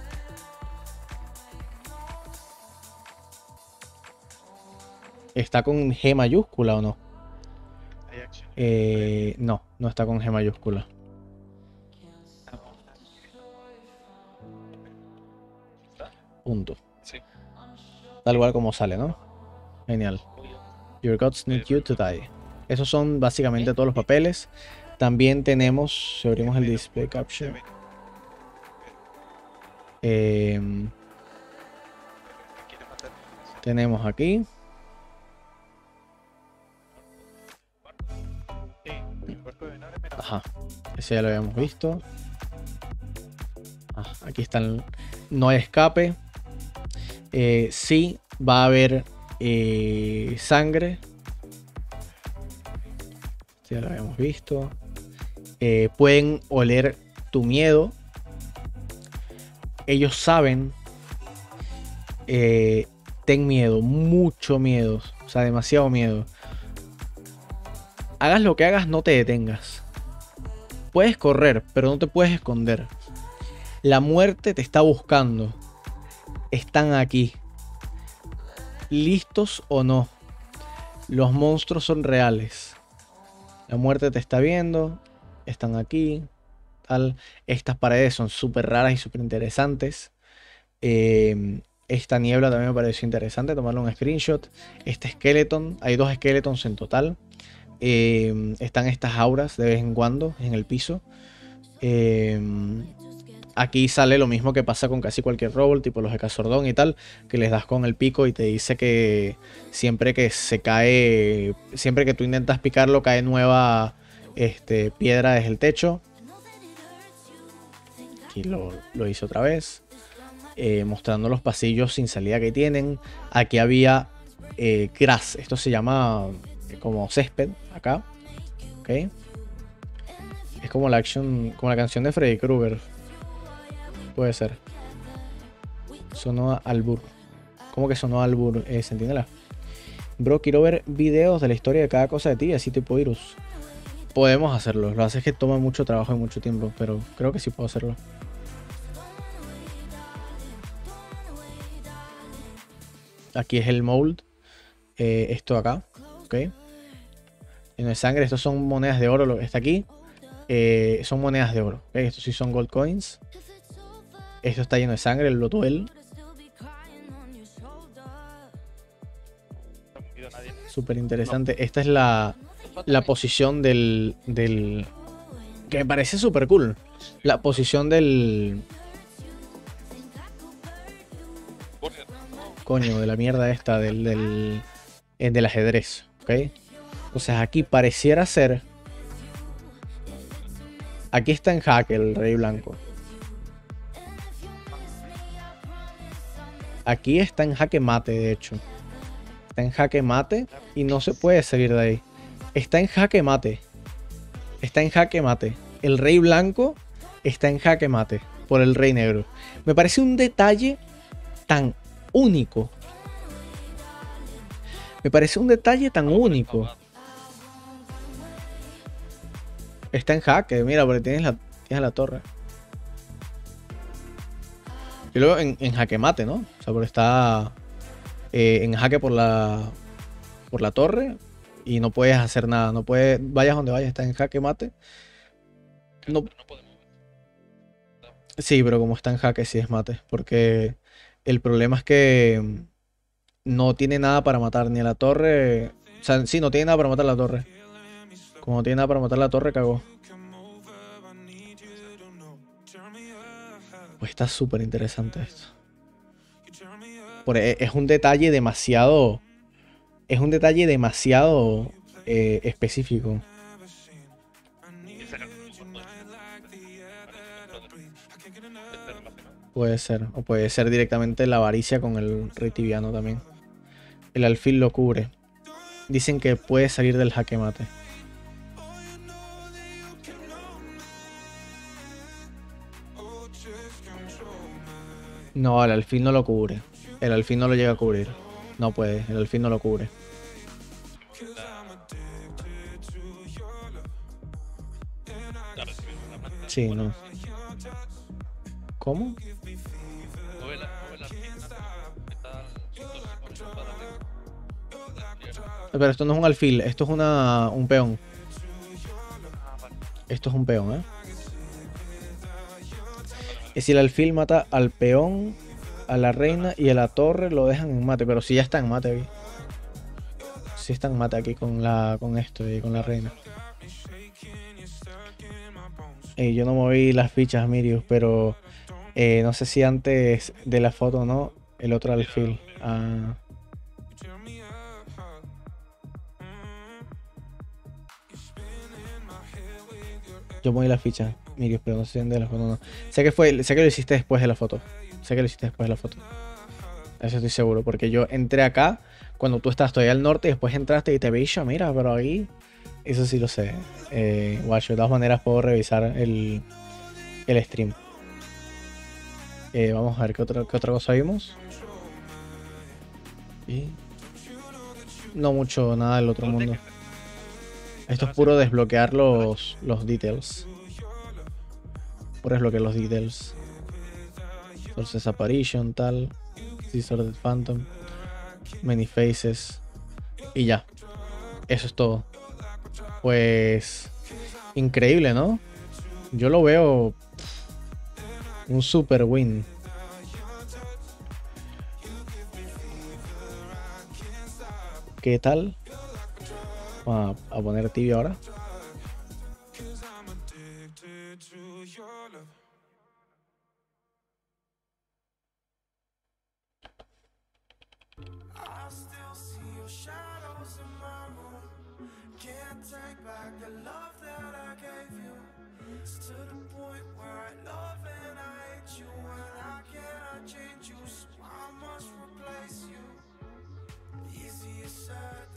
¿Está con G mayúscula o no? Hay acción. Eh, no, no está con G mayúscula. Punto. Sí. Tal cual como sale, ¿no? Genial. Your gods need you to die. Esos son básicamente todos los papeles. También tenemos, si abrimos el display caption, eh, tenemos aquí. Sí, el barco de Venare, mira. Ajá, ese ya lo habíamos visto. Ah, aquí están. No hay escape. Eh, sí, va a haber eh, sangre. Este ya lo habíamos visto. Eh, pueden oler tu miedo. Ellos saben. Eh, ten miedo, mucho miedo. O sea, demasiado miedo. Hagas lo que hagas, no te detengas. Puedes correr, pero no te puedes esconder. La muerte te está buscando. Están aquí. Listos o no. Los monstruos son reales. La muerte te está viendo. Están aquí. Tal. Estas paredes son súper raras y súper interesantes. Eh, esta niebla también me pareció interesante. Tomarle un screenshot. Este skeleton. Hay dos skeletons en total. Eh, están estas auras de vez en cuando en el piso. Eh, aquí sale lo mismo que pasa con casi cualquier robot, tipo los de Cazordón y tal, que les das con el pico y te dice que siempre que se cae, siempre que tú intentas picarlo, cae nueva este, piedra desde el techo. Aquí lo, lo hice otra vez, eh, mostrando los pasillos sin salida que tienen. Aquí había eh, grass, esto se llama como césped acá, ok. Es como la action, como la canción de Freddy Krueger. Puede ser. Sonó a albur. ¿Cómo que sonó a albur? Eh, Sentinela. Bro, quiero ver videos de la historia de cada cosa de ti, así tipo virus. Podemos hacerlo. Lo que hace es que toma mucho trabajo y mucho tiempo, pero creo que sí puedo hacerlo. Aquí es el mold. Eh, esto acá. Ok. Lleno de sangre. Estos son monedas de oro. Lo que está aquí. Eh, son monedas de oro. ¿Okay? Estos sí son gold coins. Esto está lleno de sangre. El Lotuel. Súper interesante. Esta es la, la posición del, del... Que me parece súper cool. La posición del... coño, de la mierda esta del, del, eh, del ajedrez, ¿ok? Entonces aquí pareciera ser... Aquí está en jaque el rey blanco. Aquí está en jaque mate, de hecho. Está en jaque mate y no se puede salir de ahí. Está en jaque mate. Está en jaque mate. El rey blanco está en jaque mate por el rey negro. Me parece un detalle tan único. Me parece un detalle tan único. Está en jaque, mira, porque tienes la, tienes la torre. Y luego en, en jaque mate, ¿no? O sea, porque está eh, en jaque por la por la torre y no puedes hacer nada. No puedes, vayas donde vayas, está en jaque mate. No, sí, pero como está en jaque, sí es mate. Porque el problema es que no tiene nada para matar ni a la torre. O sea, sí, no tiene nada para matar la torre. Como no tiene nada para matar la torre, cagó. Pues está súper interesante esto. Por, es un detalle demasiado... Es un detalle demasiado eh, específico. Puede ser. O puede ser directamente la avaricia con el rey tibiano también. El alfil lo cubre. Dicen que puede salir del jaque mate. No, el alfil no lo cubre. El alfil no lo llega a cubrir. No puede, el alfil no lo cubre. Sí, no. ¿Cómo? Pero esto no es un alfil, esto es una un peón. Esto es un peón, ¿eh? Es si el alfil mata al peón, a la reina y a la torre, lo dejan en mate. Pero si ya está en mate aquí. Si está en mate aquí con la con esto y con la reina. Eh, yo no moví las fichas, Mirius, pero eh, no sé si antes de la foto o no, el otro alfil. Ah. Yo moví la ficha, Mirius, pero no sé si de la foto o no. Sé que fue, sé que lo hiciste después de la foto. Sé que lo hiciste después de la foto. Eso estoy seguro, porque yo entré acá cuando tú estabas todavía al norte y después entraste y te veis yo, mira, pero ahí... Eso sí lo sé. Eh, guacho, de todas maneras puedo revisar el, el stream. Eh, vamos a ver qué otra, qué otra cosa vimos. Y... No mucho, nada del otro mundo. Esto es puro desbloquear los, los details. Puro desbloquear los details. Entonces Apparition, tal. Disordered Phantom. Many Faces. Y ya. Eso es todo. Pues... Increíble, ¿no? Yo lo veo... Un super win. ¿Qué tal? Vamos a, a poner tibio ahora. Change you, so I must replace you. Easy said.